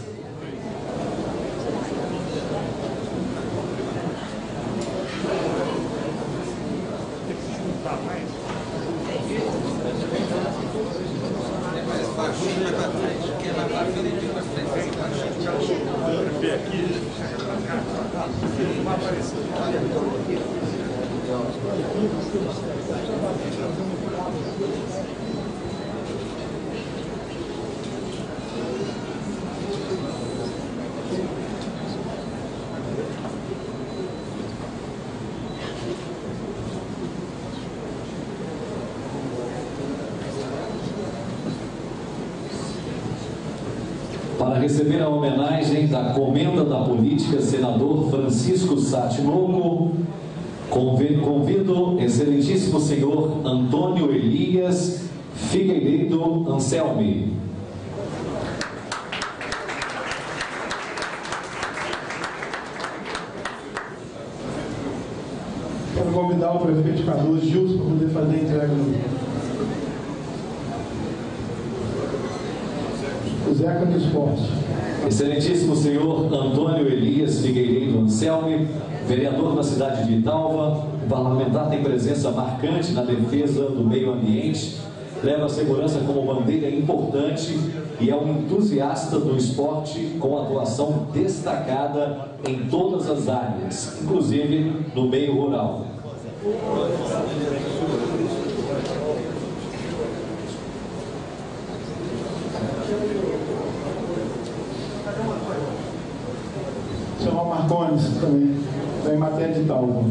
Para receber a homenagem da Comenda da Política, senador Francisco Satinoco, convido excelentíssimo senhor Antônio Elias Figueiredo Anselmi. Quero convidar o prefeito Carlos Gilson para poder fazer a entrega do o Zeca do Esporte. Excelentíssimo senhor Antônio Elias Figueiredo Anselmi, vereador da cidade de Italva, o parlamentar tem presença marcante na defesa do meio ambiente, leva a segurança como bandeira importante e é um entusiasta do esporte com atuação destacada em todas as áreas, inclusive no meio rural. Senhor Marcones também, da Emater de Italva.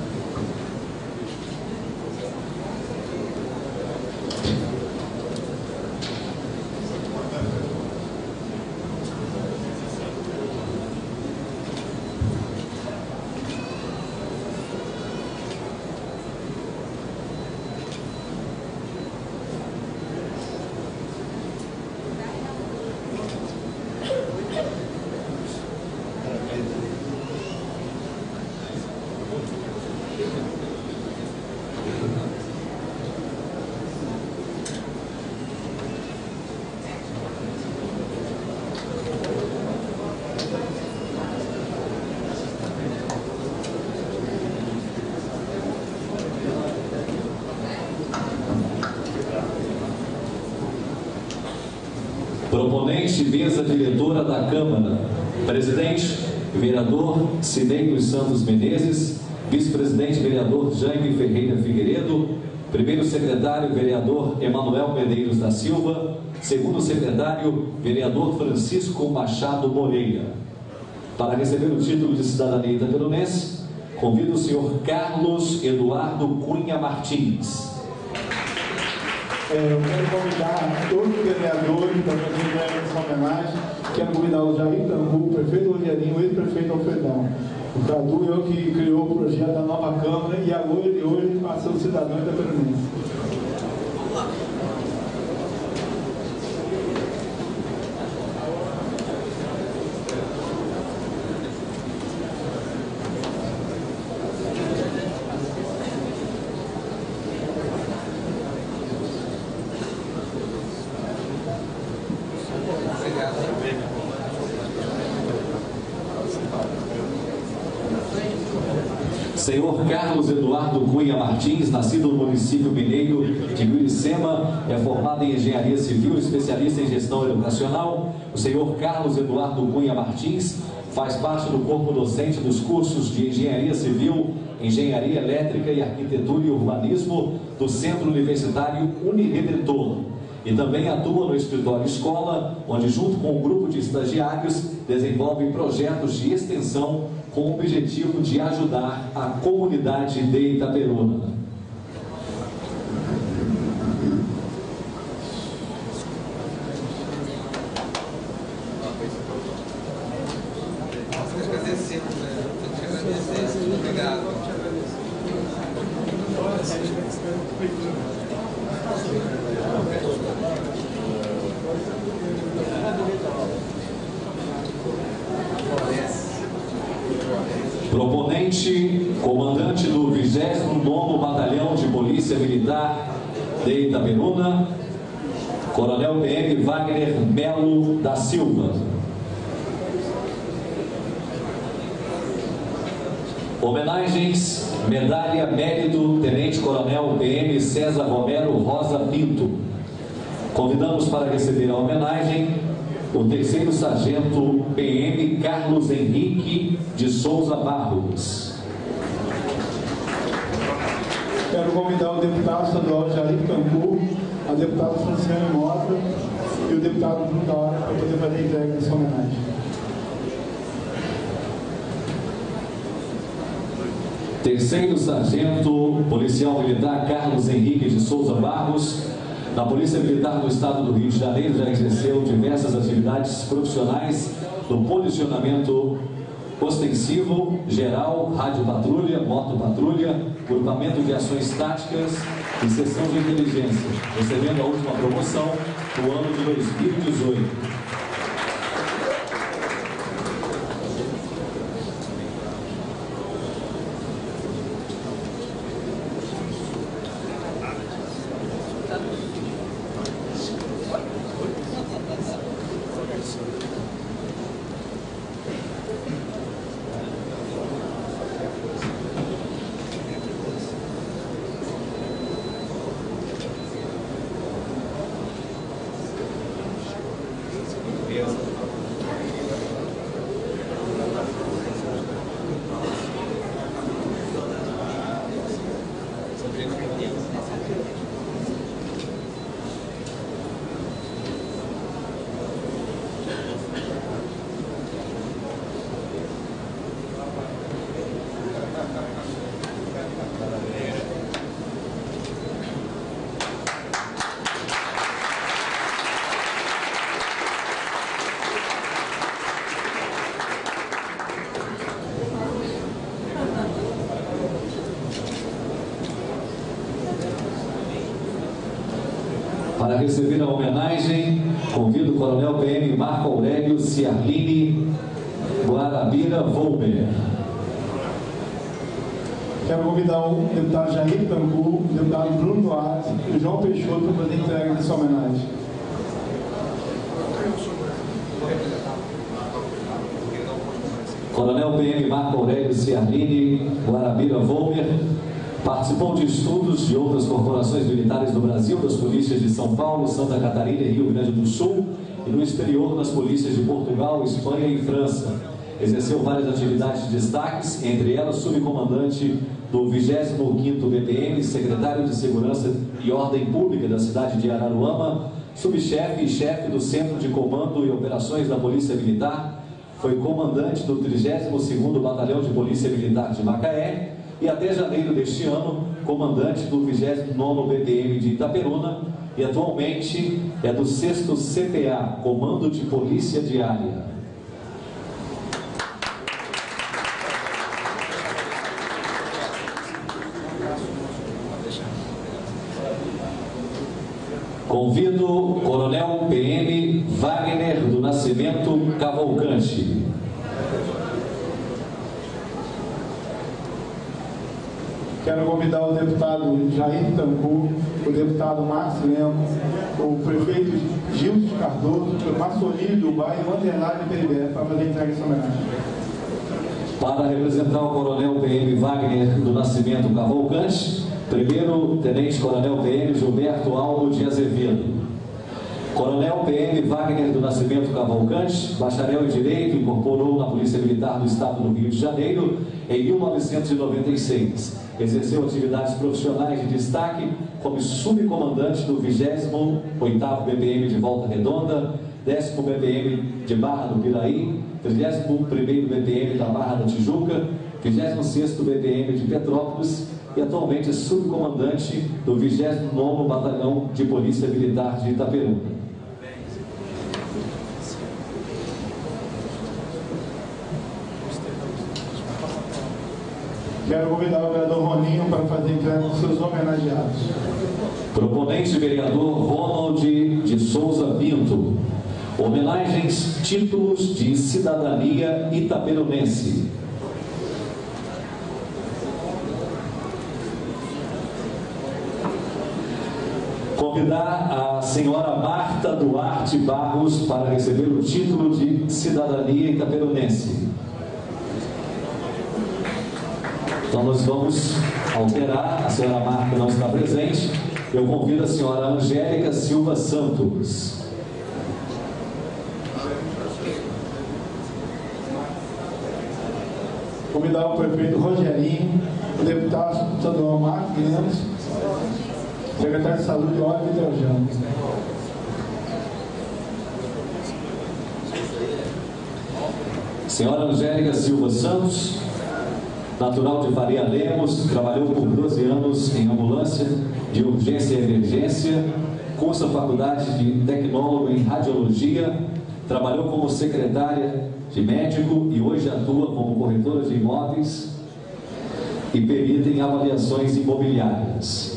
Proponente, mesa diretora da Câmara. Presidente, vereador Cidei dos Santos Menezes. Vice-presidente, vereador Jaime Ferreira Figueiredo. Primeiro secretário, vereador Emanuel Medeiros da Silva. Segundo secretário, vereador Francisco Machado Moreira. Para receber o título de cidadania itaperunense, convido o senhor Carlos Eduardo Cunha Martins. É, eu quero convidar todos os vereadores para fazer essa homenagem. Quero convidar o Jair Tambu, o prefeito Rogerinho, o ex-prefeito Alfredão. O Cadu é o que criou o projeto da nova Câmara e agora ele hoje passa o cidadão itaperunense. Senhor Carlos Eduardo Cunha Martins, nascido no município mineiro de Uiricema, é formado em Engenharia Civil, especialista em Gestão Educacional. O senhor Carlos Eduardo Cunha Martins faz parte do corpo docente dos cursos de Engenharia Civil, Engenharia Elétrica e Arquitetura e Urbanismo do Centro Universitário Uniredentor. e também atua no escritório escola, onde junto com um grupo de estagiários desenvolve projetos de extensão com o objetivo de ajudar a comunidade de Itaperuna. Proponente, comandante do vigésimo nono Batalhão de Polícia Militar de Itaperuna, Coronel P M Wagner Melo da Silva. Homenagens, medalha mérito Tenente Coronel P M César Romero Rosa Pinto. Convidamos para receber a homenagem o terceiro sargento P M Carlos Henrique de Souza Barros. Quero convidar o deputado estadual Jair Campu, a deputada Franciane Mota e o deputado Bruno da Hora para poder fazer a entrega dessa homenagem. Terceiro sargento policial militar Carlos Henrique de Souza Barros, na Polícia Militar do Estado do Rio de Janeiro, já exerceu diversas atividades profissionais no policionamento ostensivo, geral, rádio patrulha, moto patrulha, grupamento de ações táticas e seção de inteligência, recebendo a última promoção no ano de dois mil e dezoito. Para receber a homenagem, convido o Coronel P M Marco Aurélio Ciarline Guarabira Volmer. Quero convidar o deputado Jair Campu, o deputado Bruno Duarte e o João Peixoto para fazer a entrega dessa homenagem. Coronel P M Marco Aurélio Ciarline Guarabira Volmer participou de estudos de outras corporações militares do Brasil, das polícias de São Paulo, Santa Catarina e Rio Grande do Sul, e no exterior nas polícias de Portugal, Espanha e França. Exerceu várias atividades de destaques, entre elas subcomandante do vigésimo quinto B P M, secretário de Segurança e Ordem Pública da cidade de Araruama, subchefe e chefe do Centro de Comando e Operações da Polícia Militar, foi comandante do trigésimo segundo Batalhão de Polícia Militar de Macaé, e até janeiro deste ano, comandante do vigésimo nono B P M de Itaperuna, e atualmente é do sexto C P A, Comando de Polícia Diária. Convido o Coronel P M Wagner do Nascimento Cavalcante. Quero convidar o deputado Jair Campu, o deputado Marcos Lemos, o prefeito Gilson de Cardoso, o Massolinho do bairro Vanderlei de Perivé, para fazer a entrega dessa homenagem. Para representar o Coronel P M Wagner do Nascimento Cavalcante, primeiro Tenente Coronel P M Gilberto Aldo de Azevedo. Coronel P M Wagner do Nascimento Cavalcante, bacharel em Direito, incorporou na Polícia Militar do Estado do Rio de Janeiro em mil novecentos e noventa e seis. Exerceu atividades profissionais de destaque como subcomandante do vigésimo oitavo B P M de Volta Redonda, décimo B P M de Barra do Piraí, trigésimo primeiro B P M da Barra da Tijuca, vigésimo sexto B P M de Petrópolis e atualmente subcomandante do vigésimo nono Batalhão de Polícia Militar de Itaperuna. Quero convidar o vereador Roninho para fazer a entrega dos seus homenageados. Proponente vereador Ronald de Souza Pinto. Homenagens, títulos de cidadania itaperunense. Convidar a senhora Marta Duarte Barros para receber o título de cidadania itaperunense. Então nós vamos alterar, a senhora Marta não está presente. Eu convido a senhora Angélica Silva Santos. Convidar o prefeito Rogerinho, o deputado estadual Marcos Lemos, secretário de Saúde Olívio Trajano. Senhora Angélica Silva Santos, natural de Faria Lemos, trabalhou por doze anos em ambulância de urgência e emergência, cursa faculdade de tecnólogo em radiologia, trabalhou como secretária de médico e hoje atua como corretora de imóveis e perita em avaliações imobiliárias.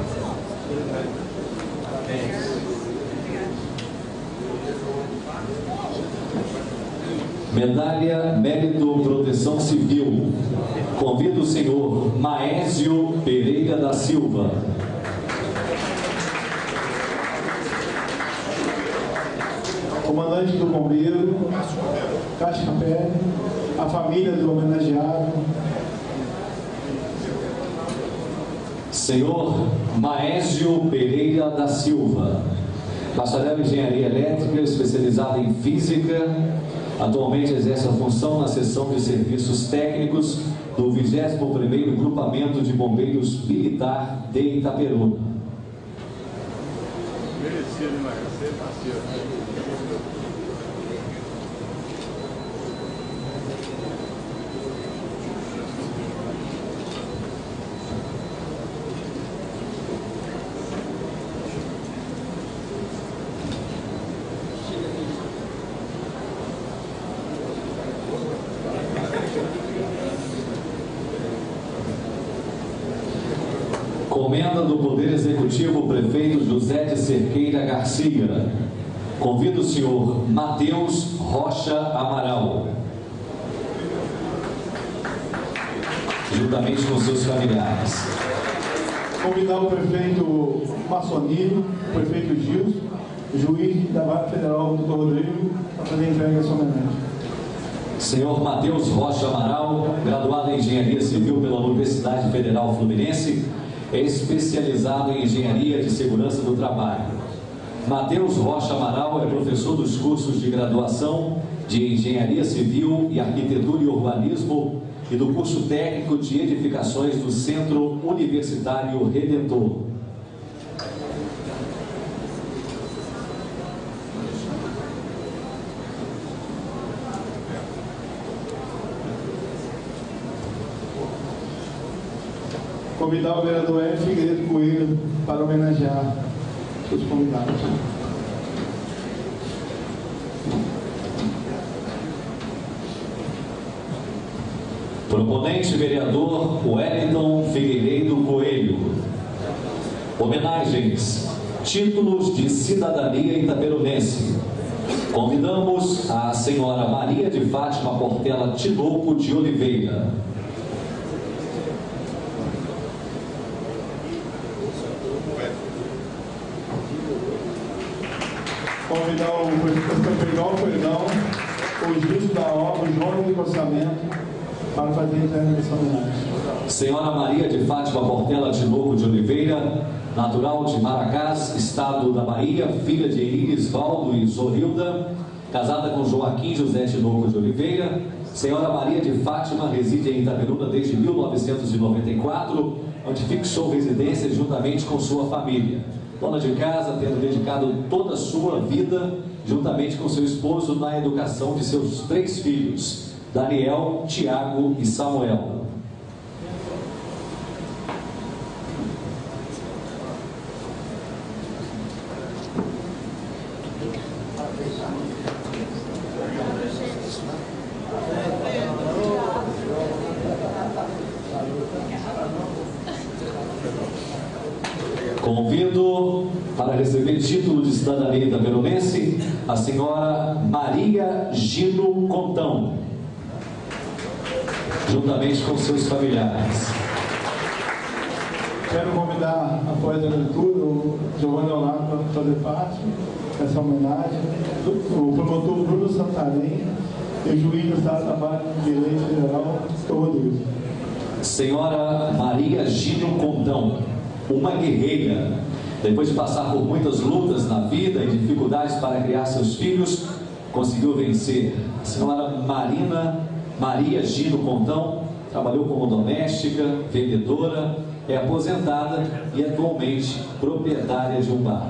Medalha Mérito Proteção Civil. Convido o senhor Maésio Pereira da Silva. Comandante do Bombeiro, Cascapé, a família do homenageado. Senhor Maésio Pereira da Silva, bacharel em Engenharia Elétrica, especializado em Física, atualmente exerce a função na seção de serviços técnicos do vigésimo primeiro Grupamento de Bombeiros Militar de Itaperuna. Merecido, mas você nasceu. Comenda do Poder Executivo, prefeito José de Cerqueira Garcia. Convido o senhor Matheus Rocha Amaral, juntamente com seus familiares. Convidar o prefeito Maçonino, o prefeito Gilson, juiz da Vara Federal do Rodrigo, para fazer a entrega dessa homenagem. Senhor Matheus Rocha Amaral, graduado em Engenharia Civil pela Universidade Federal Fluminense, é especializado em Engenharia de Segurança do Trabalho. Matheus Rocha Amaral é professor dos cursos de graduação de Engenharia Civil e Arquitetura e Urbanismo e do curso técnico de edificações do Centro Universitário Redentor. Convidar o vereador Hélio Figueiredo Coelho para homenagear os convidados. Proponente vereador Wellington Figueiredo Coelho. Homenagens, títulos de cidadania itaperunense. Convidamos a senhora Maria de Fátima Portela Tinoco de Oliveira. Convidar o prefeito Perdão, o juiz da obra, o João do Orçamento, para fazer a entrega dessa homenagem. Senhora Maria de Fátima Portela Tinoco de Oliveira, natural de Maracás, estado da Bahia, filha de Iris Valdo e Zorilda, casada com Joaquim José Tinoco de Oliveira. Senhora Maria de Fátima reside em Itaperuna desde mil novecentos e noventa e quatro, onde fixou residência juntamente com sua família. Dona de casa, tendo dedicado toda a sua vida, juntamente com seu esposo, na educação de seus três filhos, Daniel, Tiago e Samuel. Convido para receber título de cidadania itaperunense a senhora Maria Gino Contão, juntamente com seus familiares. Quero convidar, após a leitura, o Giovanni Olavo para fazer parte dessa homenagem, o promotor Bruno Santarém e o juiz do Estado da Vara de Direito Geral, Doutor Rodrigo. Senhora Maria Gino Contão, uma guerreira, depois de passar por muitas lutas na vida e dificuldades para criar seus filhos, conseguiu vencer. A senhora Marina Maria Gino Contão trabalhou como doméstica, vendedora, é aposentada e atualmente proprietária de um bar.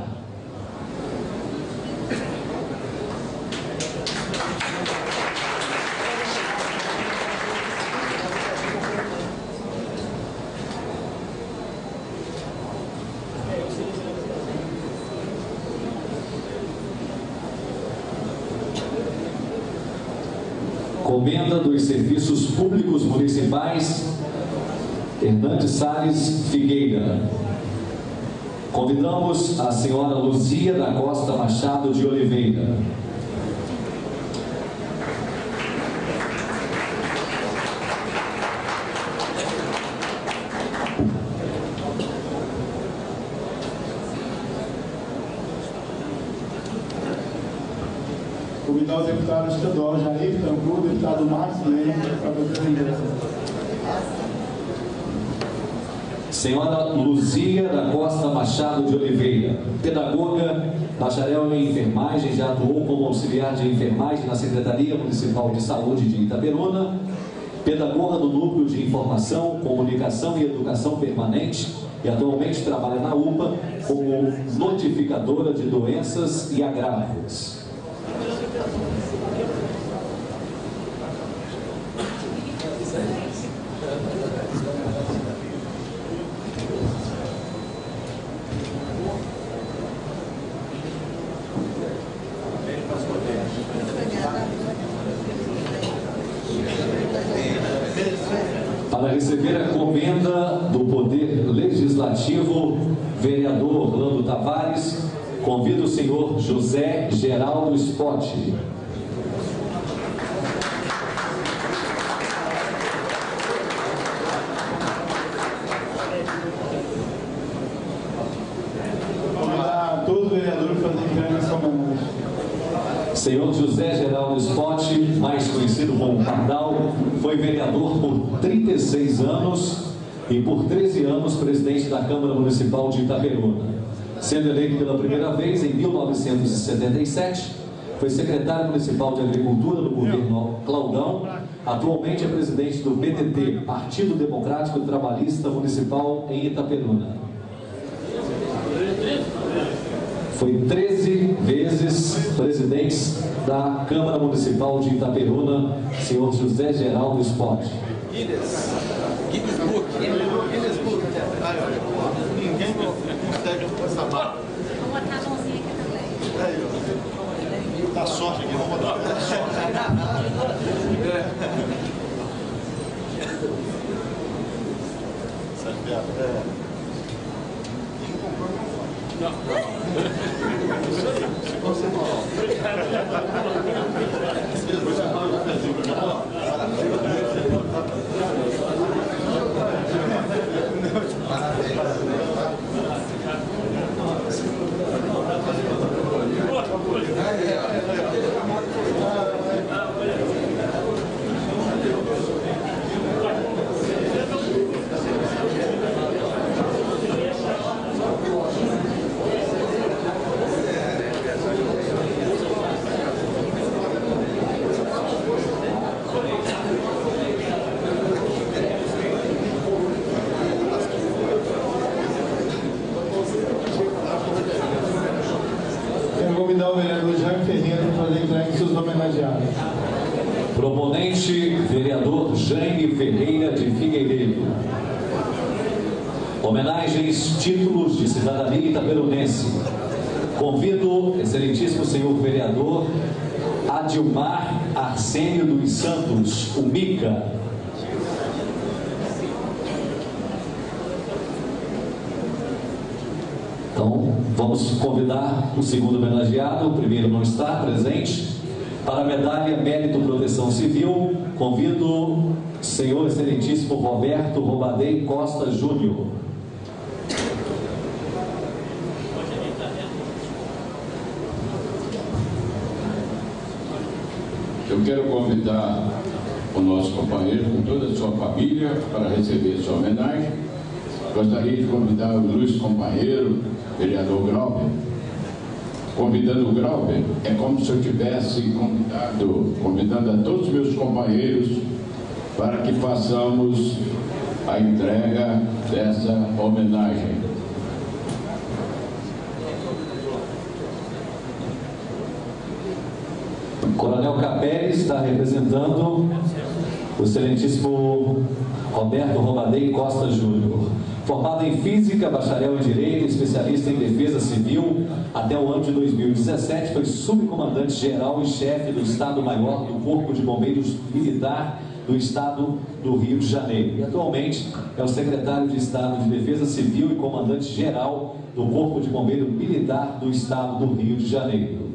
Comenda dos Serviços Públicos Municipais, Hernandes Salles Figueira. Convidamos a senhora Luzia da Costa Machado de Oliveira. Convidar o deputado estadual Jair Bittencourt, o deputado Marcos Leme, para fazer a ingresso. Senhora Luzia da Costa Machado de Oliveira, pedagoga, bacharel em enfermagem, já atuou como auxiliar de enfermagem na Secretaria Municipal de Saúde de Itaperuna, pedagoga do Núcleo de Informação, Comunicação e Educação Permanente e atualmente trabalha na U P A como notificadora de doenças e agravos. Para receber a comenda do Poder Legislativo, vereador Orlando Tavares, convido o senhor José Geraldo Spotti. Convidar todos os vereadores para fazer entrega nessa homenagem. Senhor José Geraldo Spotti, mais conhecido como Pardal, foi vereador por trinta e seis anos e por treze anos presidente da Câmara Municipal de Itaperuna. Sendo eleito pela primeira vez em mil novecentos e setenta e sete, foi secretário municipal de Agricultura do governo Claudão, atualmente é presidente do P D T, Partido Democrático Trabalhista Municipal em Itaperuna. Foi treze vezes presidente da Câmara Municipal de Itaperuna, senhor José Geraldo Spotti. Guinness. Guinness Book. Guinness Book. Ninguém consegue essa barra. Vou botar a mãozinha aqui também. Dá sorte aqui, vamos botar. Dá sorte. É. Não, se você falar. convidar o vereador Jaime Ferreira para fazer a entrega de seus homenageados. Proponente, vereador Jaime Ferreira de Figueiredo. Homenagens, títulos de cidadania itaperunense. Convido, excelentíssimo senhor vereador Adilmar Arsênio dos Santos, o Mica. Então, vamos convidar o segundo homenageado, o primeiro não está presente, para a medalha Mérito Proteção Civil. Convido o senhor excelentíssimo Roberto Robadei Costa Júnior. Eu quero convidar o nosso companheiro com toda a sua família para receber sua homenagem. Gostaria de convidar o ilustre companheiro, vereador Grauber. Convidando o Grauber, é como se eu tivesse convidado, convidando a todos os meus companheiros para que façamos a entrega dessa homenagem. Coronel Capelli está representando o excelentíssimo Roberto Robadei Costa Júnior. Formado em Física, bacharel em Direito, especialista em Defesa Civil, até o ano de dois mil e dezessete foi subcomandante-geral e chefe do Estado-Maior do Corpo de Bombeiros Militar do Estado do Rio de Janeiro. E atualmente é o secretário de Estado de Defesa Civil e comandante-geral do Corpo de Bombeiro Militar do Estado do Rio de Janeiro.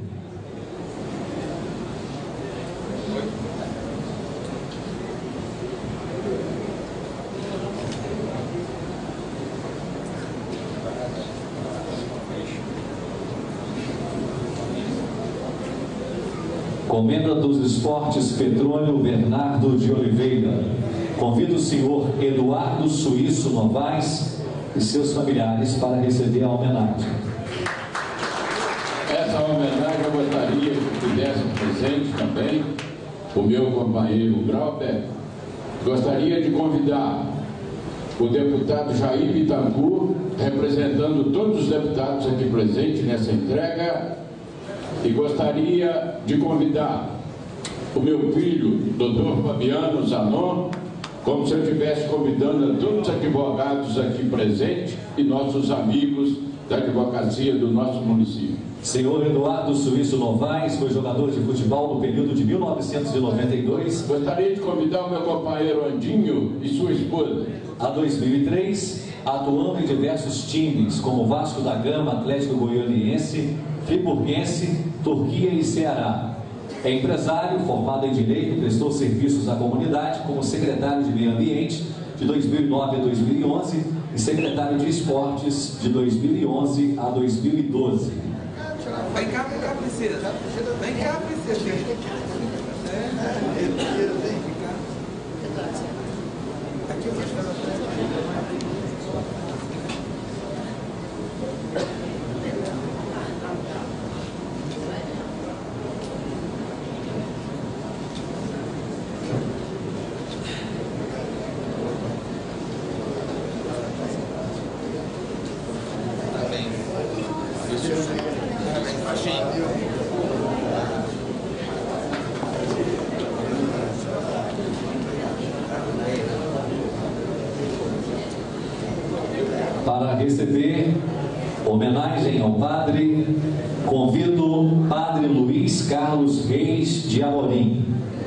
Comenda dos Esportes Petrônio Bernardo de Oliveira. Convido o senhor Eduardo Suíço Novaes e seus familiares para receber a homenagem. Essa homenagem eu gostaria que pudesse presente também o meu companheiro Grauber. Gostaria de convidar o deputado Jair Bittencourt, representando todos os deputados aqui presentes nessa entrega. E gostaria de convidar o meu filho, doutor Fabiano Zanon, como se eu estivesse convidando a todos os advogados aqui presentes e nossos amigos da advocacia do nosso município. Senhor Eduardo Suíço Novaes foi jogador de futebol no período de mil novecentos e noventa e dois. Gostaria de convidar o meu companheiro Andinho e sua esposa. A dois mil e três, atuando em diversos times, como Vasco da Gama, Atlético Goianiense, Friburguense, Turquia e Ceará. É empresário, formado em Direito, prestou serviços à comunidade como secretário de Meio Ambiente de dois mil e nove a dois mil e onze e secretário de Esportes de dois mil e onze a dois mil e doze. Vem cá, vem cá, princesa. Vem cá, princesa. Aqui eu vou estar. Para receber homenagem ao padre, convido o padre Luiz Carlos Reis de Amorim.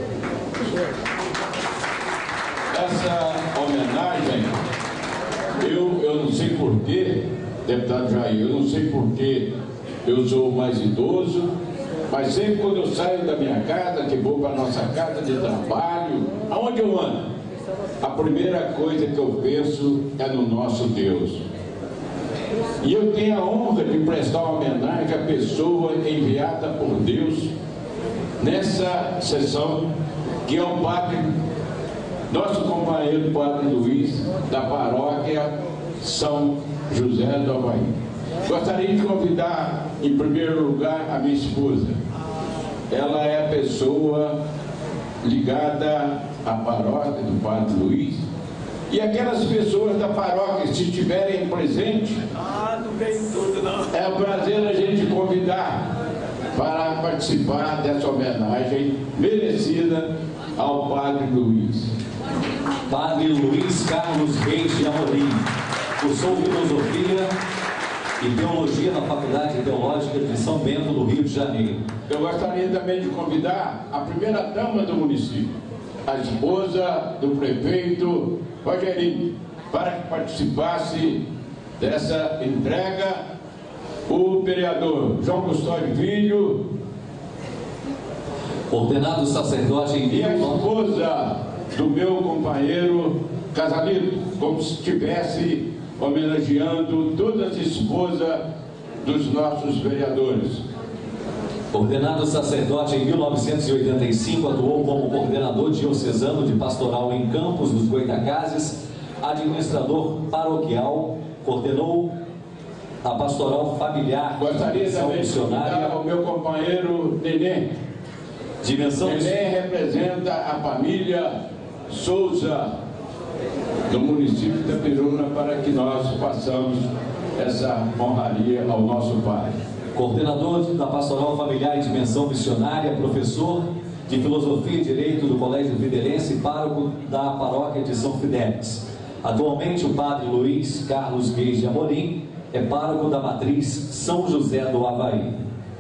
Essa homenagem, eu, eu não sei porquê, deputado Jair, eu não sei porquê eu sou mais idoso, mas sempre quando eu saio da minha casa, que vou para a nossa casa de trabalho, aonde eu ando, a primeira coisa que eu penso é no nosso Deus. E eu tenho a honra de prestar uma homenagem à pessoa enviada por Deus nessa sessão, que é o padre, nosso companheiro padre Luiz, da paróquia São José do Havaí. Gostaria de convidar, em primeiro lugar, a minha esposa. Ela é a pessoa ligada à paróquia do padre Luiz. E aquelas pessoas da paróquia, se estiverem presentes, Ah, não veio tudo, não. é um prazer a gente convidar para participar dessa homenagem merecida ao Padre Luiz. Padre Luiz Carlos Reis de Amorim, cursou Filosofia e Teologia na Faculdade Teológica de São Bento, no Rio de Janeiro. Eu gostaria também de convidar a primeira dama do município, a esposa do prefeito Rogerinho, para que participasse dessa entrega, o vereador João Custódio Filho, ordenado sacerdote em e a esposa do meu companheiro Casalito, como se estivesse homenageando todas as esposas dos nossos vereadores. Ordenado sacerdote em mil novecentos e oitenta e cinco, atuou como coordenador diocesano de pastoral em Campos dos Goitacazes, administrador paroquial, coordenou a pastoral familiar. Gostaria também de convidar o meu companheiro Nenê. Dimensão Nenê representa a família Souza do município de Itaperuna, para que nós façamos essa honraria ao nosso pai. Coordenador da Pastoral Familiar e Dimensão Missionária, professor de Filosofia e Direito do Colégio Videlense e pároco da Paróquia de São Fidélis. Atualmente, o Padre Luiz Carlos Reis de Amorim é pároco da Matriz São José do Havaí.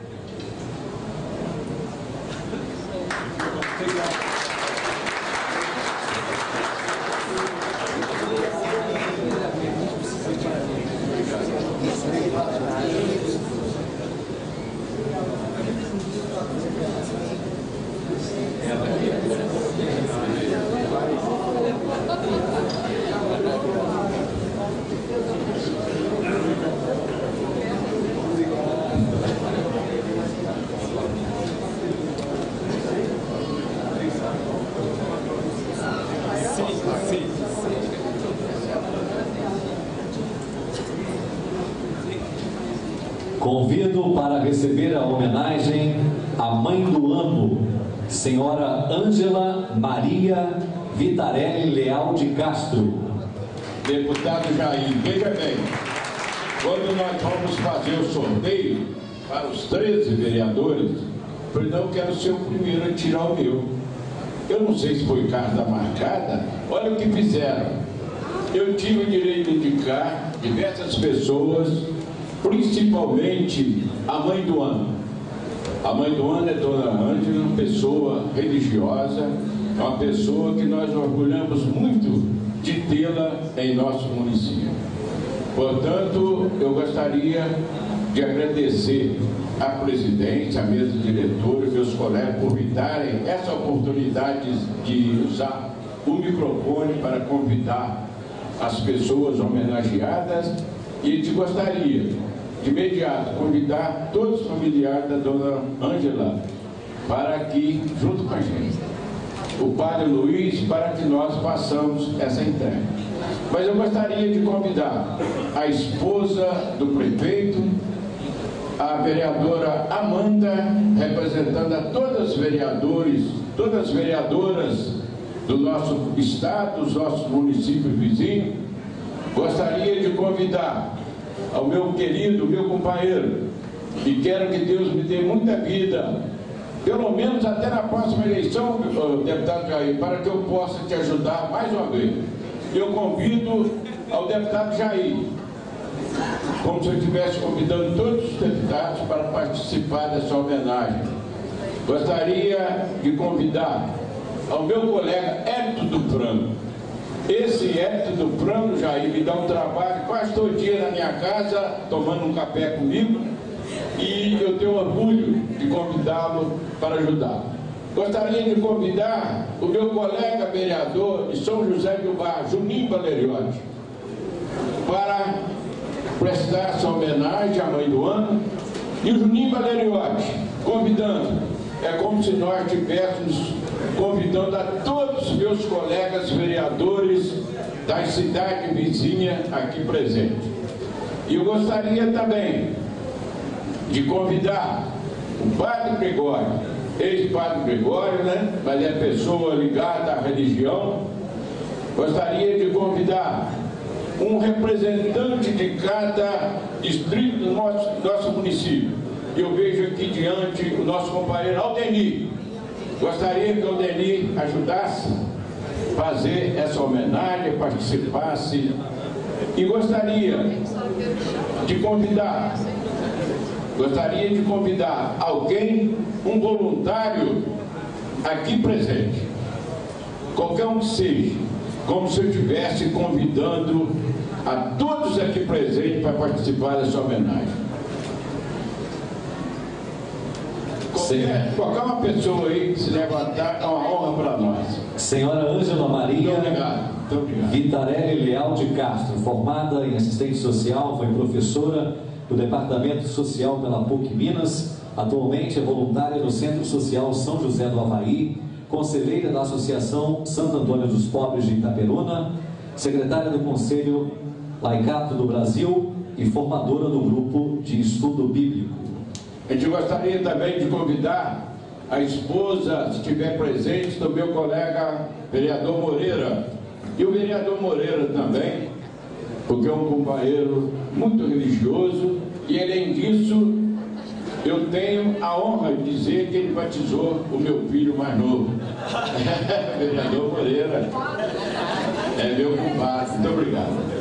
Convido para receber a homenagem a mãe do ano, senhora Ângela Maria Vitarelli Leal de Castro. Deputado Jair, veja bem, quando nós vamos fazer o sorteio para os treze vereadores, eu não quero ser o primeiro a tirar o meu. Eu não sei se foi carta marcada, olha o que fizeram. Eu tive o direito de indicar diversas pessoas, principalmente a mãe do ano. A mãe do ano é Dona Ângela, uma pessoa religiosa, é uma pessoa que nós orgulhamos muito de tê-la em nosso município. Portanto, eu gostaria de agradecer à presidência, à mesa diretora e meus colegas por me darem essa oportunidade de usar o microfone para convidar as pessoas homenageadas, e te gostaria de imediato convidar todos os familiares da Dona Ângela para aqui junto com a gente, o Padre Luiz, para que nós façamos essa entrega. Mas eu gostaria de convidar a esposa do prefeito, a vereadora Amanda, representando a todos os vereadores, todas as vereadoras do nosso estado, dos nossos municípios vizinhos. Gostaria de convidar ao meu querido, meu companheiro, e quero que Deus me dê muita vida, pelo menos até na próxima eleição, deputado Jair, para que eu possa te ajudar mais uma vez. Eu convido ao deputado Jair, como se eu estivesse convidando todos os deputados para participar dessa homenagem. Gostaria de convidar ao meu colega Hélio do Franco. Esse Hélio do Franco, Jair, me dá um trabalho quase todo dia na minha casa, tomando um café comigo, e eu tenho orgulho de convidá-lo para ajudar. Gostaria de convidar o meu colega vereador de São José do Bar, Juninho Valeriotti, para prestar essa homenagem à mãe do ano. E o Juninho Valeriotti, convidando, é como se nós estivéssemos convidando a todos os meus colegas vereadores da cidade vizinha aqui presente. E eu gostaria também de convidar o Padre Gregório, ex-Padre Gregório, né? Mas é pessoa ligada à religião. Gostaria de convidar um representante de cada distrito do nosso, nosso município. eu vejo aqui diante o nosso companheiro Aldenir. Gostaria que o Aldenir ajudasse a fazer essa homenagem, participasse, e gostaria de convidar, gostaria de convidar alguém, um voluntário aqui presente, qualquer um que seja, como se eu estivesse convidando a todos aqui presentes para participar dessa homenagem. Qualquer, qualquer uma pessoa aí que se levantar é uma honra para nós. Senhora Ângela Maria Muito obrigado. Muito obrigado. Vitarelli Leal de Castro, formada em assistente social, foi professora do Departamento Social pela P U C Minas, atualmente é voluntária no Centro Social São José do Havaí, conselheira da Associação Santo Antônio dos Pobres de Itaperuna, secretária do Conselho Laicato do Brasil e formadora do Grupo de Estudo Bíblico. A gente gostaria também de convidar a esposa, se estiver presente, do meu colega vereador Moreira, e o vereador Moreira também, porque é um companheiro muito religioso, e além disso, eu tenho a honra de dizer que ele batizou o meu filho mais novo. Vereador Moreira é meu compadre. Muito obrigado.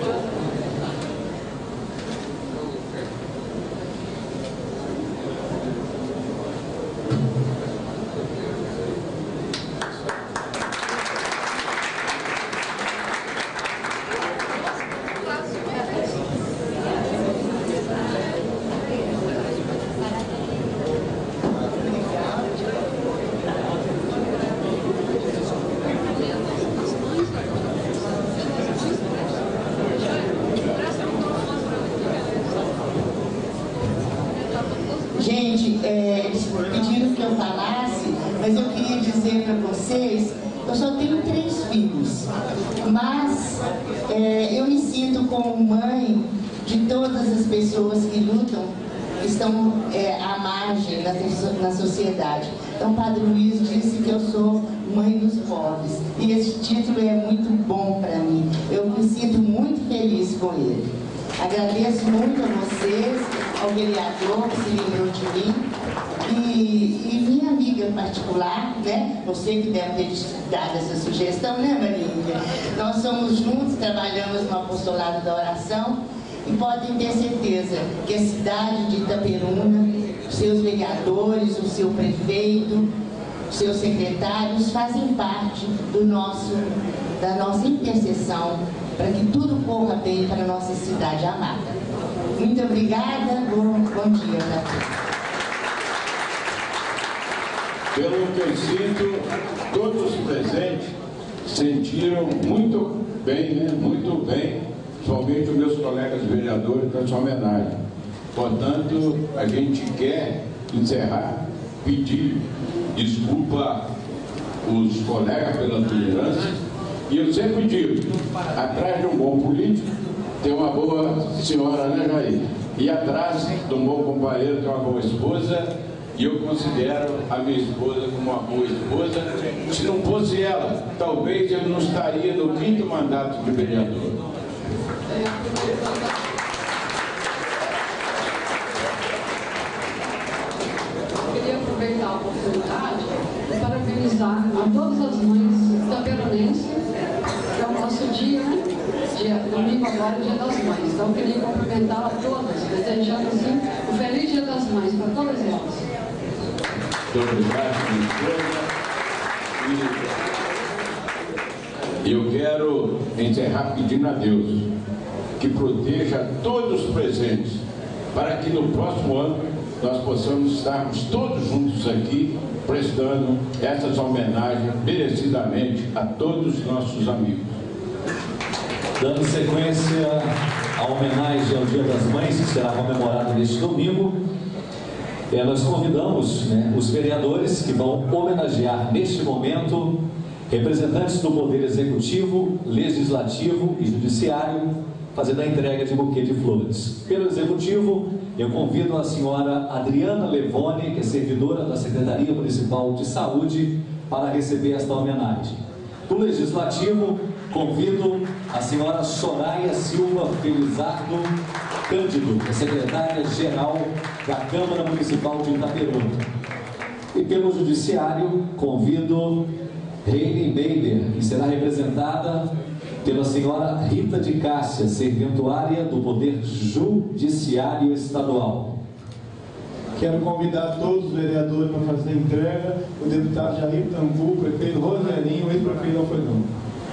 Gente, é, eles pediram que eu falasse, mas eu queria dizer para vocês, eu só tenho três filhos, mas é, eu me sinto como mãe de todas as pessoas que lutam, que estão é, à margem na, na sociedade. Então, o Padre Luiz disse que eu sou mãe dos pobres, e esse título é muito bom para mim. Eu me sinto muito feliz com ele. Agradeço muito a vocês, ao vereador que se lembrou de mim, e, e minha amiga em particular, né? Você que deve ter dado essa sugestão, né, Marinha? Nós somos juntos, trabalhamos no apostolado da oração, e podem ter certeza que a cidade de Itaperuna, os seus vereadores, o seu prefeito, os seus secretários fazem parte do nosso, da nossa intercessão para que tudo corra bem para a nossa cidade amada. Muito obrigada, bom, bom dia para todos. Pelo que eu sinto, todos os presentes sentiram muito bem, né? Muito bem, somente os meus colegas vereadores, nessa homenagem. Portanto, a gente quer encerrar, pedir desculpa os colegas pela tolerância, e eu sempre digo, atrás de um bom político tem uma boa senhora, né, Jair? E atrás de um bom companheiro tem uma boa esposa, e eu considero a minha esposa como uma boa esposa. Se não fosse ela, talvez eu não estaria no quinto mandato de vereador. Eu queria aproveitar a oportunidade e parabenizar a todas as mães itaperunenses, que é o nosso dia, né? Dia, domingo agora, Dia das Mães. Então eu queria cumprimentar a todas, desejando assim um feliz Dia das Mães para todas elas. Muito obrigado, minha esposa. E eu quero encerrar pedindo a Deus que proteja todos os presentes, para que no próximo ano nós possamos estarmos todos juntos aqui, prestando essas homenagens merecidamente a todos os nossos amigos. Dando sequência à homenagem ao Dia das Mães, que será comemorado neste domingo, é, nós convidamos, né, os vereadores que vão homenagear neste momento representantes do Poder Executivo, Legislativo e Judiciário, fazendo a entrega de buquê de flores. Pelo Executivo, eu convido a senhora Adriana Levone, que é servidora da Secretaria Municipal de Saúde, para receber esta homenagem. Do Legislativo, convido a senhora Soraya Silva Felizardo Cândido, secretária-geral da Câmara Municipal de Itaperuna. E pelo Judiciário, convido Reine Bader, que será representada pela senhora Rita de Cássia, serventuária do Poder Judiciário Estadual. Quero convidar todos os vereadores para fazer a entrega, o deputado Jair Tambu, o prefeito Roserinho, o ex-prefeito Alfredão.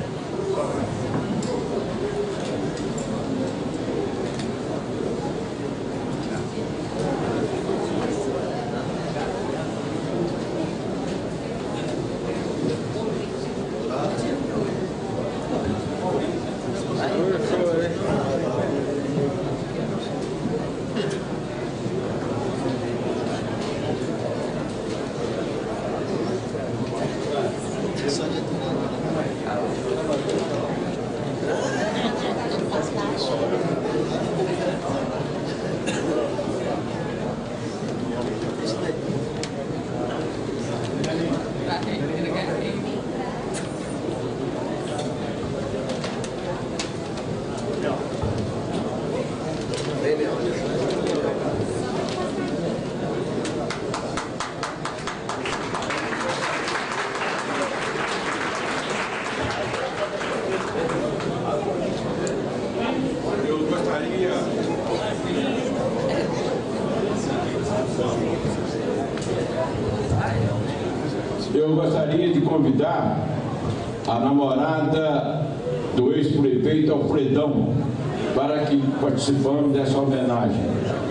Eu gostaria de convidar a namorada do ex-prefeito Alfredão para que participamos dessa homenagem.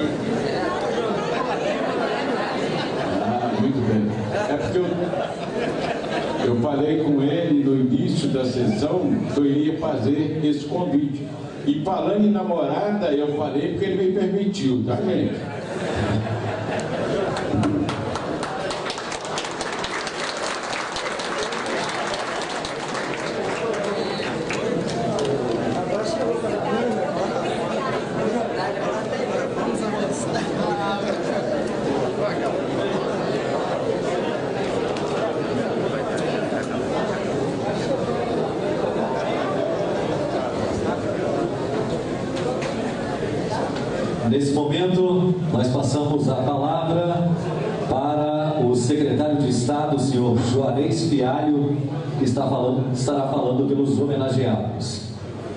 Ah, muito bem. É porque eu, eu falei com ele no início da sessão que eu iria fazer esse convite. E falando em namorada, eu falei porque ele me permitiu, tá, gente? Nesse momento, nós passamos a palavra para o secretário de Estado, o senhor Juarez Fialho, que está falando, estará falando pelos homenageados.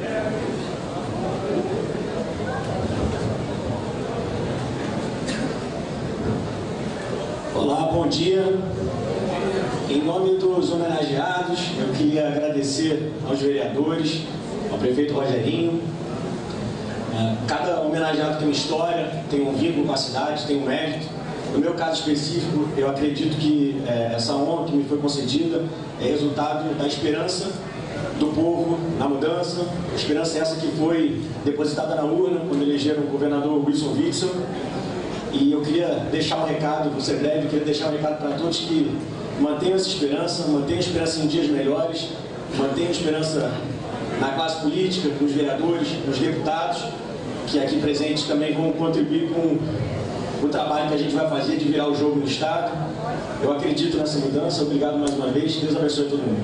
Olá, bom dia. Em nome dos homenageados, eu queria agradecer aos vereadores, ao prefeito Rogerinho. Cada homenageado tem uma história, tem um vínculo com a cidade, tem um mérito. No meu caso específico, eu acredito que é, essa honra que me foi concedida é resultado da esperança do povo na mudança, a esperança essa que foi depositada na urna quando elegeram o governador Wilson Witzel. E eu queria deixar um recado, vou ser breve, queria deixar um recado para todos que mantenham essa esperança, mantenham a esperança em dias melhores, mantenham a esperança na classe política, nos vereadores, nos deputados, que aqui presentes também vão contribuir com o trabalho que a gente vai fazer de virar o jogo no Estado. Eu acredito nessa mudança. Obrigado mais uma vez. Deus abençoe todo mundo.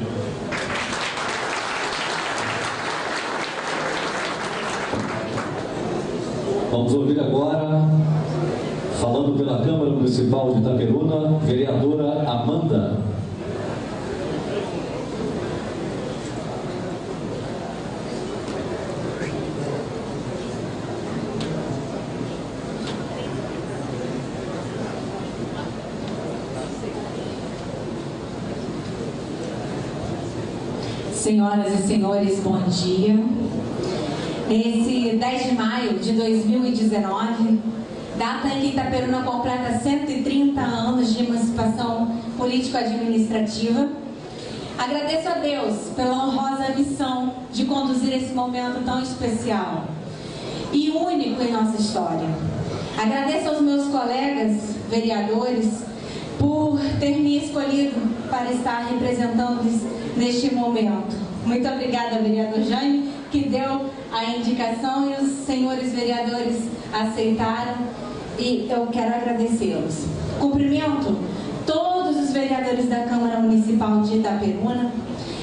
Vamos ouvir agora, falando pela Câmara Municipal de Itaperuna, vereadora Amanda. Senhoras e senhores, bom dia. Esse dez de maio de dois mil e dezenove, data em que Itaperuna completa cento e trinta anos de emancipação político-administrativa, agradeço a Deus pela honrosa missão de conduzir esse momento tão especial e único em nossa história. Agradeço aos meus colegas vereadores por ter me escolhido para estar representando-os neste momento. Muito obrigada, vereador Jaime, que deu a indicação e os senhores vereadores aceitaram e eu quero agradecê-los. Cumprimento todos os vereadores da Câmara Municipal de Itaperuna e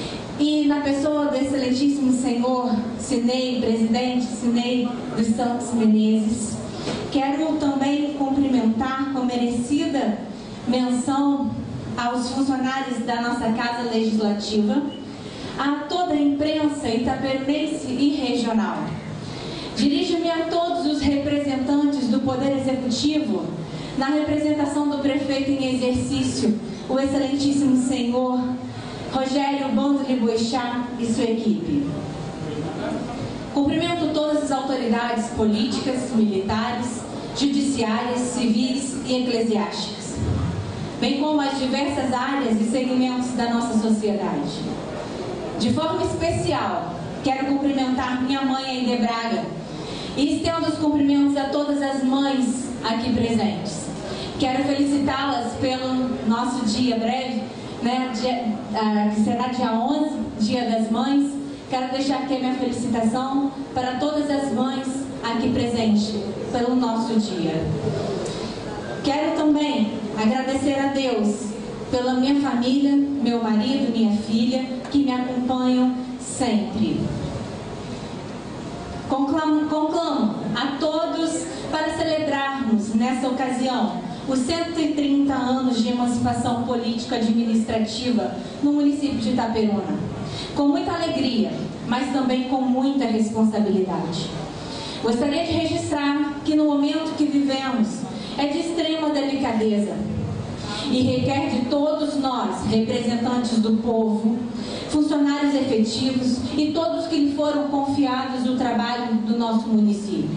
e na pessoa do excelentíssimo senhor Cinei, presidente Cinei dos Santos Menezes. Quero também cumprimentar com merecida menção aos funcionários da nossa Casa Legislativa, a toda a imprensa itaperunense e regional. Dirijo-me a todos os representantes do Poder Executivo, na representação do prefeito em exercício, o excelentíssimo senhor Rogério Bandoli Boechat e sua equipe. Cumprimento todas as autoridades políticas, militares, judiciárias, civis e eclesiásticas, bem como as diversas áreas e segmentos da nossa sociedade. De forma especial, quero cumprimentar minha mãe, Aide Braga, e estendo os cumprimentos a todas as mães aqui presentes. Quero felicitá-las pelo nosso dia breve, né, dia, uh, que será dia onze, Dia das Mães. Quero deixar aqui a minha felicitação para todas as mães aqui presentes pelo nosso dia. Quero também agradecer a Deus pela minha família, meu marido, minha filha, que me acompanham sempre. Conclamo, conclamo a todos para celebrarmos nessa ocasião os cento e trinta anos de emancipação político-administrativa no município de Itaperuna, com muita alegria, mas também com muita responsabilidade. Gostaria de registrar que no momento que vivemos é de extrema delicadeza e requer de todos nós, representantes do povo, funcionários efetivos e todos que lhe foram confiados o trabalho do nosso município.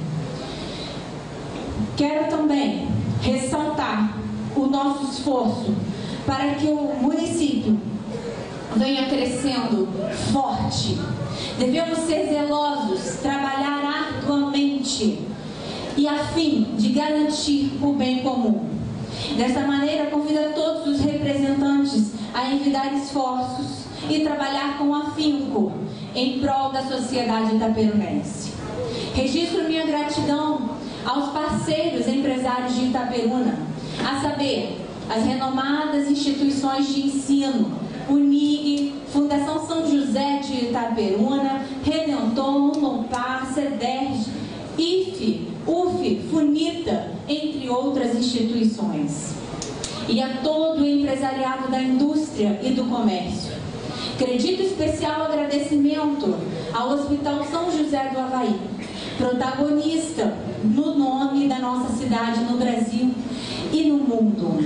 Quero também ressaltar o nosso esforço para que o município venha crescendo forte. Devemos ser zelosos, trabalhar arduamente e a fim de garantir o bem comum. Dessa maneira, convido a todos os representantes a envidar esforços e trabalhar com afinco em prol da sociedade itaperunense. Registro minha gratidão aos parceiros empresários de Itaperuna, a saber, as renomadas instituições de ensino, Unig, Fundação São José de Itaperuna, Redentor, Unopar, CEDERJ, I F E, U F E, FUNITA, entre outras instituições. E a todo o empresariado da indústria e do comércio. Acredito especial agradecimento ao Hospital São José do Havaí, protagonista no nome da nossa cidade no Brasil e no mundo.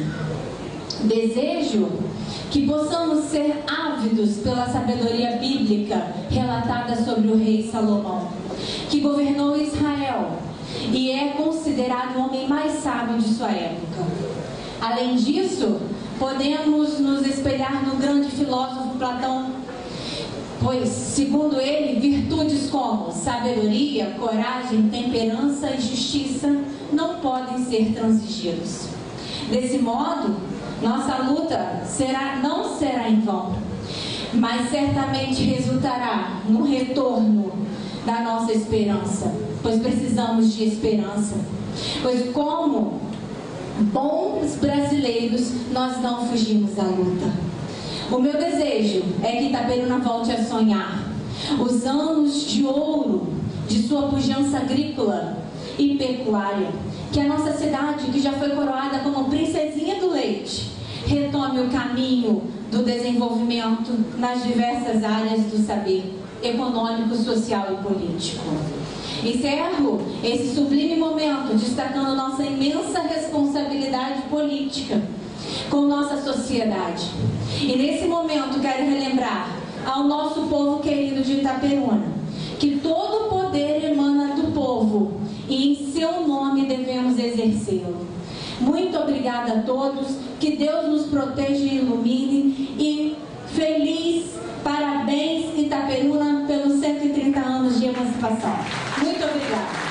Desejo que possamos ser ávidos pela sabedoria bíblica relatada sobre o rei Salomão, que governou Israel e é considerado o homem mais sábio de sua época. Além disso, podemos nos espelhar no grande filósofo Platão, pois, segundo ele, virtudes como sabedoria, coragem, temperança e justiça não podem ser transigidos. Desse modo, nossa luta será, não será em vão, mas certamente resultará no retorno da nossa esperança, pois precisamos de esperança, pois como bons brasileiros nós não fugimos da luta. O meu desejo é que Itaperuna volte a sonhar os anos de ouro de sua pujança agrícola e pecuária, que a nossa cidade, que já foi coroada como princesinha do leite, retome o caminho do desenvolvimento nas diversas áreas do saber econômico, social e político. Encerro esse sublime momento destacando nossa imensa responsabilidade política com nossa sociedade. E nesse momento quero relembrar ao nosso povo querido de Itaperuna que todo o poder emana do povo e em seu nome devemos exercê-lo. Muito obrigada a todos, que Deus nos proteja e ilumine e feliz parabéns Itaperuna pelos cento e trinta anos de emancipação. Muito obrigada.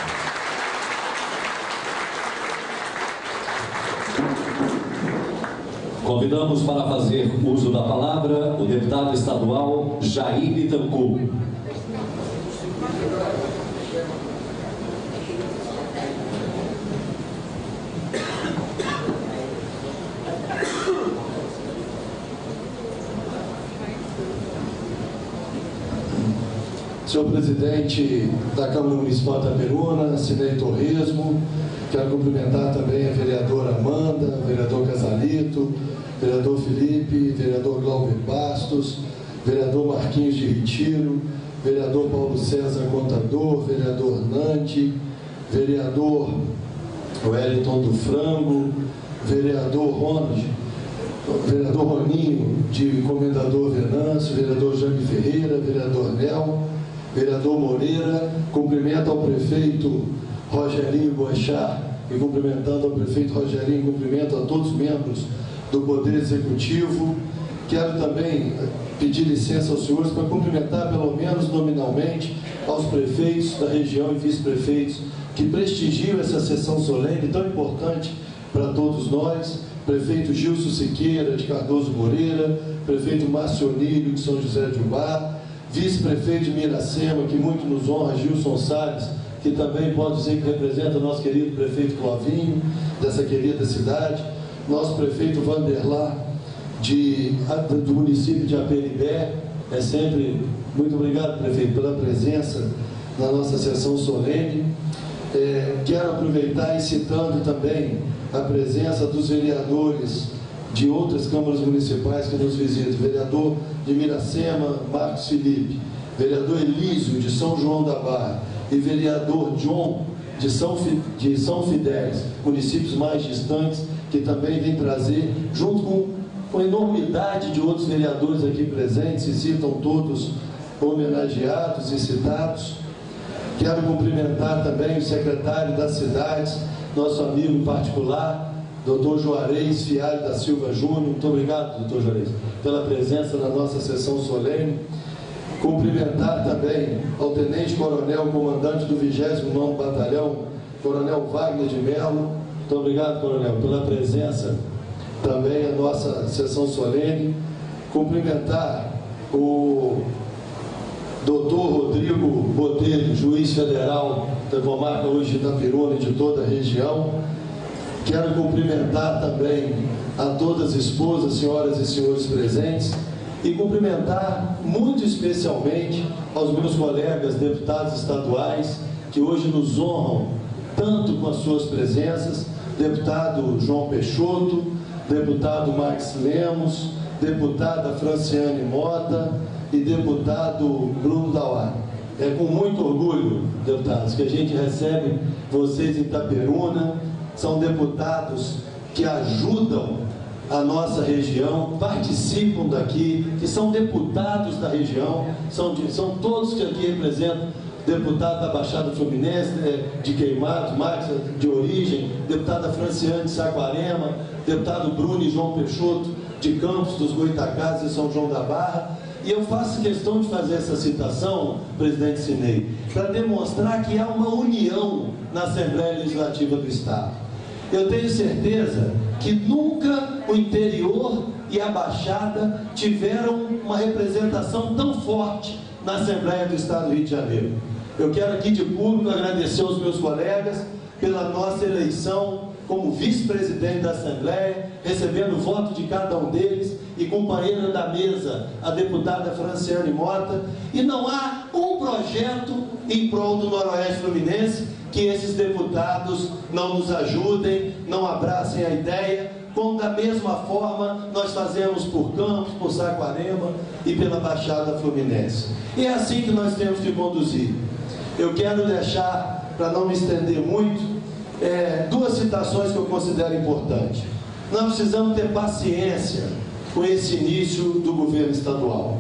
Convidamos para fazer uso da palavra o deputado estadual Jair Bittencourt. senhor presidente da Câmara Municipal de Itaperuna, Sidnei Torresmo, quero cumprimentar também a vereadora Amanda, o vereador Casalito, vereador Felipe, vereador Glauber Bastos, vereador Marquinhos de Retiro, vereador Paulo César Contador, vereador Nandi, vereador Wellington do Frango, vereador Ronald, vereador Roninho, de Comendador Venâncio, vereador Jangue Ferreira, vereador Nel, vereador Moreira, cumprimento ao prefeito Rogerinho Boechat e cumprimentando ao prefeito Rogerinho, cumprimento a todos os membros do Poder Executivo. Quero também pedir licença aos senhores para cumprimentar, pelo menos nominalmente, aos prefeitos da região e vice-prefeitos que prestigiam essa sessão solene tão importante para todos nós. Prefeito Gilson Siqueira, de Cardoso Moreira, prefeito Márcio Onílio, de São José de Ubá, vice-prefeito de Miracema, que muito nos honra, Gilson Salles, que também pode dizer que representa o nosso querido prefeito Clovinho, dessa querida cidade, nosso prefeito Vanderlá, de, do município de Aperibé. É sempre muito obrigado, prefeito, pela presença na nossa sessão solene. É, quero aproveitar e citando também a presença dos vereadores de outras câmaras municipais que nos visitam, vereador de Miracema, Marcos Felipe, vereador Elísio, de São João da Barra, e vereador John, de São, de São Fidélis, municípios mais distantes, que também vem trazer, junto com, com a enormidade de outros vereadores aqui presentes, se citam todos homenageados e citados. Quero cumprimentar também o secretário das cidades, nosso amigo em particular, doutor Juarez Fialho da Silva Júnior. Muito obrigado, doutor Juarez, pela presença na nossa sessão solene. Cumprimentar também ao tenente-coronel, comandante do vigésimo nono Batalhão, coronel Wagner de Mello. Muito obrigado, coronel, pela presença também na nossa sessão solene. Cumprimentar o doutor Rodrigo Botelho, juiz federal da comarca hoje de Itaperuna e de toda a região. Quero cumprimentar também a todas as esposas, senhoras e senhores presentes, e cumprimentar muito especialmente aos meus colegas deputados estaduais que hoje nos honram tanto com as suas presenças, deputado João Peixoto, deputado Max Lemos, deputada Franciane Mota e deputado Bruno Dauá. É com muito orgulho, deputados, que a gente recebe vocês em Itaperuna. São deputados que ajudam a nossa região, participam daqui, que são deputados da região, são, de, são todos que aqui representam, deputado da Baixada Fluminense, de Queimados, Max de origem, deputada Franciane de Saquarema, deputado Bruno e João Peixoto, de Campos dos Goitacazes e São João da Barra. E eu faço questão de fazer essa citação, presidente Sidnei, para demonstrar que há uma união na Assembleia Legislativa do Estado. Eu tenho certeza que nunca o interior e a Baixada tiveram uma representação tão forte na Assembleia do Estado do Rio de Janeiro. Eu quero aqui de público agradecer aos meus colegas pela nossa eleição como vice-presidente da Assembleia, recebendo o voto de cada um deles, e companheira da mesa, a deputada Franciane Mota. E não há um projeto em prol do Noroeste Fluminense que esses deputados não nos ajudem, não abracem a ideia, como da mesma forma nós fazemos por Campos, por Saquarema e pela Baixada Fluminense. E é assim que nós temos que conduzir. Eu quero deixar, para não me estender muito, é, duas citações que eu considero importantes. Nós precisamos ter paciência com esse início do governo estadual.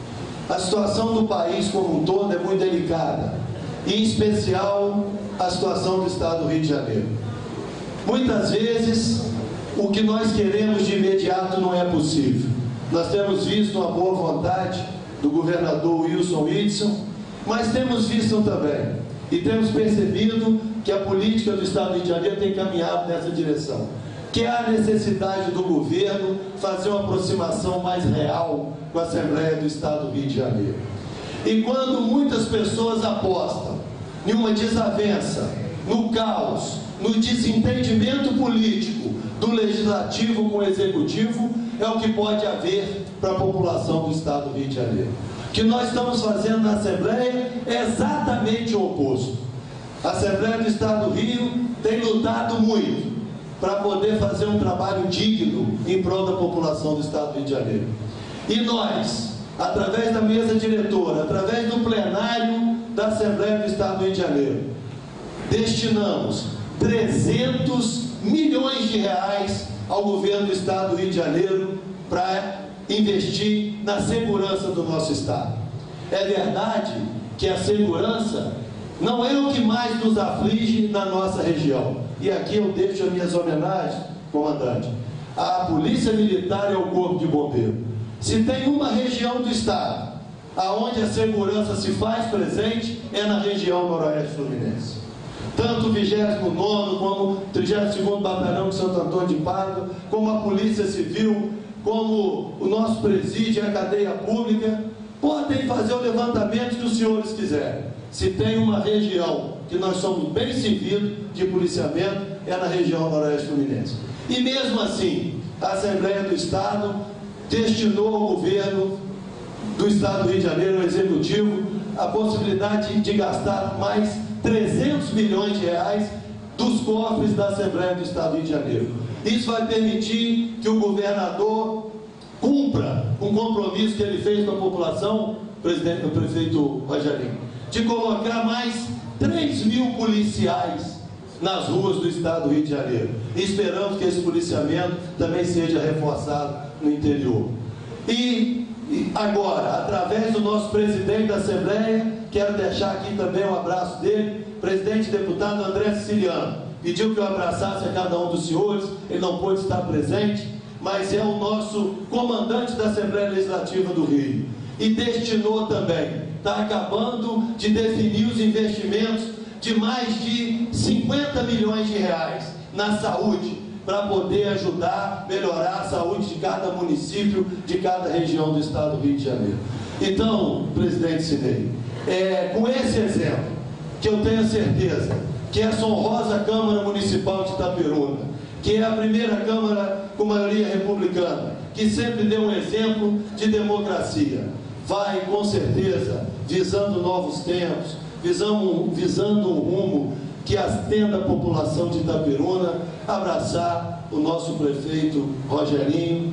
A situação do país como um todo é muito delicada, e em especial a situação do estado do Rio de Janeiro. Muitas vezes o que nós queremos de imediato não é possível. Nós temos visto uma boa vontade do governador Wilson Witzel, mas temos visto também e temos percebido que a política do estado do Rio de Janeiro tem caminhado nessa direção, que há a necessidade do governo fazer uma aproximação mais real com a Assembleia do Estado do Rio de Janeiro. E quando muitas pessoas apostam em uma desavença, no caos, no desentendimento político do Legislativo com o Executivo, é o que pode haver para a população do Estado do Rio de Janeiro. que nós estamos fazendo na Assembleia é exatamente o oposto. A Assembleia do Estado do Rio tem lutado muito para poder fazer um trabalho digno em prol da população do Estado do Rio de Janeiro. E nós, através da mesa diretora, através do plenário da Assembleia do Estado do Rio de Janeiro, destinamos trezentos milhões de reais ao governo do Estado do Rio de Janeiro para investir na segurança do nosso Estado. É verdade que a segurança não é o que mais nos aflige na nossa região. E aqui eu deixo as minhas homenagens, comandante, à Polícia Militar e ao Corpo de Bombeiro. Se tem uma região do Estado aonde a segurança se faz presente, é na região noroeste fluminense. Tanto o vigésimo nono, como o trigésimo segundo Batalhão de Santo Antônio de Pádua, como a Polícia Civil, como o nosso presídio e a cadeia pública, podem fazer o levantamento que os senhores quiserem. Se tem uma região que nós somos bem servidos de policiamento, é na região noroeste fluminense. E mesmo assim, a Assembleia do Estado destinou ao governo do Estado do Rio de Janeiro, ao Executivo, a possibilidade de gastar mais trezentos milhões de reais dos cofres da Assembleia do Estado do Rio de Janeiro. Isso vai permitir que o governador cumpra um compromisso que ele fez com a população, presidente, o prefeito Rogerinho, de colocar mais três mil policiais nas ruas do Estado do Rio de Janeiro. E esperamos que esse policiamento também seja reforçado no interior. E, e agora, através do nosso presidente da Assembleia, quero deixar aqui também um abraço dele, presidente deputado André Siciliano. Pediu que eu abraçasse a cada um dos senhores, ele não pôde estar presente, mas é o nosso comandante da Assembleia Legislativa do Rio. E destinou também, está acabando de definir os investimentos de mais de cinquenta milhões de reais na saúde, para poder ajudar a melhorar a saúde de cada município, de cada região do Estado do Rio de Janeiro. Então, presidente Sidnei, é com esse exemplo que eu tenho certeza que essa honrosa Câmara Municipal de Itaperuna, que é a primeira Câmara com maioria republicana, que sempre deu um exemplo de democracia, vai com certeza, visando novos tempos, visando, visando um rumo que atenda a população de Itaperuna, abraçar o nosso prefeito Rogerinho,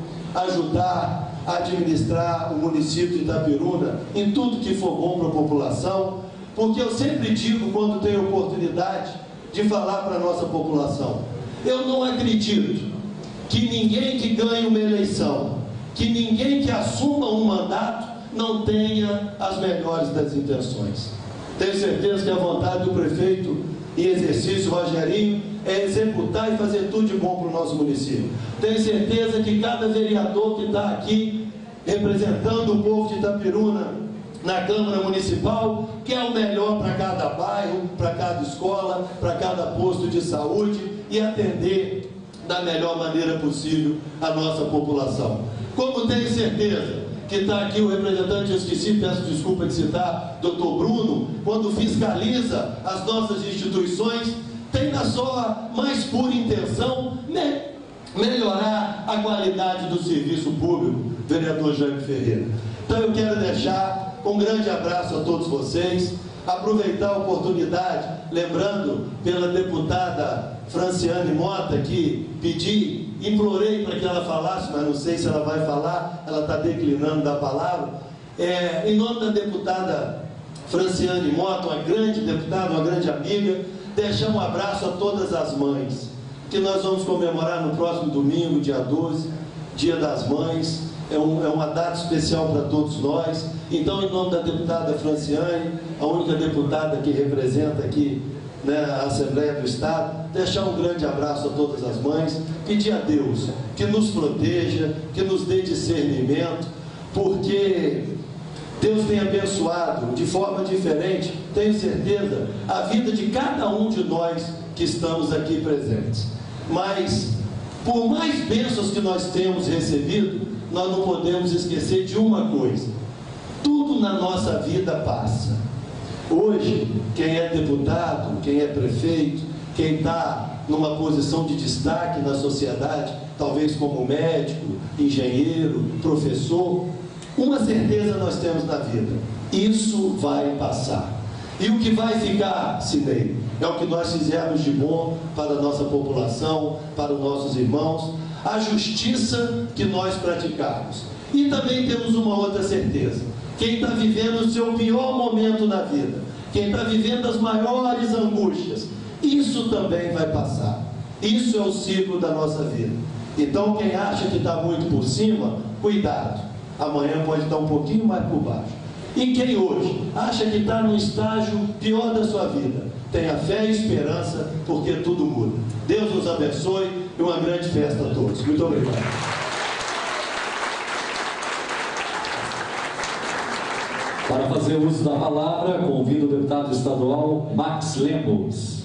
ajudar a administrar o município de Itaperuna em tudo que for bom para a população, porque eu sempre digo, quando tenho oportunidade de falar para a nossa população, eu não acredito que ninguém que ganhe uma eleição, que ninguém que assuma um mandato, não tenha as melhores das intenções. Tenho certeza que a vontade do prefeito em exercício, Rogerinho, é executar e fazer tudo de bom para o nosso município. Tenho certeza que cada vereador que está aqui representando o povo de Itaperuna na Câmara Municipal quer o melhor para cada bairro, para cada escola, para cada posto de saúde e atender da melhor maneira possível a nossa população. Como tenho certeza que está aqui o representante, eu esqueci, peço desculpa de citar, doutor Bruno, quando fiscaliza as nossas instituições, tem na sua mais pura intenção me melhorar a qualidade do serviço público, vereador Jaime Ferreira. Então eu quero deixar um grande abraço a todos vocês, aproveitar a oportunidade, lembrando pela deputada Franciane Mota, que pedi, implorei para que ela falasse, mas não sei se ela vai falar, ela está declinando da palavra. É, em nome da deputada Franciane Mota, uma grande deputada, uma grande amiga, deixar um abraço a todas as mães, que nós vamos comemorar no próximo domingo, dia doze, Dia das Mães. É, um, é uma data especial para todos nós. Então, em nome da deputada Franciane, a única deputada que representa aqui, né, a Assembleia do Estado, deixar um grande abraço a todas as mães, pedir a Deus que nos proteja, que nos dê discernimento, porque Deus tem abençoado de forma diferente, tenho certeza, a vida de cada um de nós que estamos aqui presentes. Mas, por mais bênçãos que nós temos recebido, nós não podemos esquecer de uma coisa: tudo na nossa vida passa. Hoje, quem é deputado, quem é prefeito, quem está numa posição de destaque na sociedade, talvez como médico, engenheiro, professor, Uma certeza nós temos na vida: isso vai passar. E o que vai ficar, Sidney, é o que nós fizemos de bom para a nossa população, para os nossos irmãos, a justiça que nós praticamos. E também temos uma outra certeza: quem está vivendo o seu pior momento na vida, quem está vivendo as maiores angústias, isso também vai passar. Isso é o ciclo da nossa vida. Então, quem acha que está muito por cima, cuidado, amanhã pode estar um pouquinho mais por baixo. E quem hoje acha que está no estágio pior da sua vida, tenha fé e esperança, porque tudo muda. Deus nos abençoe e uma grande festa a todos. Muito obrigado. Para fazer uso da palavra, convido o deputado estadual Max Lemos.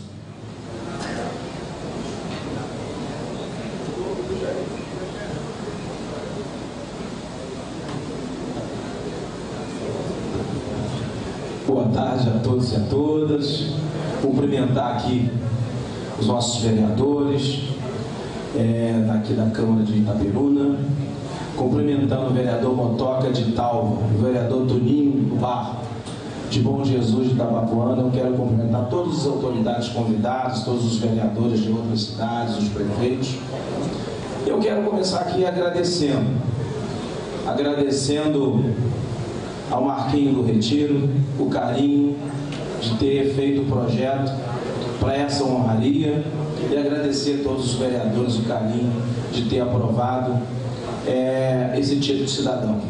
Boa tarde a todos e a todas. Cumprimentar aqui os nossos vereadores é, daqui da Câmara de Itaperuna, cumprimentando o vereador Motoca de Talva, o vereador Toninho Barro, de Bom Jesus de Itabapoana. Eu quero cumprimentar todas as autoridades convidadas, todos os vereadores de outras cidades, os prefeitos. Eu quero começar aqui agradecendo, agradecendo ao Marquinho do Retiro o carinho de ter feito o projeto para essa honraria, e agradecer a todos os vereadores o carinho de ter aprovado é, esse título de cidadão.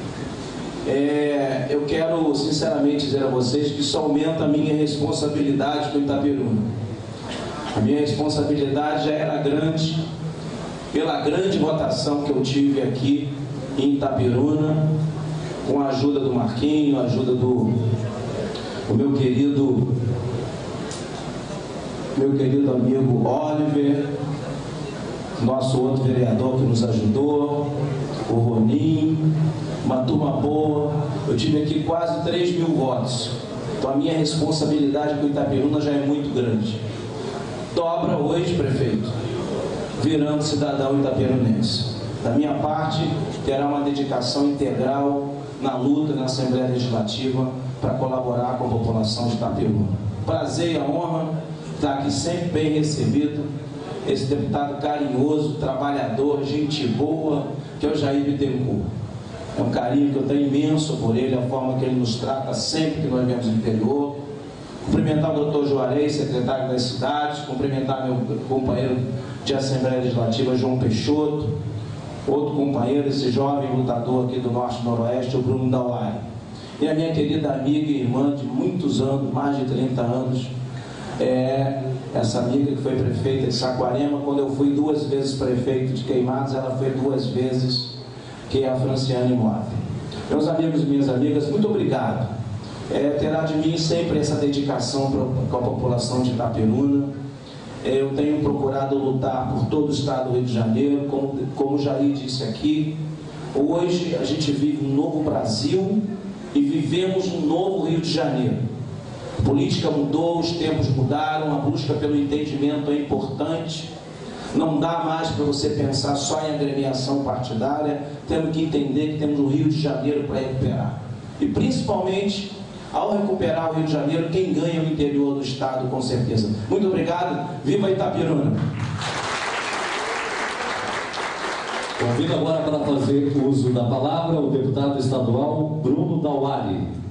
É, eu quero sinceramente dizer a vocês que isso aumenta a minha responsabilidade com Itaperuna. A minha responsabilidade já era grande pela grande votação que eu tive aqui em Itaperuna, com a ajuda do Marquinho, a ajuda do, do meu querido meu querido amigo Oliver, nosso outro vereador que nos ajudou, o Roninho, uma turma boa. Eu tive aqui quase três mil votos. Então a minha responsabilidade com Itaperuna já é muito grande. Dobra hoje, prefeito, virando cidadão itaperunense. Da minha parte, terá uma dedicação integral na luta na Assembleia Legislativa para colaborar com a população de Itaperuna. Prazer e a honra estar aqui sempre bem recebido, esse deputado carinhoso, trabalhador, gente boa, que é o Jair Bittencourt. É um carinho que eu tenho imenso por ele, a forma que ele nos trata sempre que nós viemos do interior. Cumprimentar o doutor Juarez, secretário das cidades, cumprimentar meu companheiro de Assembleia Legislativa, João Peixoto, outro companheiro, esse jovem lutador aqui do Norte e Noroeste, o Bruno Dauari. E a minha querida amiga e irmã de muitos anos, mais de trinta anos, é essa amiga que foi prefeita de Saquarema. Quando eu fui duas vezes prefeito de Queimados, ela foi duas vezes, que é a Franciane Mota. Meus amigos e minhas amigas, muito obrigado. É, terá de mim sempre essa dedicação com a população de Itaperuna. Eu tenho procurado lutar por todo o estado do Rio de Janeiro, como, como o Jair disse aqui. Hoje a gente vive um novo Brasil e vivemos um novo Rio de Janeiro. A política mudou, os tempos mudaram, a busca pelo entendimento é importante. Não dá mais para você pensar só em agremiação partidária, temos que entender que temos o Rio de Janeiro para recuperar. E principalmente, ao recuperar o Rio de Janeiro, quem ganha é o interior do estado, com certeza. Muito obrigado, viva Itaperuna! Convido agora para fazer uso da palavra o deputado estadual Bruno Dauari.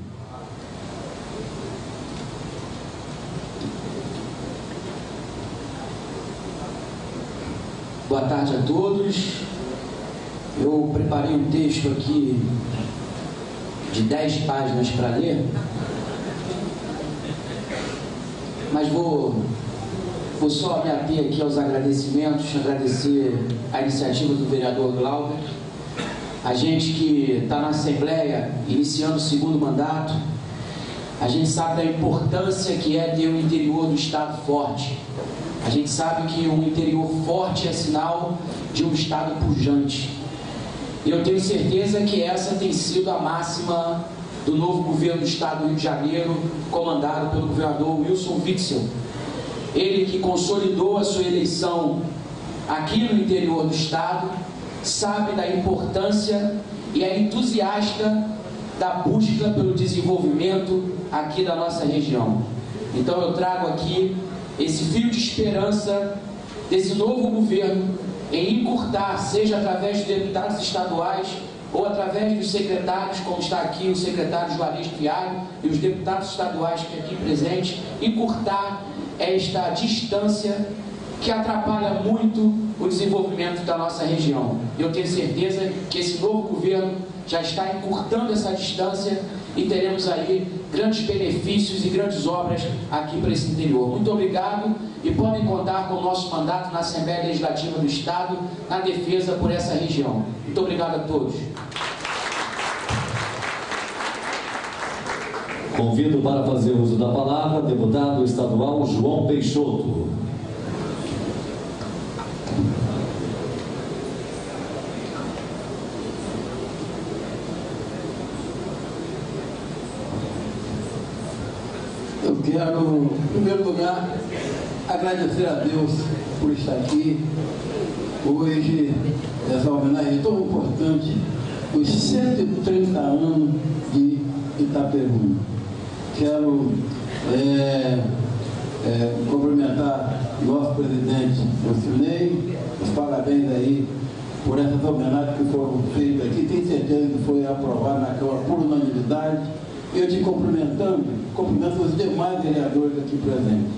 Boa tarde a todos. Eu preparei um texto aqui de dez páginas para ler, mas vou, vou só me ater aqui aos agradecimentos, agradecer a iniciativa do vereador Glauber, a gente que está na Assembleia, iniciando o segundo mandato. A gente sabe da importância que é ter um interior do estado forte. A gente sabe que um interior forte é sinal de um estado pujante. E eu tenho certeza que essa tem sido a máxima do novo governo do estado do Rio de Janeiro, comandado pelo governador Wilson Witzel. Ele que consolidou a sua eleição aqui no interior do estado, sabe da importância e é entusiasta da busca pelo desenvolvimento aqui da nossa região. Então eu trago aqui esse fio de esperança desse novo governo em encurtar, seja através dos deputados estaduais ou através dos secretários, como está aqui o secretário Juarez Fialho e os deputados estaduais que aqui presentes, encurtar esta distância que atrapalha muito o desenvolvimento da nossa região. Eu tenho certeza que esse novo governo já está encurtando essa distância e teremos aí grandes benefícios e grandes obras aqui para esse interior. Muito obrigado e podem contar com o nosso mandato na Assembleia Legislativa do Estado na defesa por essa região. Muito obrigado a todos. Convido para fazer uso da palavra o deputado estadual João Peixoto. Eu quero, em primeiro lugar, agradecer a Deus por estar aqui hoje, essa homenagem tão importante, os cento e trinta anos de Itaperuna. Quero é, é, cumprimentar o nosso presidente Lucinei, os parabéns aí por essas homenagens que foram feitas aqui. Tenho certeza que foi aprovado na Câmara por unanimidade. Eu te cumprimentando, cumprimento os demais vereadores aqui presentes.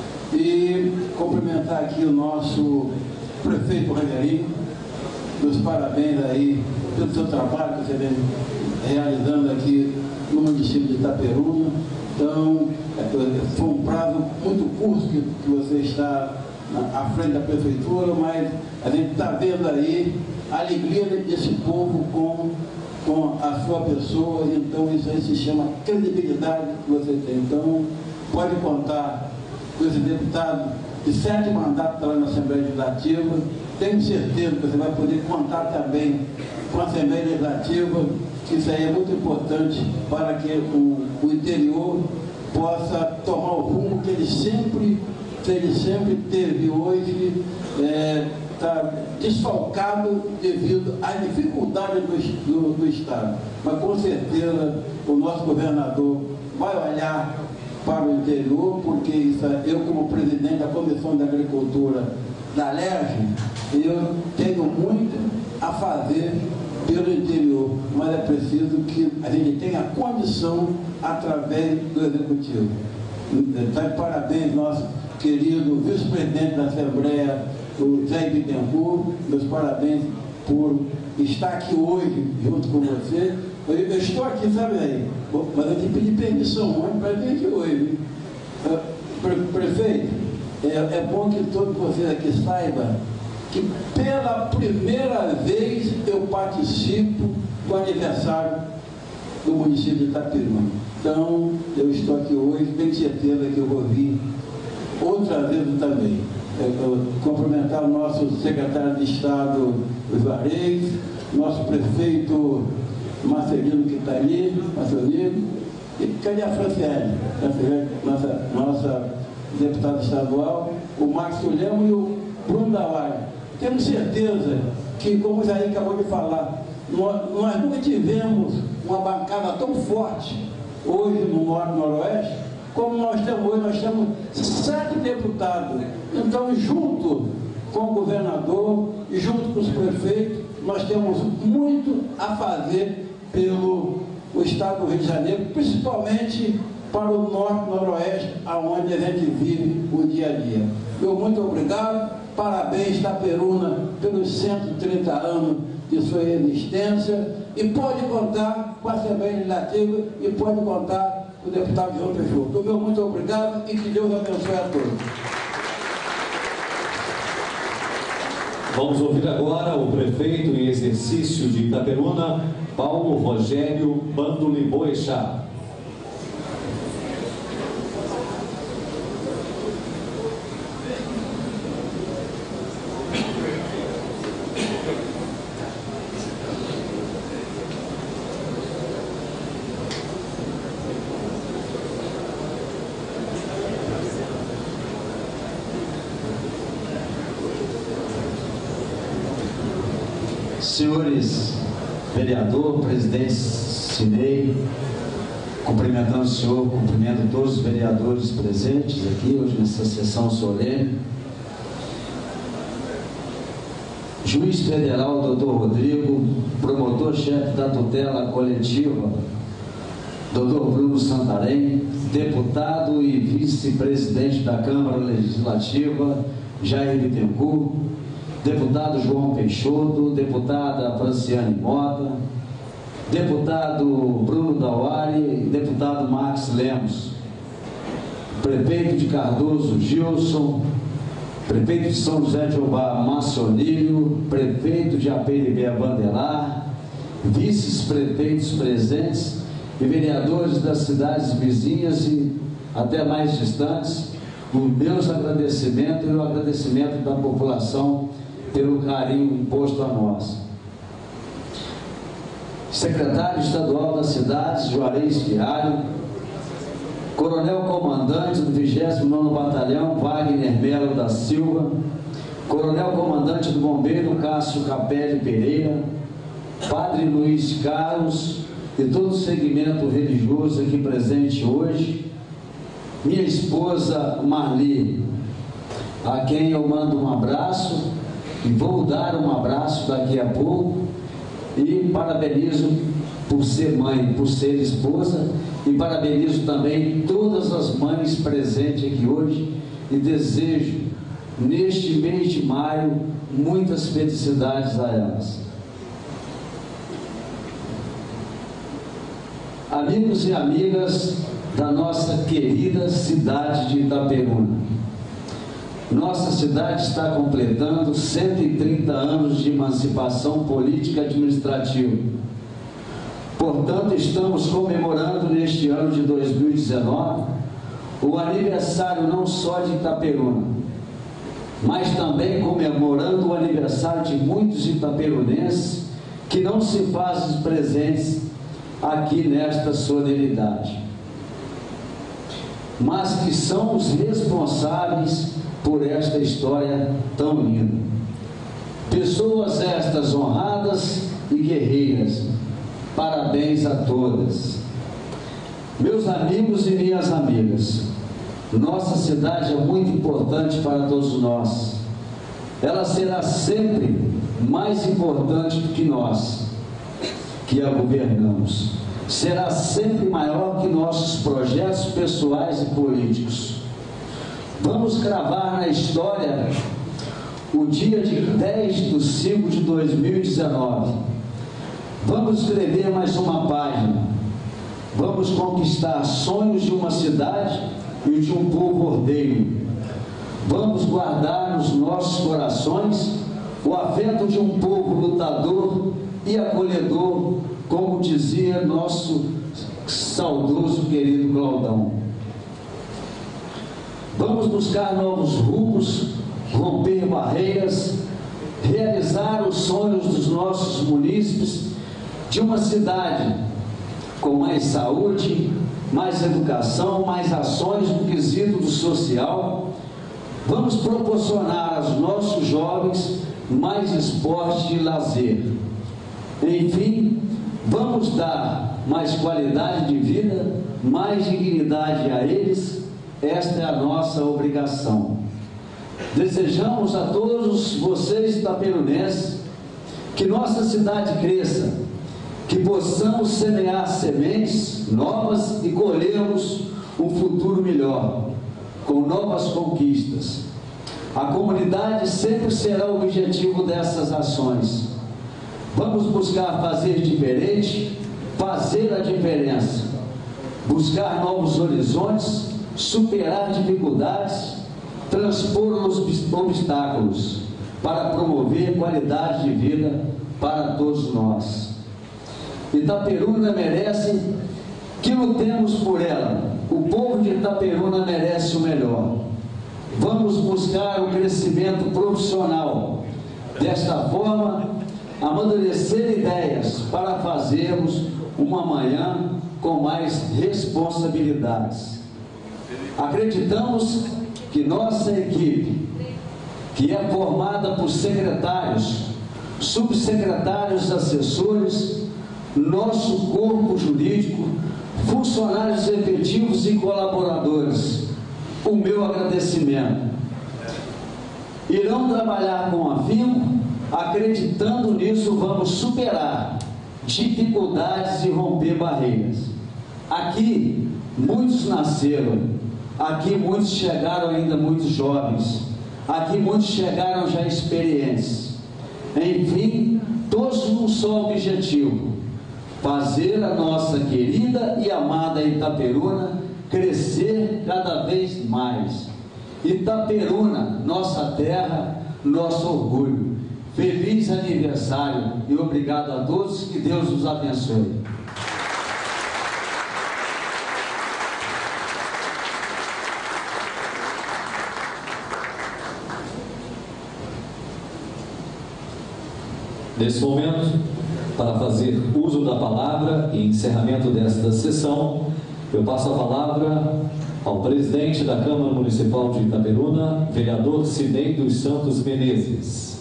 E cumprimentar aqui o nosso prefeito Rogerinho, meus parabéns aí pelo seu trabalho que você vem realizando aqui no município de Itaperuna. Então, foi um prazo muito curto que, que você está na, à frente da prefeitura, mas a gente está vendo aí a alegria desse povo com com a sua pessoa, então isso aí se chama credibilidade que você tem. Então, pode contar com esse deputado de sete mandatos lá na Assembleia Legislativa. Tenho certeza que você vai poder contar também com a Assembleia Legislativa, que isso aí é muito importante para que o, o interior possa tomar o rumo que ele sempre, que ele sempre teve. Hoje é, está desfalcado devido à dificuldade do, do, do Estado. Mas com certeza o nosso governador vai olhar para o interior, porque isso, eu como presidente da Comissão de Agricultura da L E R J, eu tenho muito a fazer pelo interior, mas é preciso que a gente tenha condição através do Executivo. Está de parabéns nosso querido vice-presidente da Assembleia, o Zé Bittencourt, meus parabéns por estar aqui hoje junto com você. Eu, eu estou aqui, sabe aí, mas eu tenho que pedir permissão para vir aqui hoje. Pre, prefeito, é, é bom que todos vocês aqui saibam que pela primeira vez eu participo do aniversário do município de Itaperuna. Então, eu estou aqui hoje, tenho certeza que eu vou vir outra vez também. Eu cumprimentar o nosso secretário de Estado, Juarez, nosso prefeito Marcelino, que está ali, Marcelino, e cadê a Franciele, nossa, nossa deputada estadual, o Marcos Lemos e o Bruno Dallaire. Temos certeza que, como o Jair acabou de falar, nós, nós nunca tivemos uma bancada tão forte hoje no Norte e Noroeste, como nós temos hoje. Nós temos sete deputados. Então, junto com o governador e junto com os prefeitos, nós temos muito a fazer pelo o estado do Rio de Janeiro, principalmente para o Norte e Noroeste, aonde a gente vive o dia a dia. Meu muito obrigado, parabéns Itaperuna pelos cento e trinta anos de sua existência, e pode contar com a Assembleia Legislativa e pode contar com o deputado João Peixoto. Meu muito obrigado e que Deus abençoe a todos. Vamos ouvir agora o prefeito em exercício de Itaperuna, Paulo Rogério Bandoli Boechat. Senhores vereador, presidente Cinei, cumprimentando o senhor, cumprimento todos os vereadores presentes aqui hoje nessa sessão solene. Juiz federal, doutor Rodrigo, promotor-chefe da tutela coletiva, doutor Bruno Santarém, deputado e vice-presidente da Câmara Legislativa, Jair Bittencourt, deputado João Peixoto, deputada Franciane Mota, deputado Bruno Dauari, deputado Max Lemos, prefeito de Cardoso Gilson, prefeito de São José de Ubá Massonílio, prefeito de Aperibé Vandelar, vices-prefeitos presentes e vereadores das cidades vizinhas e até mais distantes, os meus agradecimentos e o agradecimento da população pelo carinho imposto a nós. Secretário estadual das cidades, Juarez Fialho, coronel comandante do vigésimo nono Batalhão, Wagner Melo da Silva, coronel comandante do Bombeiro, Cássio Capelli Pereira, padre Luiz Carlos e todo o segmento religioso aqui presente hoje, minha esposa Marli, a quem eu mando um abraço e vou dar um abraço daqui a pouco, e parabenizo por ser mãe, por ser esposa, e parabenizo também todas as mães presentes aqui hoje e desejo, neste mês de maio, muitas felicidades a elas. Amigos e amigas da nossa querida cidade de Itaperuna, nossa cidade está completando cento e trinta anos de emancipação política e administrativa. Portanto, estamos comemorando neste ano de dois mil e dezenove o aniversário não só de Itaperuna, mas também comemorando o aniversário de muitos itaperunenses que não se fazem presentes aqui nesta solenidade, mas que são os responsáveis por esta história tão linda. Pessoas estas honradas e guerreiras, parabéns a todas. Meus amigos e minhas amigas, nossa cidade é muito importante para todos nós. Ela será sempre mais importante do que nós, que a governamos. Será sempre maior que nossos projetos pessoais e políticos. Vamos cravar na história o dia de dez de cinco de dois mil e dezenove. Vamos escrever mais uma página. Vamos conquistar sonhos de uma cidade e de um povo ordeiro. Vamos guardar nos nossos corações o afeto de um povo lutador e acolhedor, como dizia nosso saudoso querido Claudão. Vamos buscar novos rumos, romper barreiras, realizar os sonhos dos nossos munícipes de uma cidade com mais saúde, mais educação, mais ações no quesito do social. Vamos proporcionar aos nossos jovens mais esporte e lazer. Enfim, vamos dar mais qualidade de vida, mais dignidade a eles. Esta é a nossa obrigação. Desejamos a todos vocês itaperunenses que nossa cidade cresça, que possamos semear sementes novas e colhermos um futuro melhor, com novas conquistas. A comunidade sempre será o objetivo dessas ações. Vamos buscar fazer diferente, fazer a diferença, buscar novos horizontes, superar dificuldades, transpor os obstáculos para promover qualidade de vida para todos nós. Itaperuna merece que lutemos por ela. O povo de Itaperuna merece o melhor. Vamos buscar o crescimento profissional. Desta forma, amadurecer ideias para fazermos uma manhã com mais responsabilidades. Acreditamos que nossa equipe, que é formada por secretários, subsecretários, assessores, nosso corpo jurídico, funcionários efetivos e colaboradores, o meu agradecimento. Irão trabalhar com afinco, acreditando nisso vamos superar dificuldades e romper barreiras. Aqui muitos nasceram, aqui muitos chegaram ainda muito jovens, aqui muitos chegaram já experientes. Enfim, todos num só objetivo: fazer a nossa querida e amada Itaperuna crescer cada vez mais. Itaperuna, nossa terra, nosso orgulho. Feliz aniversário e obrigado a todos, que Deus nos abençoe. Nesse momento, para fazer uso da palavra e encerramento desta sessão, eu passo a palavra ao presidente da Câmara Municipal de Itaperuna, vereador Sidnei dos Santos Menezes.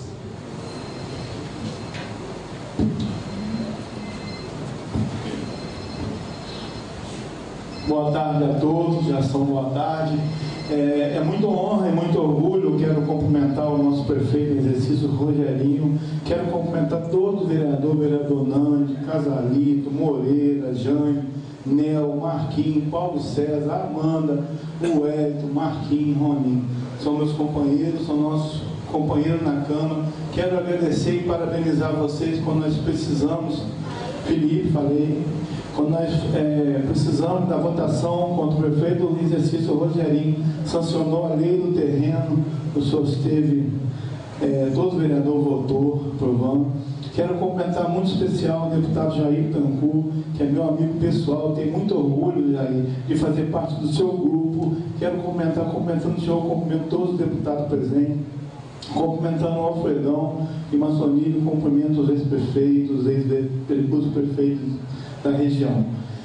Boa tarde a todos, já são boa tarde. É, é muita honra e muito orgulho. Quero cumprimentar o nosso prefeito em exercício, Rogerinho. Quero cumprimentar todos os vereadores, vereador Nandi, Casalito, Moreira, Jane, Nel, Marquinhos, Paulo César, Amanda, o Wellington, Marquinhos, Roninho. São meus companheiros, são nossos companheiros na Câmara. Quero agradecer e parabenizar vocês quando nós precisamos. Felipe, falei. Quando nós é, precisamos da votação contra o prefeito do exercício, o Rogerinho sancionou a lei do terreno, o senhor esteve, é, todo vereador votou, aprovando. Quero cumprimentar muito especial o deputado Jair Tancu, que é meu amigo pessoal, tenho muito orgulho, Jair, de fazer parte do seu grupo. Quero cumprimentar, cumprimentando o senhor, cumprimento todos os deputados presentes, cumprimentando o Alfredão e Maçonilho, cumprimento os ex-prefeitos, ex-prefeitos da região.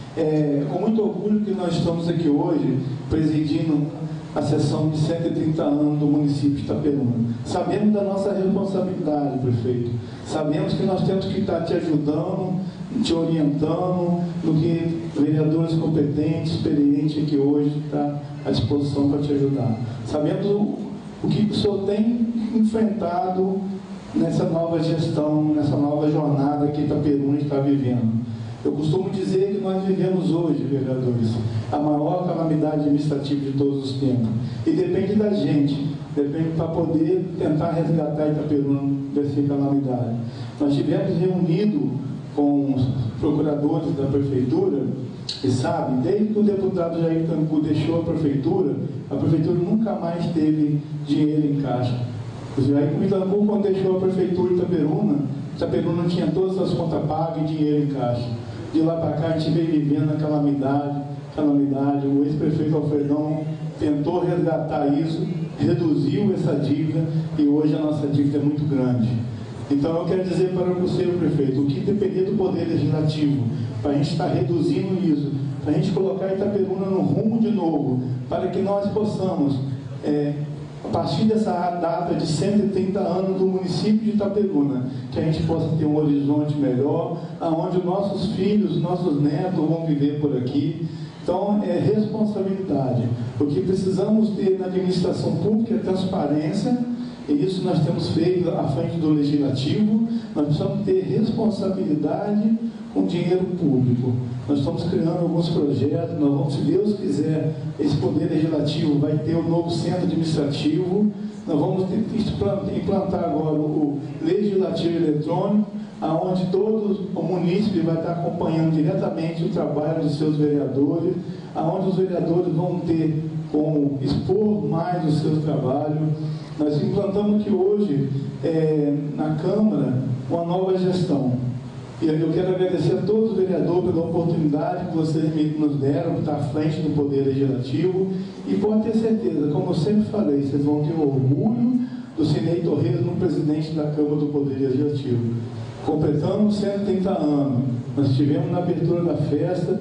É com muito orgulho que nós estamos aqui hoje presidindo a sessão de cento e trinta anos do município de Itaperuna. Sabemos da nossa responsabilidade, prefeito. Sabemos que nós temos que estar te ajudando, te orientando, no que vereadores competentes, experientes aqui hoje está à disposição para te ajudar. Sabemos o, o que o senhor tem enfrentado nessa nova gestão, nessa nova jornada que Itaperuna está vivendo. Eu costumo dizer que nós vivemos hoje, vereadores, a maior calamidade administrativa de todos os tempos. E depende da gente, depende para poder tentar resgatar Itaperuna dessa calamidade. Nós tivemos reunido com os procuradores da prefeitura, e sabe, desde que o deputado Jair Tancu deixou a prefeitura, a prefeitura nunca mais teve dinheiro em caixa. O Jair Tancu, quando deixou a prefeitura de Itaperuna, Itaperuna tinha todas as contas pagas e dinheiro em caixa. De lá para cá a gente veio vivendo a calamidade, calamidade. O ex-prefeito Alfredão tentou resgatar isso, reduziu essa dívida e hoje a nossa dívida é muito grande. Então eu quero dizer para você, prefeito, o que depender do Poder Legislativo, para a gente estar reduzindo isso, para a gente colocar Itaperuna no rumo de novo, para que nós possamos, é, a partir dessa data de cento e trinta anos do município de Itaperuna, que a gente possa ter um horizonte melhor, onde os nossos filhos, nossos netos vão viver por aqui. Então, é responsabilidade. O que precisamos ter na administração pública é transparência, e isso nós temos feito à frente do Legislativo. Nós precisamos ter responsabilidade com dinheiro público. Nós estamos criando alguns projetos, nós vamos, se Deus quiser, esse Poder Legislativo vai ter um novo centro administrativo. Nós vamos ter, implantar agora o Legislativo Eletrônico, onde todo o munícipe vai estar acompanhando diretamente o trabalho dos seus vereadores, onde os vereadores vão ter como expor mais o seu trabalho. Nós implantamos aqui hoje, é, na Câmara, uma nova gestão. E eu quero agradecer a todos os vereadores pela oportunidade que vocês nos deram de estar à frente do Poder Legislativo. E pode ter certeza, como eu sempre falei, vocês vão ter orgulho do Sidnei Torres no presidente da Câmara do Poder Legislativo. Completamos cento e trinta anos. Nós estivemos na abertura da festa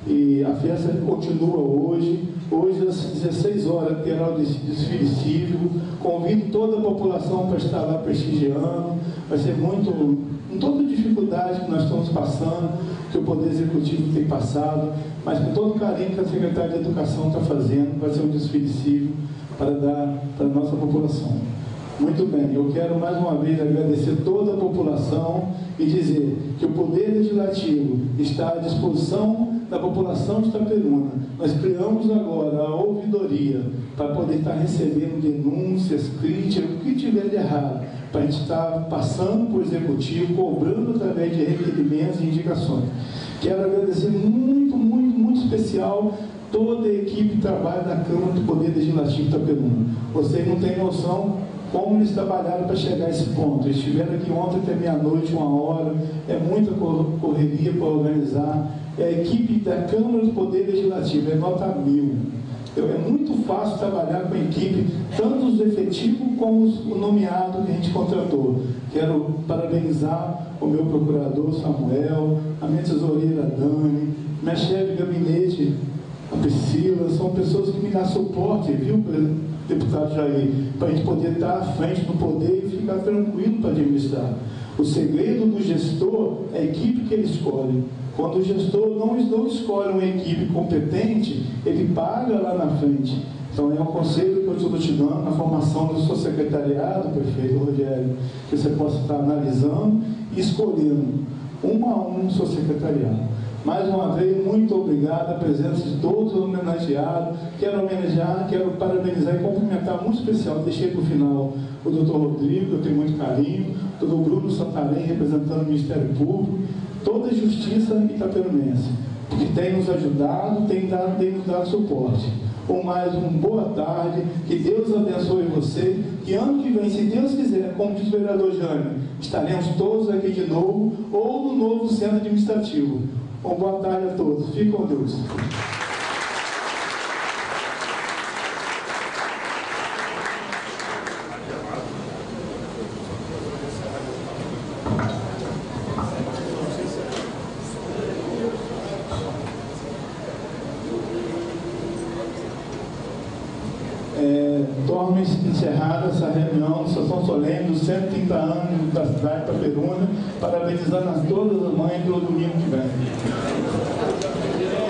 E a festa continua hoje. Hoje, às dezesseis horas, terá o desfile cívico. Convido toda a população para estar lá prestigiando. Vai ser muito, com toda a dificuldade que nós estamos passando, que o Poder Executivo tem passado, mas com todo o carinho que a Secretaria de Educação está fazendo, vai ser um desfile cívico para dar para a nossa população. Muito bem, eu quero mais uma vez agradecer toda a população e dizer que o Poder Legislativo está à disposição da população de Itaperuna. Nós criamos agora a ouvidoria para poder estar recebendo denúncias, críticas, o que tiver de errado, para a gente estar passando para o Executivo, cobrando através de requerimentos e indicações. Quero agradecer muito, muito, muito especial toda a equipe de trabalho da Câmara do Poder Legislativo de Itaperuna. Vocês não têm noção como eles trabalharam para chegar a esse ponto. Eles estiveram aqui ontem até meia-noite, uma hora, é muita correria para organizar. É a equipe da Câmara do Poder Legislativo, é nota mil. Então, é muito fácil trabalhar com a equipe, tanto os efetivos como os, o nomeado que a gente contratou. Quero parabenizar o meu procurador Samuel, a minha tesoureira Dani, minha chefe de gabinete, a Priscila, são pessoas que me dão suporte, viu, deputado Jair, para a gente poder estar à frente do poder e ficar tranquilo para administrar. O segredo do gestor é a equipe que ele escolhe. Quando o gestor não, não escolhe uma equipe competente, ele paga lá na frente. Então é um conselho que eu estou te dando na formação do seu secretariado, prefeito Rogério, que você possa estar analisando e escolhendo um a um o seu secretariado. Mais uma vez, muito obrigado, a presença de todos os homenageados. Quero homenagear, quero parabenizar e cumprimentar muito especial. Deixei para o final o doutor Rodrigo, eu tenho muito carinho, o doutor Bruno Santarém, representando o Ministério Público, toda a Justiça itaperunense, que tem nos ajudado, tem, dado, tem nos dado suporte. Com mais uma boa tarde, que Deus abençoe você, que ano que vem, se Deus quiser, como diz o vereador Jânio, estaremos todos aqui de novo, ou no novo centro administrativo. Uma boa tarde a todos. Fiquem com Deus. É, torno encerrada essa reunião de sessão solene dos cento e trinta anos da cidade de Itaperuna, parabenizando a todas as mães pelo domingo que vem.